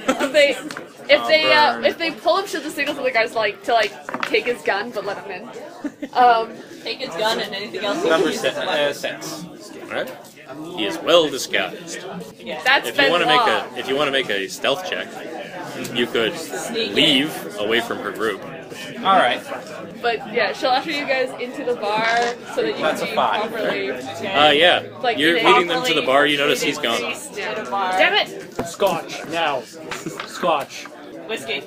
If they pull him, she'll just signal to the guys to take his gun, but let him in. Take his gun and anything else. Number he can use as weapons. 6. Alright. He is well disguised. Yeah. That's If you want to law. make a stealth check, you could Sneak in. leave away from her group. All right. But yeah, she'll usher you guys into the bar so that you That's a can be 5. properly. Yeah. Like, You're you leading them to the bar. You notice he's gone. To the bar. Damn it! Scotch now. Scotch. Whiskey.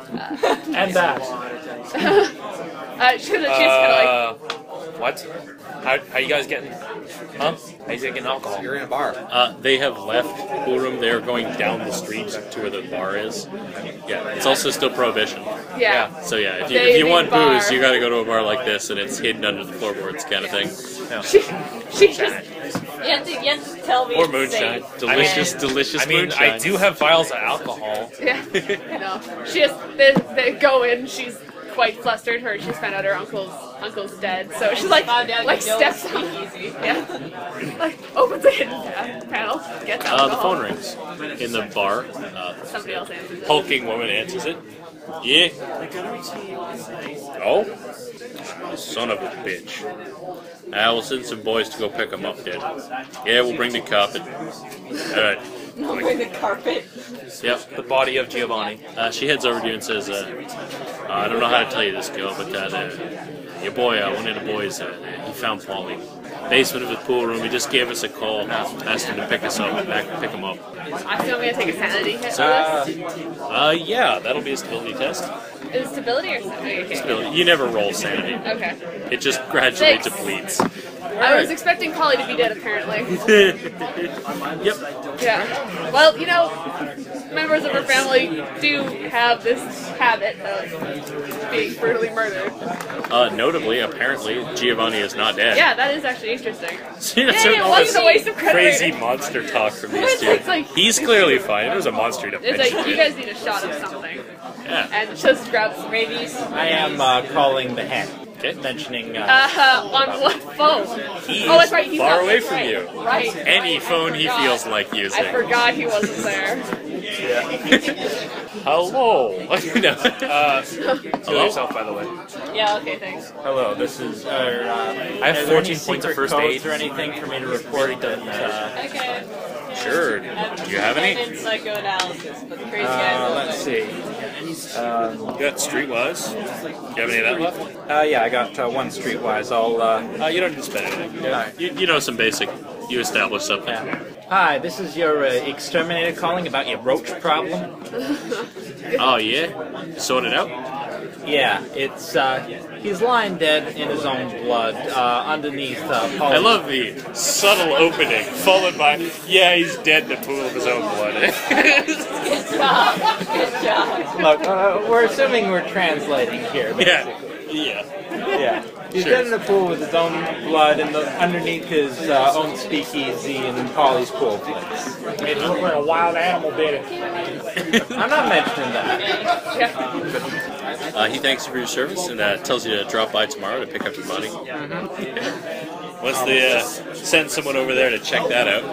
And that. She's kind of like, What? How you guys getting? Huh? How you getting alcohol? You're in a bar. They have left the pool room. They're going down the street to where the bar is. Yeah, it's also still prohibition. Yeah. So yeah, if They you leave want bar. booze, you got to go to a bar like this, and it's hidden under the floorboards, kind of thing. She just. You have to tell me Or it's moonshine, safe. delicious moonshine. I do have vials of alcohol. Yeah. No. She just. They go in. She's quite flustered. She's found out her uncle's dead, so she's like Found out you don't steps speak on. easy. Yeah. Like opens a hidden panel. Gets The alcohol. phone rings in the bar. Somebody else answers it. Hulking woman answers it. Yeah. Oh? Son of a bitch. We'll send some boys to go pick him up then. Yeah, we'll bring the carpet. Alright. Bring the carpet. Yep. The body of Giovanni. She heads over to you and says, I don't know how to tell you this, girl, but your boy, one of the boys, he found Polly. Basement of the pool room. He just gave us a call, asked him to pick him up. I still gonna take a sanity hit for this. Yeah, that'll be a stability test. Is it stability or sanity? Okay. Stability. You never roll sanity. Okay. It just gradually 6. depletes. I was expecting Polly to be dead, apparently. Yep. Yeah. Well, members of her family do have this habit of being brutally murdered. Notably, apparently, Giovanni is not dead. Yeah, that is actually interesting. See, that's Yay, it all wasn't this a waste of credit crazy rating. monster talk from these It's two. like- He's clearly fine. It was a monster to It's mention like, you it. guys need a shot of something. Yeah. And just grab some rabies. I am calling the hen. Okay. Mentioning. On what phone? He's That's right. He's far not- away that's from right. you. Right. Any phone he forgot. feels like using. I forgot he wasn't there. Hello. No. Kill yourself, by the way. Yeah, okay, thanks. Hello, this is. I have 14 points of first aid. or anything for me to report that. Okay. Sure. Do you have any? I'm in psychoanalysis, but the crazy guys Let's see. You got Streetwise? Do you have any of that left? Yeah, I got one streetwise. I'll. You don't need to spend anything. Alright. You know some basic. You establish something. Hi, this is your exterminator calling about your roach problem. Oh, yeah? You sorted out? Yeah, it's he's lying dead in his own blood underneath. I love the subtle opening, followed by, yeah, he's dead in the pool of his own blood. Good job. Good job. Look, we're assuming we're translating here. Yeah. Basically. Yeah. Yeah. He's Sure. dead in the pool with his own blood and underneath his own speakeasy in Polly's pool place. Made it look like a wild animal did it. I'm not mentioning that. Yeah. He thanks you for your service and tells you to drop by tomorrow to pick up your money. Once they send someone over there to check that out.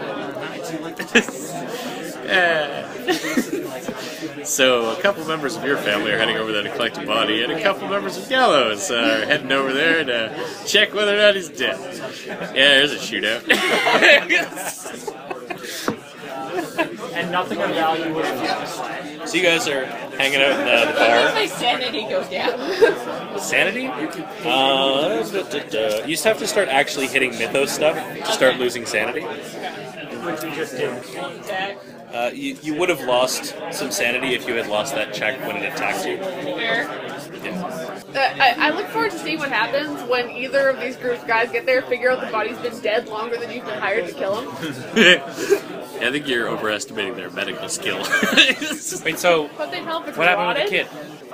So a couple members of your family are heading over there to collect a body, and a couple members of Gallows are heading over there to check whether or not he's dead. Yeah, there's a shootout. And nothing of value was lost. So you guys are hanging out in the Where bar. does my sanity go down? Sanity? You just have to start actually hitting mythos stuff to start losing sanity. Which we just did. Okay. You would have lost some sanity if you had lost that check when it attacked you. Fair. I look forward to seeing what happens when either of these group guys get there, figure out the body's been dead longer than you've been hired to kill him. I think you're overestimating their medical skill. Wait, so But they help if what happened with the rotted. kid?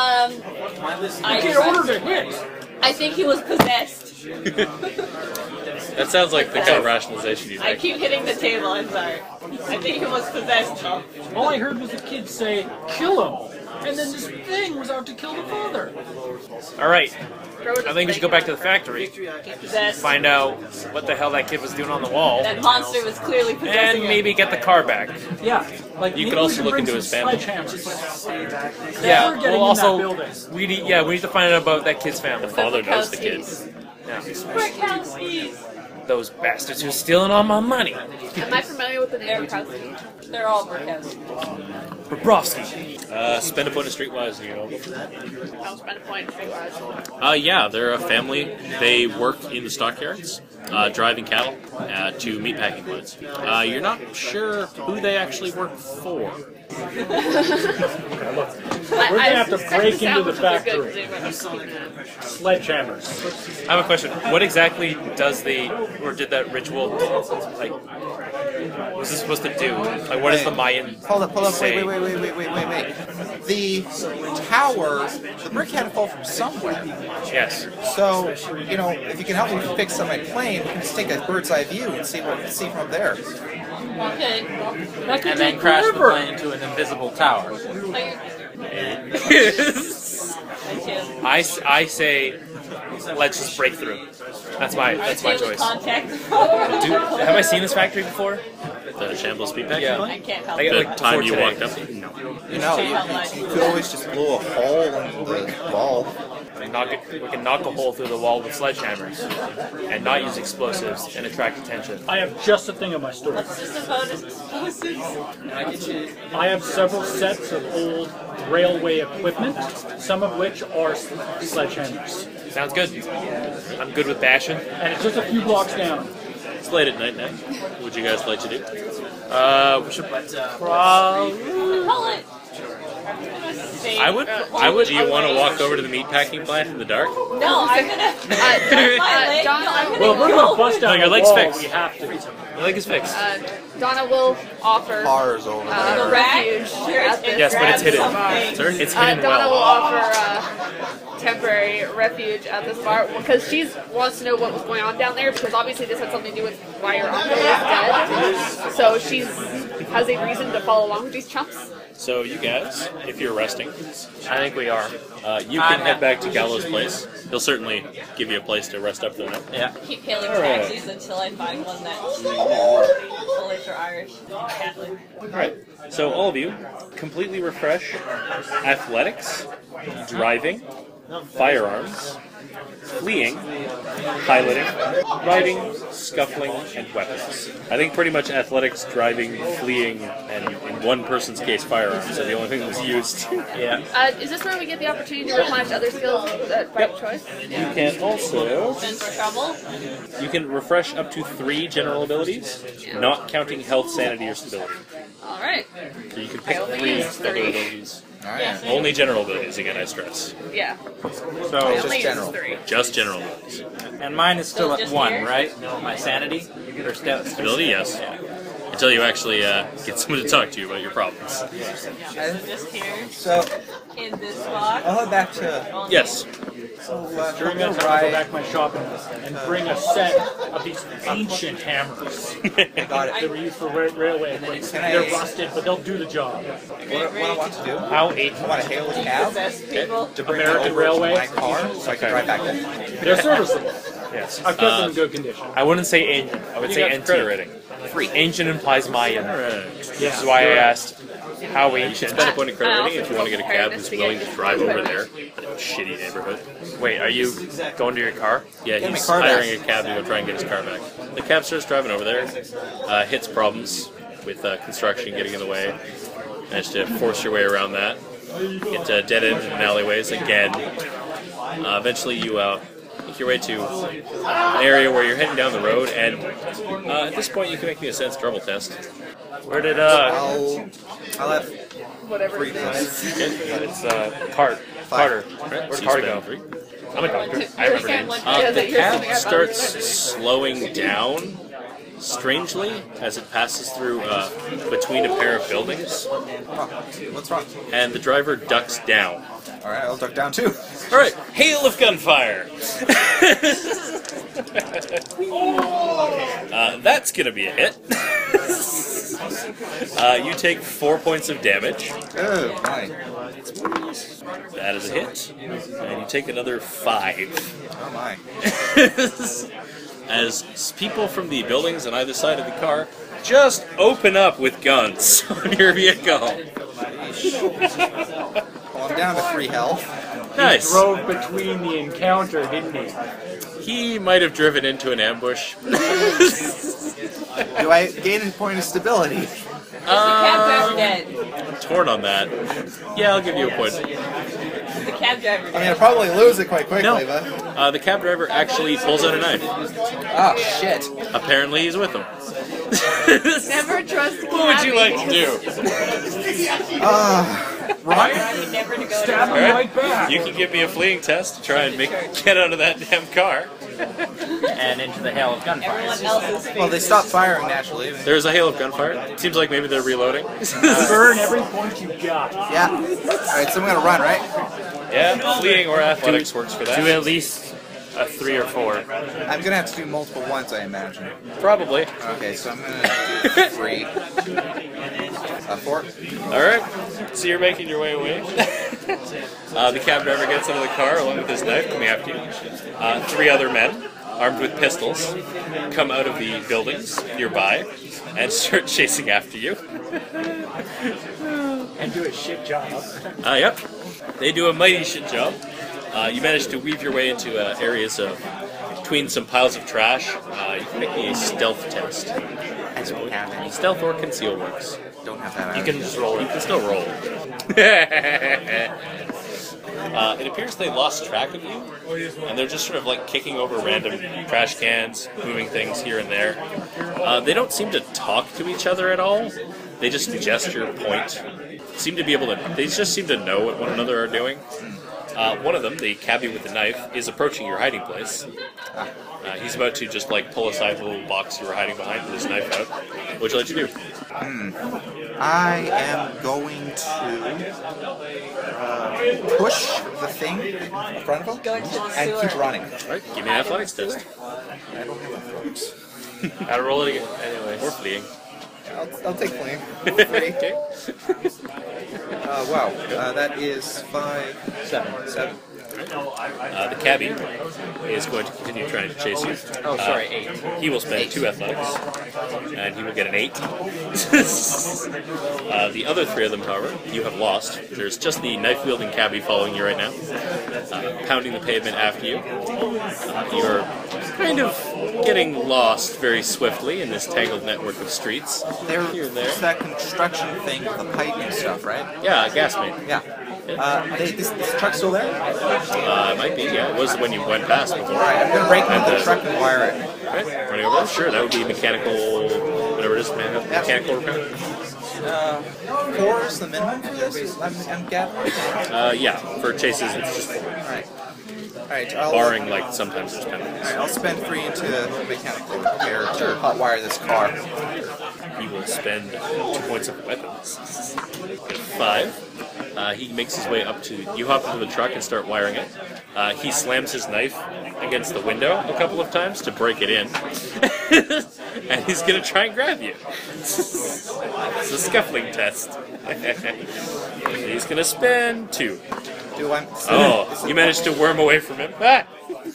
I think he was possessed. That sounds like the kind of rationalization you I make. keep hitting the table, I'm sorry. I think he was possessed. All I heard was the kid say, "Kill him," and then this thing was out to kill the father. All right. Throw it I think we should go back to the factory, Possessed. find out what the hell that kid was doing on the wall, That monster was clearly possessing and him. maybe get the car back. Yeah, like You maybe could we also should look bring into some his family. sledgehammers. Yeah. We're getting Well, in that also building. we need to find out about that kid's family. Father knows the kid. Brickowskis. Those bastards who are stealing all my money. Am I familiar with the name Brickowski? They're all Brickowskis. Bobrovsky. Spend a point of Streetwise and you know. I'll spend a point for you guys. Yeah, they're a family. They work in the stockyards, driving cattle to meatpacking plants. You're not sure who they actually work for. We're going to have to break into the factory. Sledgehammers. I have a question. What exactly does did that ritual, like, what's this supposed to do? Like, what does the Mayan Hold up, say? wait. The tower, the brick had to fall from somewhere. Yes. So, you know, if you can help me fix on my plane, we can just take a bird's eye view and see what we can see from up there. Okay. That could And then take crash the forever. plane into an invisible tower. I say, let's just break through. That's my choice. Contact. Have I seen this factory before? The Shambles meatpacking Yeah. I line? can't help I it. get The like time before you today. walked up? No. You know, you could always just blow a hole in the wall. We can knock a hole through the wall with sledgehammers and not use explosives and attract attention. I have just a thing in my store. What's this about explosives? I have several sets of old railway equipment, some of which are sledgehammers. Sounds good. I'm good with bashing. And it's just a few blocks down. It's late at night now. What would you guys like to do? We should probably. Call it. I would. Do you want to walk over to the meatpacking plant in the dark? No, I'm gonna. My leg. No, I'm gonna Well, if we're go. going to bust down No, your the leg's wall, fixed. we have to. My leg is fixed. Donna will offer Cars over there. refuge at this. Yes, but it's hidden. Something. It's hidden Donna will well. offer temporary refuge at this bar because she wants to know what was going on down there because obviously this had something to do with why your uncle is dead. So she has a reason to follow along with these chumps. So you guys, if you're resting, I think we are. you can head back to Gallows' place. He'll certainly give you a place to rest up for the night. Yeah. Keep hailing taxis until I find one that's Polish or Irish. Catholic. Alright, so all of you completely refresh athletics, driving, firearms, fleeing, piloting, riding, scuffling, and weapons. I think pretty much athletics, driving, fleeing, and in one person's case, firearms are the only thing that was used. Yeah. Is this where we get the opportunity to replenish other skills by choice? You can also Been for trouble? you can refresh up to 3 general abilities, not counting health, sanity, or stability. All right. So you can pick I only 3 use other 3. abilities. Alright. Only general abilities, again, I stress. Yeah. So, I just only general. use 3. Just general abilities. and mine is still So at just 1, here? right? My sanity? Or Stability, yes. Yeah. Until you actually get someone to talk to you about your problems. Just here, So, in this box. I'll head back to... Yes. During that time, I'll go back to my shop and bring a set of these ancient hammers Got that it. were used for railway equipment. Can I- They're rusted, but they'll do the job. What I want to do, How I want to hail a cab Possessed people. to bring it American over Railway? to my car so I can drive back home. They're serviceable. Yes. I've kept them in good condition. I wouldn't say ancient. I would You say got NT. credit rating. Ancient implies Mayan. Alright. This is why I asked how ancient. Spend a point of credit I rating also if you want to get a cab preparedness who's to willing get to drive over punished. there in a shitty neighborhood. Wait, are you going to your car? Yeah, Get my he's car back. hiring a cab to go try and get his car back. The cab starts driving over there, hits problems with construction getting in the way. Manage to force your way around that. Get dead ends and alleyways again. Eventually you make your way to an area where you're heading down the road, and at this point you can make me a sense trouble test. Where did I'll have Whatever 3 it is. points. it's Carter. Where'd Carter go? I'm a doctor. I remember names. The cab starts slowing down strangely as it passes through between a pair of buildings, What's wrong? and the driver ducks down. Alright, I'll duck down too. All right, hail of gunfire. That's gonna be a hit. You take 4 points of damage. Oh, my. That is a hit, and you take another 5. Oh, my. As people from the buildings on either side of the car just open up with guns on your vehicle. Well, I'm down to 3 health. Nice. Drove between the encounter, didn't he? He might have driven into an ambush. Do I gain a point of stability? The cab driver dead. Torn on that. Yeah, I'll give you a point. The cab driver I mean, dead. I'll probably lose it quite quickly, No. but... The cab driver actually pulls out a knife. Oh, shit. Apparently he's with them. Never trust a What would you like to do? Right? Never to go Stab him Alright. right back. You can give me a fleeing test to try and get out of that damn car. And into the hail of gunfire. Everyone else's face. Well, they stop firing naturally. There's a hail of gunfire. Seems like maybe they're reloading. Burn every point you got. Yeah. Alright, so I'm gonna run, right? Yeah, fleeing or athletics works for Do that. at least a 3 or 4. I'm gonna have to do multiple ones, I imagine. Probably. Okay, so I'm gonna do 3. 4. Alright, so you're making your way away. The cab driver gets out of the car along with his knife coming after you. 3 other men, armed with pistols, come out of the buildings nearby and start chasing after you. And do a shit job. Yep, they do a mighty shit job. You manage to weave your way into areas of between some piles of trash. You can make me a stealth test. I don't have any. Stealth or conceal works. Don't have that. You can just roll You it. can still roll. It appears they lost track of you, and they're just sort of like kicking over random trash cans, moving things here and there. They don't seem to talk to each other at all. They just gesture, point. Seem to be able to. They just seem to know what one another are doing. One of them, the cabbie with the knife, is approaching your hiding place. He's about to just like pull aside the little box you were hiding behind with his knife out. What would you like to do? I am going to push the thing in front of him and keep running. Alright, give me an athletics test. I don't have athletics. Gotta roll it again. Anyways. Or fleeing. I'll take flame. 3. Wow, that is 5, 7. The cabbie is going to continue trying to chase you. Oh, sorry, 8. He will spend 2 athletics, and he will get an 8. The other 3 of them, however, you have lost. There's just the knife-wielding cabbie following you right now, pounding the pavement after you. You're kind of getting lost very swiftly in this tangled network of streets. Here and there. There's that construction thing with the pipe and stuff, right? Yeah, a gas main. Yeah. This truck's still there? It might be, yeah. It was when you went past before. Alright, I'm gonna break into the truck and wire it. Okay, running over? Sure, that would be mechanical, whatever it is, mechanical repair. 4 is the minimum for this? I'm gathering? Yeah, for chases it's just 4. Alright, Barring, like, sometimes there's penalties. I'll spend 3 into mechanical repair to hotwire this car. He will spend 2 points of weapons. 5. He makes his way up to... You hop into the truck and start wiring it. He slams his knife against the window a couple of times to break it in. And he's going to try and grab you. It's a scuffling test. He's going to spend 2. Oh, you managed to worm away from him. Ah!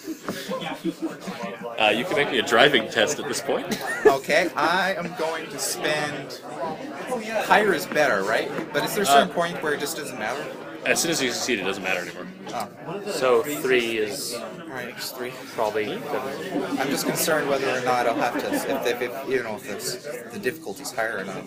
You can make me a driving test at this point. Okay, I am going to spend... Higher is better, right? But is there a certain point where it just doesn't matter? As soon as you succeed, it doesn't matter anymore. Oh. So 3 is Alright, it's 3. probably... I'm just concerned whether or not I'll have to... If you know, if the difficulty's higher or not.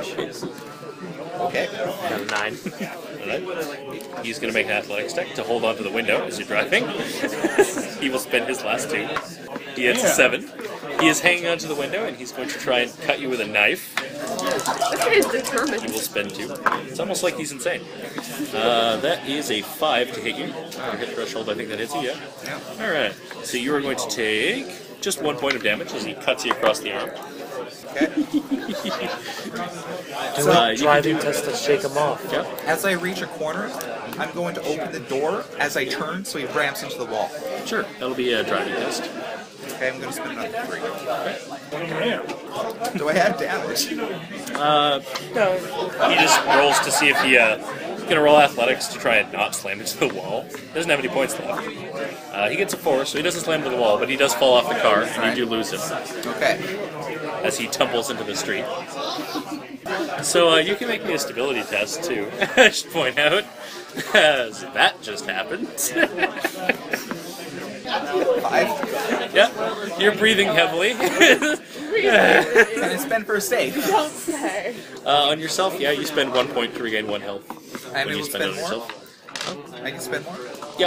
Okay. Got a 9. Alright. He's going to make an athletics check to hold onto the window as you're driving. He will spend his last 2. He hits a 7. He is hanging onto the window and he's going to try and cut you with a knife. This guy is determined. He will spend 2. It's almost like he's insane. That is a 5 to hit you. Hit threshold, I think that hits you, yeah? Alright. So you are going to take just 1 point of damage as he cuts you across the arm. Okay. Do a driving test to shake him off. Yeah. As I reach a corner, I'm going to open the door as I turn so he ramps into the wall. Sure, that'll be a driving test. Okay, I'm going to spend another 3. Do I have damage? No. He just rolls to see if he he's going to roll athletics to try and not slam into the wall. Doesn't have any points left. He gets a 4, so he doesn't slam into the wall, but he does fall off the car, and you do lose him. Okay. As he tumbles into the street. So you can make me a stability test, too. I should point out, as that just happened. 5. Yeah, you're breathing heavily. Can I spend first aid? Don't say. On yourself, yeah, you spend 1 point to regain 1 health. I'm When able you to spend it spend on more? yourself. I can spend more? Yeah.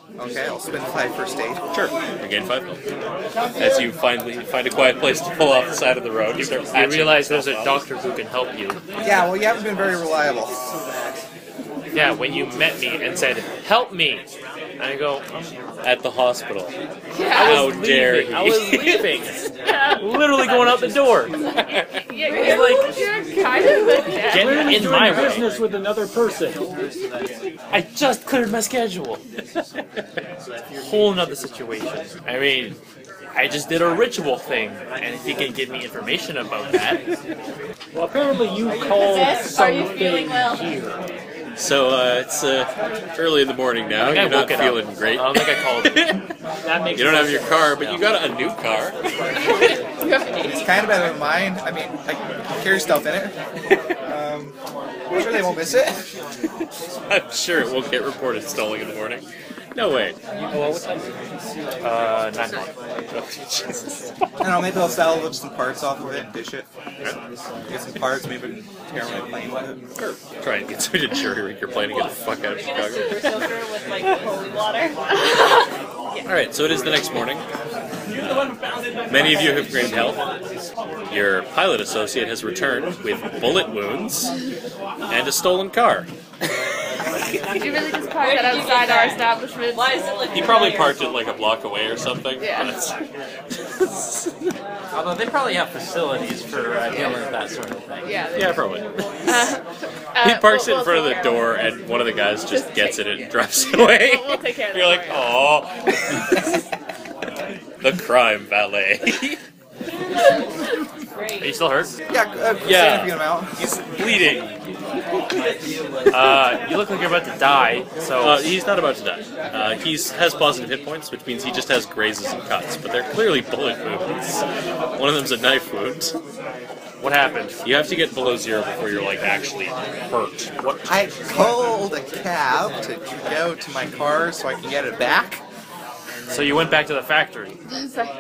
Okay, I'll spend 5 first aid. Sure. You gain 5 health. As you finally find a quiet place to pull off the side of the road, you start You patching realize there's a yourself up. doctor who can help you. Yeah, well, you haven't been very reliable. Yeah, when you met me and said, "Help me," and I go, At the hospital. Yeah. How dare leaving. he? I was leaving. Literally going out the door. You're kind of a dad. Get Clearly in doing my way. business with another person. I just cleared my schedule. Whole nother situation. I mean, I just did a ritual thing, and if you can give me information about that, Well, apparently you called Are you feeling something well? here. So it's early in the morning now. I think I You're not woke it feeling up. great. I don't think I called it. That makes You don't have your car, but you got a new car. It's kind of better than mine. I mean, I carry stuff in it. I'm sure they won't miss it. I'm sure it won't get reported stolen in the morning. No way. 9 o'clock. Jesus. I don't know, maybe I'll salvage some parts off of it and dish it. Get some parts, maybe tear my plane with it. Try and get somebody to jury rig your plane and get the fuck out of We're gonna Chicago. super soaker with like holy water. Alright, so it is the next morning. Many of you have gained health. Your pilot associate has returned with bullet wounds and a stolen car. Could you really just park Where that did you outside get our that? establishment? Why is it like He probably parked it like a block away or something. Yeah. But Although they probably have facilities for dealing with that sort of thing. Yeah. yeah, probably. He parks it in front of the take care door, and one of the guys just gets it and drives it away. We'll take care of You're that. like, oh, the crime valet. Are you still hurt? Yeah, Yeah. significant amount. He's bleeding. You look like you're about to die, so... He's not about to die. He has positive hit points, which means he just has grazes and cuts, but they're clearly bullet wounds. One of them's a knife wound. what happened? You have to get below 0 before you're like actually hurt. What? I called a cab to go to my car so I can get it back. So you went back to the factory. It's like,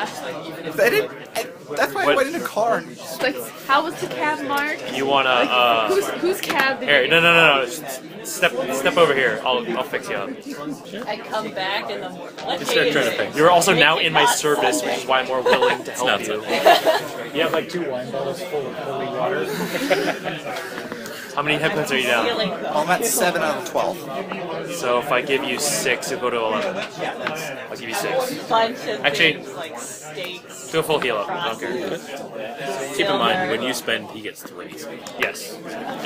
That's why I What? went in a car. it's like, how was the cab, Mark? You wanna, Whose cab did Here, you no. Step over here. I'll fix you up. I come back in the morning. What Just start day trying is to it? fix You're also Make now it in my not service, Sunday. which is why I'm more willing to help not you. Sunday. You have like 2 wine bottles full of holy water. How many hit points are you down? Feeling I'm at 7 out of 12. So if I give you 6, you'll go to 11. I'll give you 6. bunch of Actually- things like steaks. Do a full heal up. I don't care. Keep in mind, when you spend, he gets 3. Yes.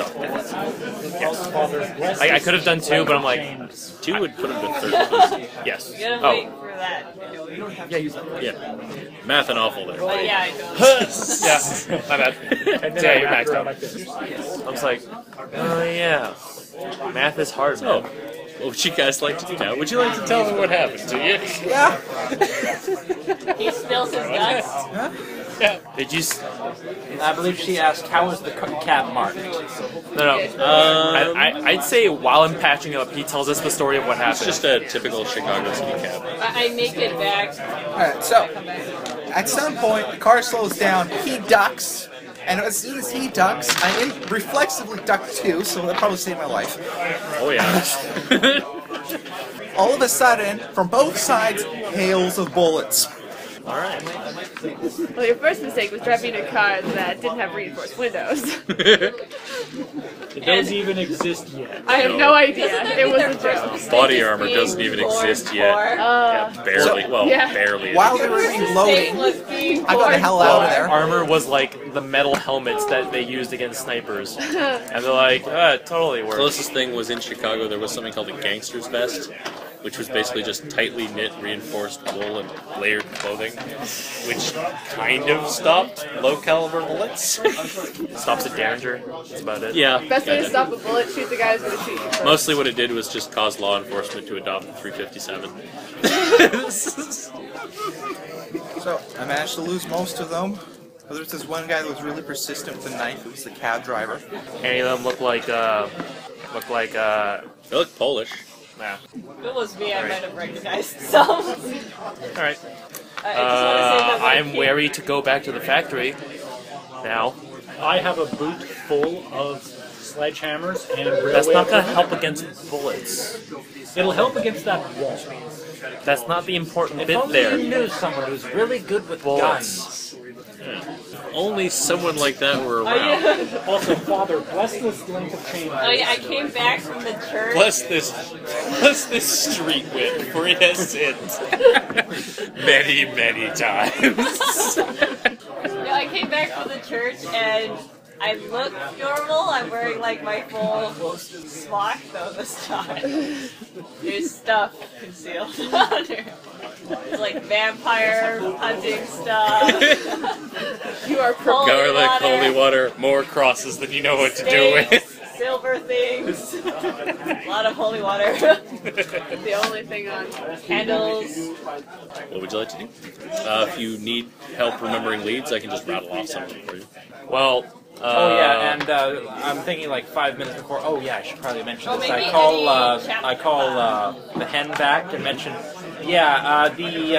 Yes. I could have done 2, but I'm like, 2 would put him to 30. yes. You gotta Oh. wait for that. Yeah. Math and awful there. But yeah, I don't. Yeah, my bad. And then Yeah, I you're wrapped maxed around out. like this. I was like, oh yeah. Math is hard, Oh, man. what would you guys like to do now? Would you like to tell me what happened to you? Yeah. He spills his guts. Did you? I believe she asked, how was the cab marked? No. I'd say while I'm patching up, he tells us the story of what It's happened. just a typical Chicago city cab. I make it back. Alright, so at some point the car slows down, he ducks, and as soon as he ducks, I reflexively duck too, so that probably saved my life. Oh yeah. All of a sudden, from both sides, hails of bullets. All right. Well, your first mistake was driving a car that didn't have reinforced windows. Did those even exist yet? I have no idea. It was a joke. Body armor doesn't even exist yet. Barely. Well, yeah. barely. While they were reloading, I got the hell out of there. Armor was like the metal helmets that they used against snipers, and they're like, it totally works. Closest thing was in Chicago. There was something called a gangster's vest, which was basically just tightly knit, reinforced wool and layered clothing, which kind of stopped low caliber bullets. Stops at Derringer. That's about it. Yeah. Best way to kinda. stop a bullet, shoot the guy who's going to shoot you first. Mostly what it did was just cause law enforcement to adopt the 357. So I managed to lose most of them. But there's this one guy that was really persistent with a knife. It was the cab driver. Any of them look like They look Polish. nah. If it was me, I might have recognized some. All right. I'm wary to go back to the factory now. I have a boot full of sledgehammers and railway That's not going equipment. to help against bullets. It'll help against that wall. That's not the important If bit only there. you knew someone who's really good with Bullets. guns. Only someone like that were Oh around. yeah. Also, Father, bless this length of chain. Oh yeah. I came back from the church. Bless this street wit, for it has sinned many, many times. No, I came back from the church and I look normal. I'm wearing like my full smock though this time. There's stuff concealed under. There's like vampire hunting stuff. You are Garlic, holy water, more crosses than you know what to do with. Silver things. A lot of holy water. the only thing on. Candles. What would you like to do? If you need help remembering leads, I can just rattle off something for you. Well, Oh yeah, and I'm thinking like 5 minutes before. Oh yeah, I should probably mention this. maybe I call any chapter I call the hen back and mention. Yeah,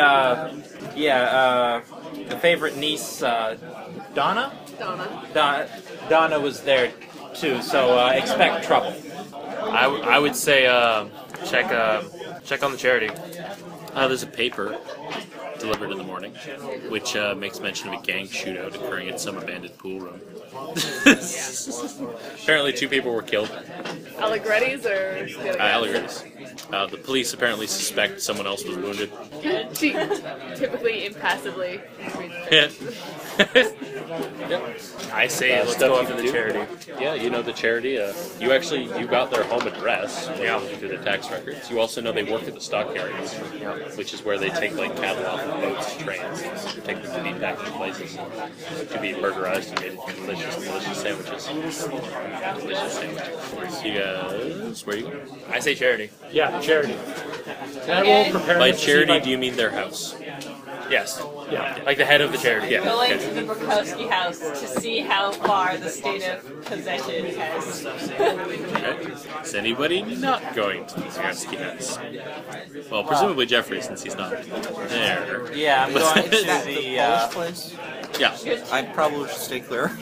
the favorite niece, Donna. Donna. Donna was there too, so expect trouble. I would say check on the charity. There's a paper delivered in the morning, which makes mention of a gang shootout occurring at some abandoned pool room. Apparently 2 people were killed. Allegretti's or Allegretti's. The police apparently suspect someone else was wounded. She typically impassively. Yeah. I say let's Stuff go you after can the do. charity. Yeah, you know the charity. You got their home address through their tax records. You also know they work at the stockyards, which is where they take like cattle off of boats, trains, take them to meatpacking places to be burgerized and made into delicious sandwiches. Delicious sandwiches. You guys, where are you going? I say charity. Yeah, charity. Can I roll preparedness By to see if charity, I- do you mean their house? Yes. Yeah. Like the head of the charity. Yeah. Going Okay. to the Bukowski house to see how far the state of possession has. Okay. Is anybody not going to the Zagorski house? Well, presumably Jeffrey, since he's not there. Yeah, I'm going to That the. Polish place? Yeah. I probably should stay clear.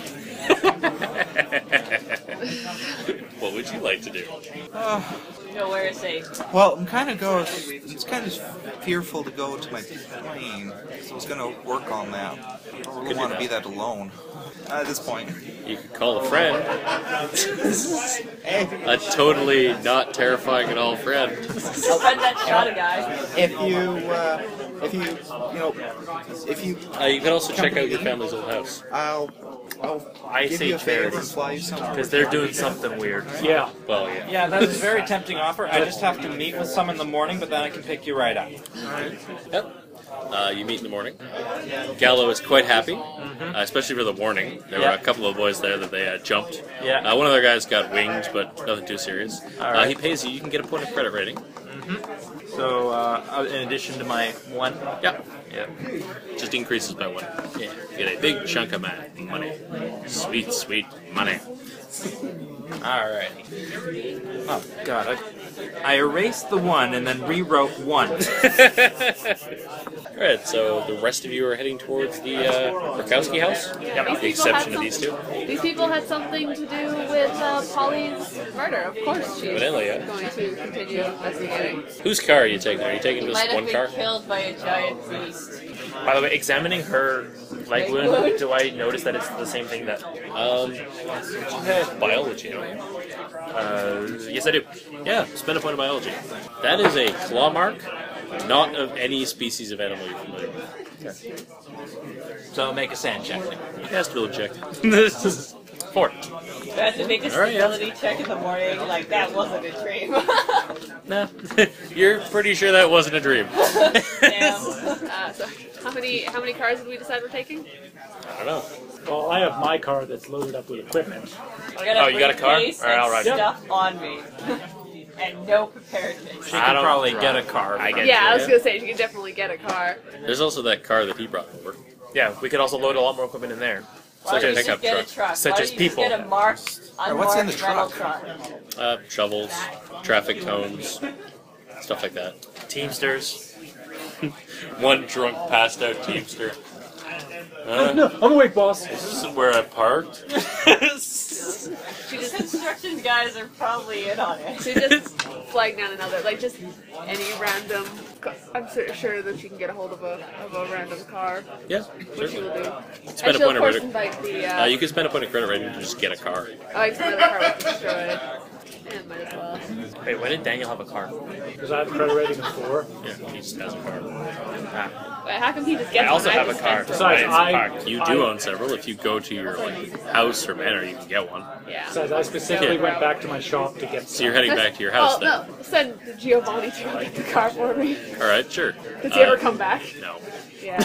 What would you like to do? Nowhere safe. Well, I'm kind of fearful to go to my plane, so I was going to work on that. I don't really want to be that alone at this point. You could call a friend. A totally not terrifying at all friend. I'll bet that shot a guy. If you You can also check out your family's old house. I'll I give say you a favor charity. and fly you somewhere. Because they're doing something weird. Yeah. Well, yeah. Yeah, that is a very tempting offer. I just have to meet with some in the morning, but then I can pick you right up. Yep. You meet in the morning. Gallo is quite happy, especially for the warning. There were a couple of boys there that they jumped. Yeah. One of their guys got winged, but nothing too serious. All right. He pays you. You can get a point of credit rating. So, in addition to my 1. Yep. Yep. Just increases by 1. Yeah. You get a big chunk of money. Sweet, sweet money. Alright. Oh, God. I erased the 1 and then rewrote 1. Alright, so the rest of you are heading towards the Rakowski house? With the exception of these 2. These people had something to do with Polly's murder. Of course, she's Evidently, yeah. going to continue investigating. Whose car are you taking? Are you taking Might just have one been car? killed by a giant beast. By the way, examining her leg wound, do I notice that it's the same thing that... Biology. Yes, I do. Yeah, spend a point of biology. That is a claw mark, not of any species of animal you're familiar with. So make a sand check. It has to be checked. 4. You have to make a All right, yeah. stability check in the morning, like that wasn't a dream. Nah, you're pretty sure that wasn't a dream. Damn. So how many cars did we decide we're taking? I don't know. Well, I have my car that's loaded up with equipment. I got Oh, you got a car? briefcase All right, I'll and ride it. stuff on me. And no preparedness. She could probably get a car. I get Yeah, I you. was gonna say you can definitely get a car. There's also that car that he brought over. Yeah, we could also load a lot more equipment in there. Why Such don't a you pickup just get truck. a truck? Such Why as don't you just people. get a marked, what's in the unmarked truck? rental truck? Shovels, traffic cones, stuff like that. Teamsters. One drunk, passed out Teamster. No, I'm awake, boss. This is where I parked. The construction guys are probably in on it. So you just flag down another, like just any random. I'm sure that you can get a hold of a random car, Yeah, which you sure. will do. Spend And a she'll point of of course credit. invite the. You can spend a point of credit rating to just get a car. I like some of the car was destroyed. And might as well. Wait, when did Daniel have a car? Because I have a credit rating of 4. Yeah, he just has a car. Wait, how come he just gets I also one? have a just car. spent Besides, Mine's a You do own several. If you go to your house or manor, you can get one. Yeah. Besides, I specifically Yeah. went back to my shop to get So you're some. heading back to your house Oh no! Send Giovanni to go get the car for me. All right, sure. Does he ever come back? No. Yeah.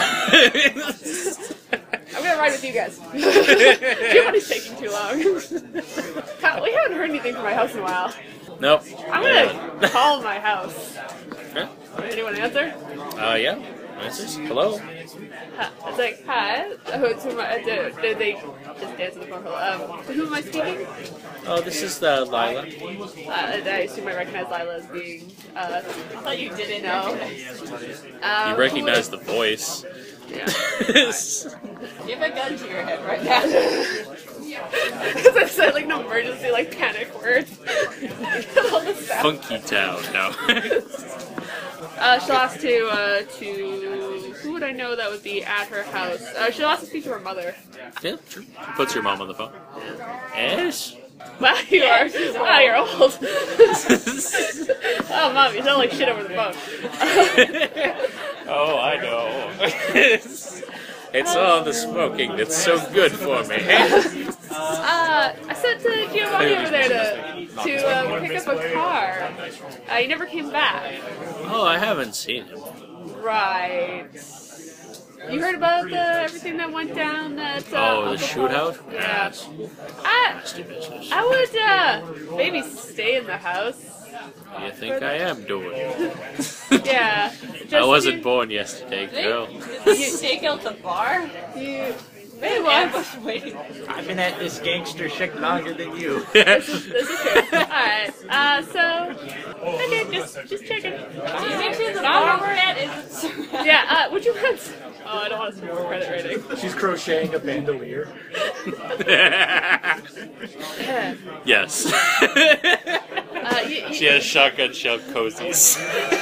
I'm gonna ride with you guys. Giovanni's taking too long. We haven't heard anything from my house in a while. Nope. I'm gonna call my house. Okay. Anyone answer? Yeah. Answers. Hello. It's like, hi. Did they just answer the phone call? To whom am I speaking? Oh, this is Lila. I assume I recognize Lila as being. I thought you didn't No. You recognize the voice. Yeah. Give a gun to your head right now. Because I said like no emergency, like panic words. All this stuff. Funky Town. No. She'll ask to who would I know that would be at her house? She'll ask to speak to her mother. Yeah, sure. Puts your mom on the phone. Yes. Wow, you are. Wow, you're old. Oh, mom, you sound like shit over the phone. Oh, I know. It's all the smoking that's so good for me. I sent Giovanni over there to pick up a car. He never came back. Oh, I haven't seen him. Right. You heard about everything that went down at The Uncle shootout? Paul's? Yeah. Yes. I Nasty business. would maybe stay in the house. You think I am doing it? Yeah. I wasn't born yesterday, girl. Did you take out the bar? You maybe Ambush waiting. I've been at this gangster shit longer than you. This is true. Alright. So okay, just checking. Do you make sure the bar we're at isn't surrounded? Yeah, would you rent? Oh, I don't want to see more credit rating. She's crocheting a bandolier. Yes. She has shotgun shell cozies.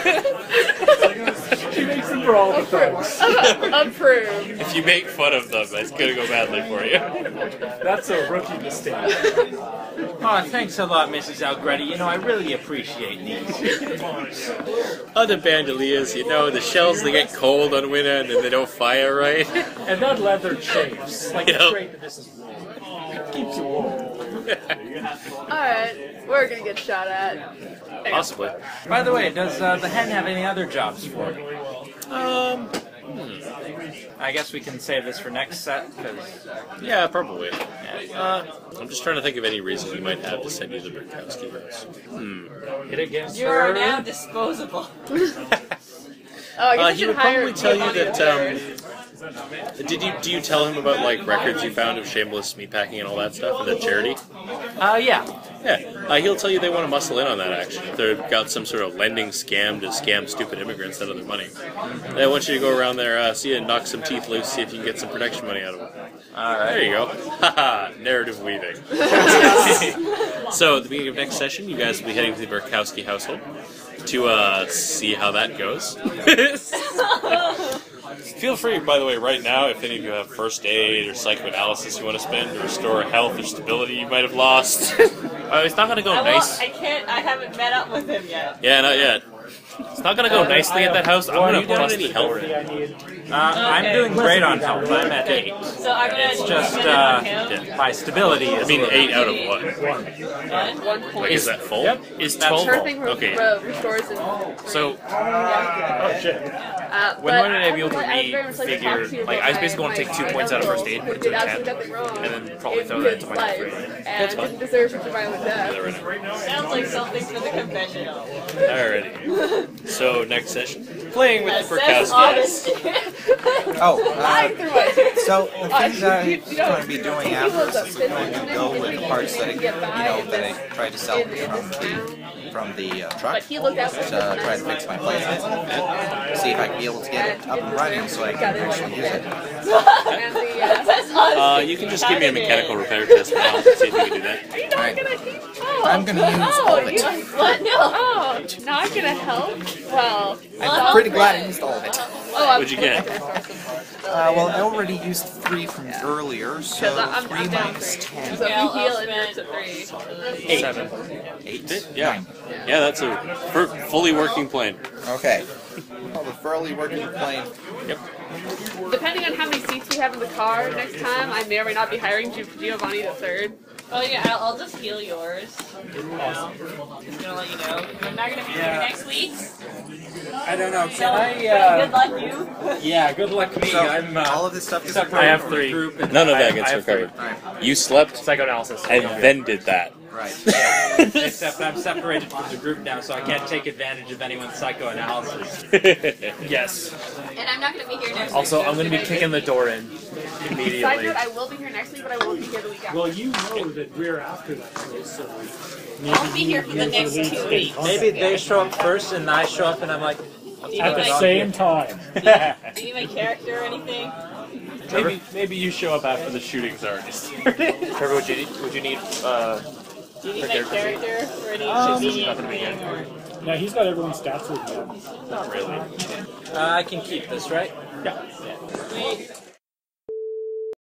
She makes them for all the thugs. Approved. If you make fun of them, it's gonna go badly for you. That's a rookie mistake. Oh, thanks a lot, Mrs. Algretti. You know, I really appreciate these. Other bandoliers, the shells, they get cold on winter and then they don't fire right. And that leather chafes. Like Yep. straight to Mrs. Wool. Keeps you warm. Alright, we're gonna get shot at. Possibly. By the way, does the hen have any other jobs for me? I guess we can save this for next set, because... Yeah, probably. I'm just trying to think of any reason you might have to send you the Burkowski house. Hit against You her. are now disposable. Oh, I guess I He should would hire probably tell you Giovanni. that. Do you tell him about like records you found of shameless meatpacking and all that stuff and the charity? Yeah. Yeah, he'll tell you they want to muscle in on that action. If they've got some sort of lending scam to scam stupid immigrants out of their money. They want you to go around there, see and knock some teeth loose, see if you can get some protection money out of them. Alright. There you go. Haha, narrative weaving. So, at the beginning of next session, you guys will be heading to the Burkowski household to see how that goes. Feel free, by the way, right now, if any of you have first aid or psychoanalysis you want to spend to restore health or stability you might have lost. It's not gonna go nice. I haven't met up with him yet. Yeah, not yet. It's not gonna go nicely at that house. I'm gonna bust any the health? door. I need. I'm doing great on health. I'm at 8. So I'm gonna It's just, spend it on him. my stability is... I mean, 8 out of what? 1 point. Like, is that full? Yep. Is That's 12. Her thing Okay. restores and. So Oh shit. when would I be able to refigure? Like, I basically want to take 2 points out of first aid, put it to a 10, and then probably throw that into my health rating. And didn't deserve such a violent death. Sounds like something for the convention. Alrighty. So, next session, playing with the Says Burkowski. honesty. So the things I'm going to be doing after is going to go with the parts that I tried to sell from the truck. But he looked out for Try to fix my place up a bit, see if I can be able to get it up and running so I can actually use it. And the You can just give me a mechanical repair test now. See if you can do that. Are you not Alright. gonna keep? Oh, I'm gonna use all of it. What? No. Oh, not gonna help? Well, I'm pretty glad I used all of it. What'd you get? Well, I already used 3 from earlier, so I'm 3 down minus 3. 10. So Yeah, if you heal I'll and you're spend to 3. 8. 7. 8? Yeah. Yeah, that's a fully working plane. Okay. Well, the fully working plane. Yep. Depending on how many seats we have in the car next time, I may or may not be hiring Giovanni the third. Oh yeah, I'll just heal yours. Awesome. Just gonna let you know. I'm not gonna be here next week. I don't know. Can So, I? good luck you. Yeah, good luck me. So, I'm all of this stuff is I have 3. group. And None of I that have- gets I have recovered. Alright, You slept Psychoanalysis. and then did that. right. Except I'm separated from the group now, so I can't take advantage of anyone's psychoanalysis. Yes. And I'm not gonna be here next Also, week. I'm going to be kicking the door in Side immediately. note, I will be here next week, but I won't be here the week after. Well, you know that we're after that place, so maybe I'll be here for the next 2 weeks. Maybe they show up first and I show up and I'm like, Do you at need the my, same time. do you need my character or anything? Maybe you show up after the shooting's already started. Trevor, would you need? Do you need my character or any convenient thing? Or... Now he's got everyone's stats with him. Not really. I can keep this, right? Yeah. Wait.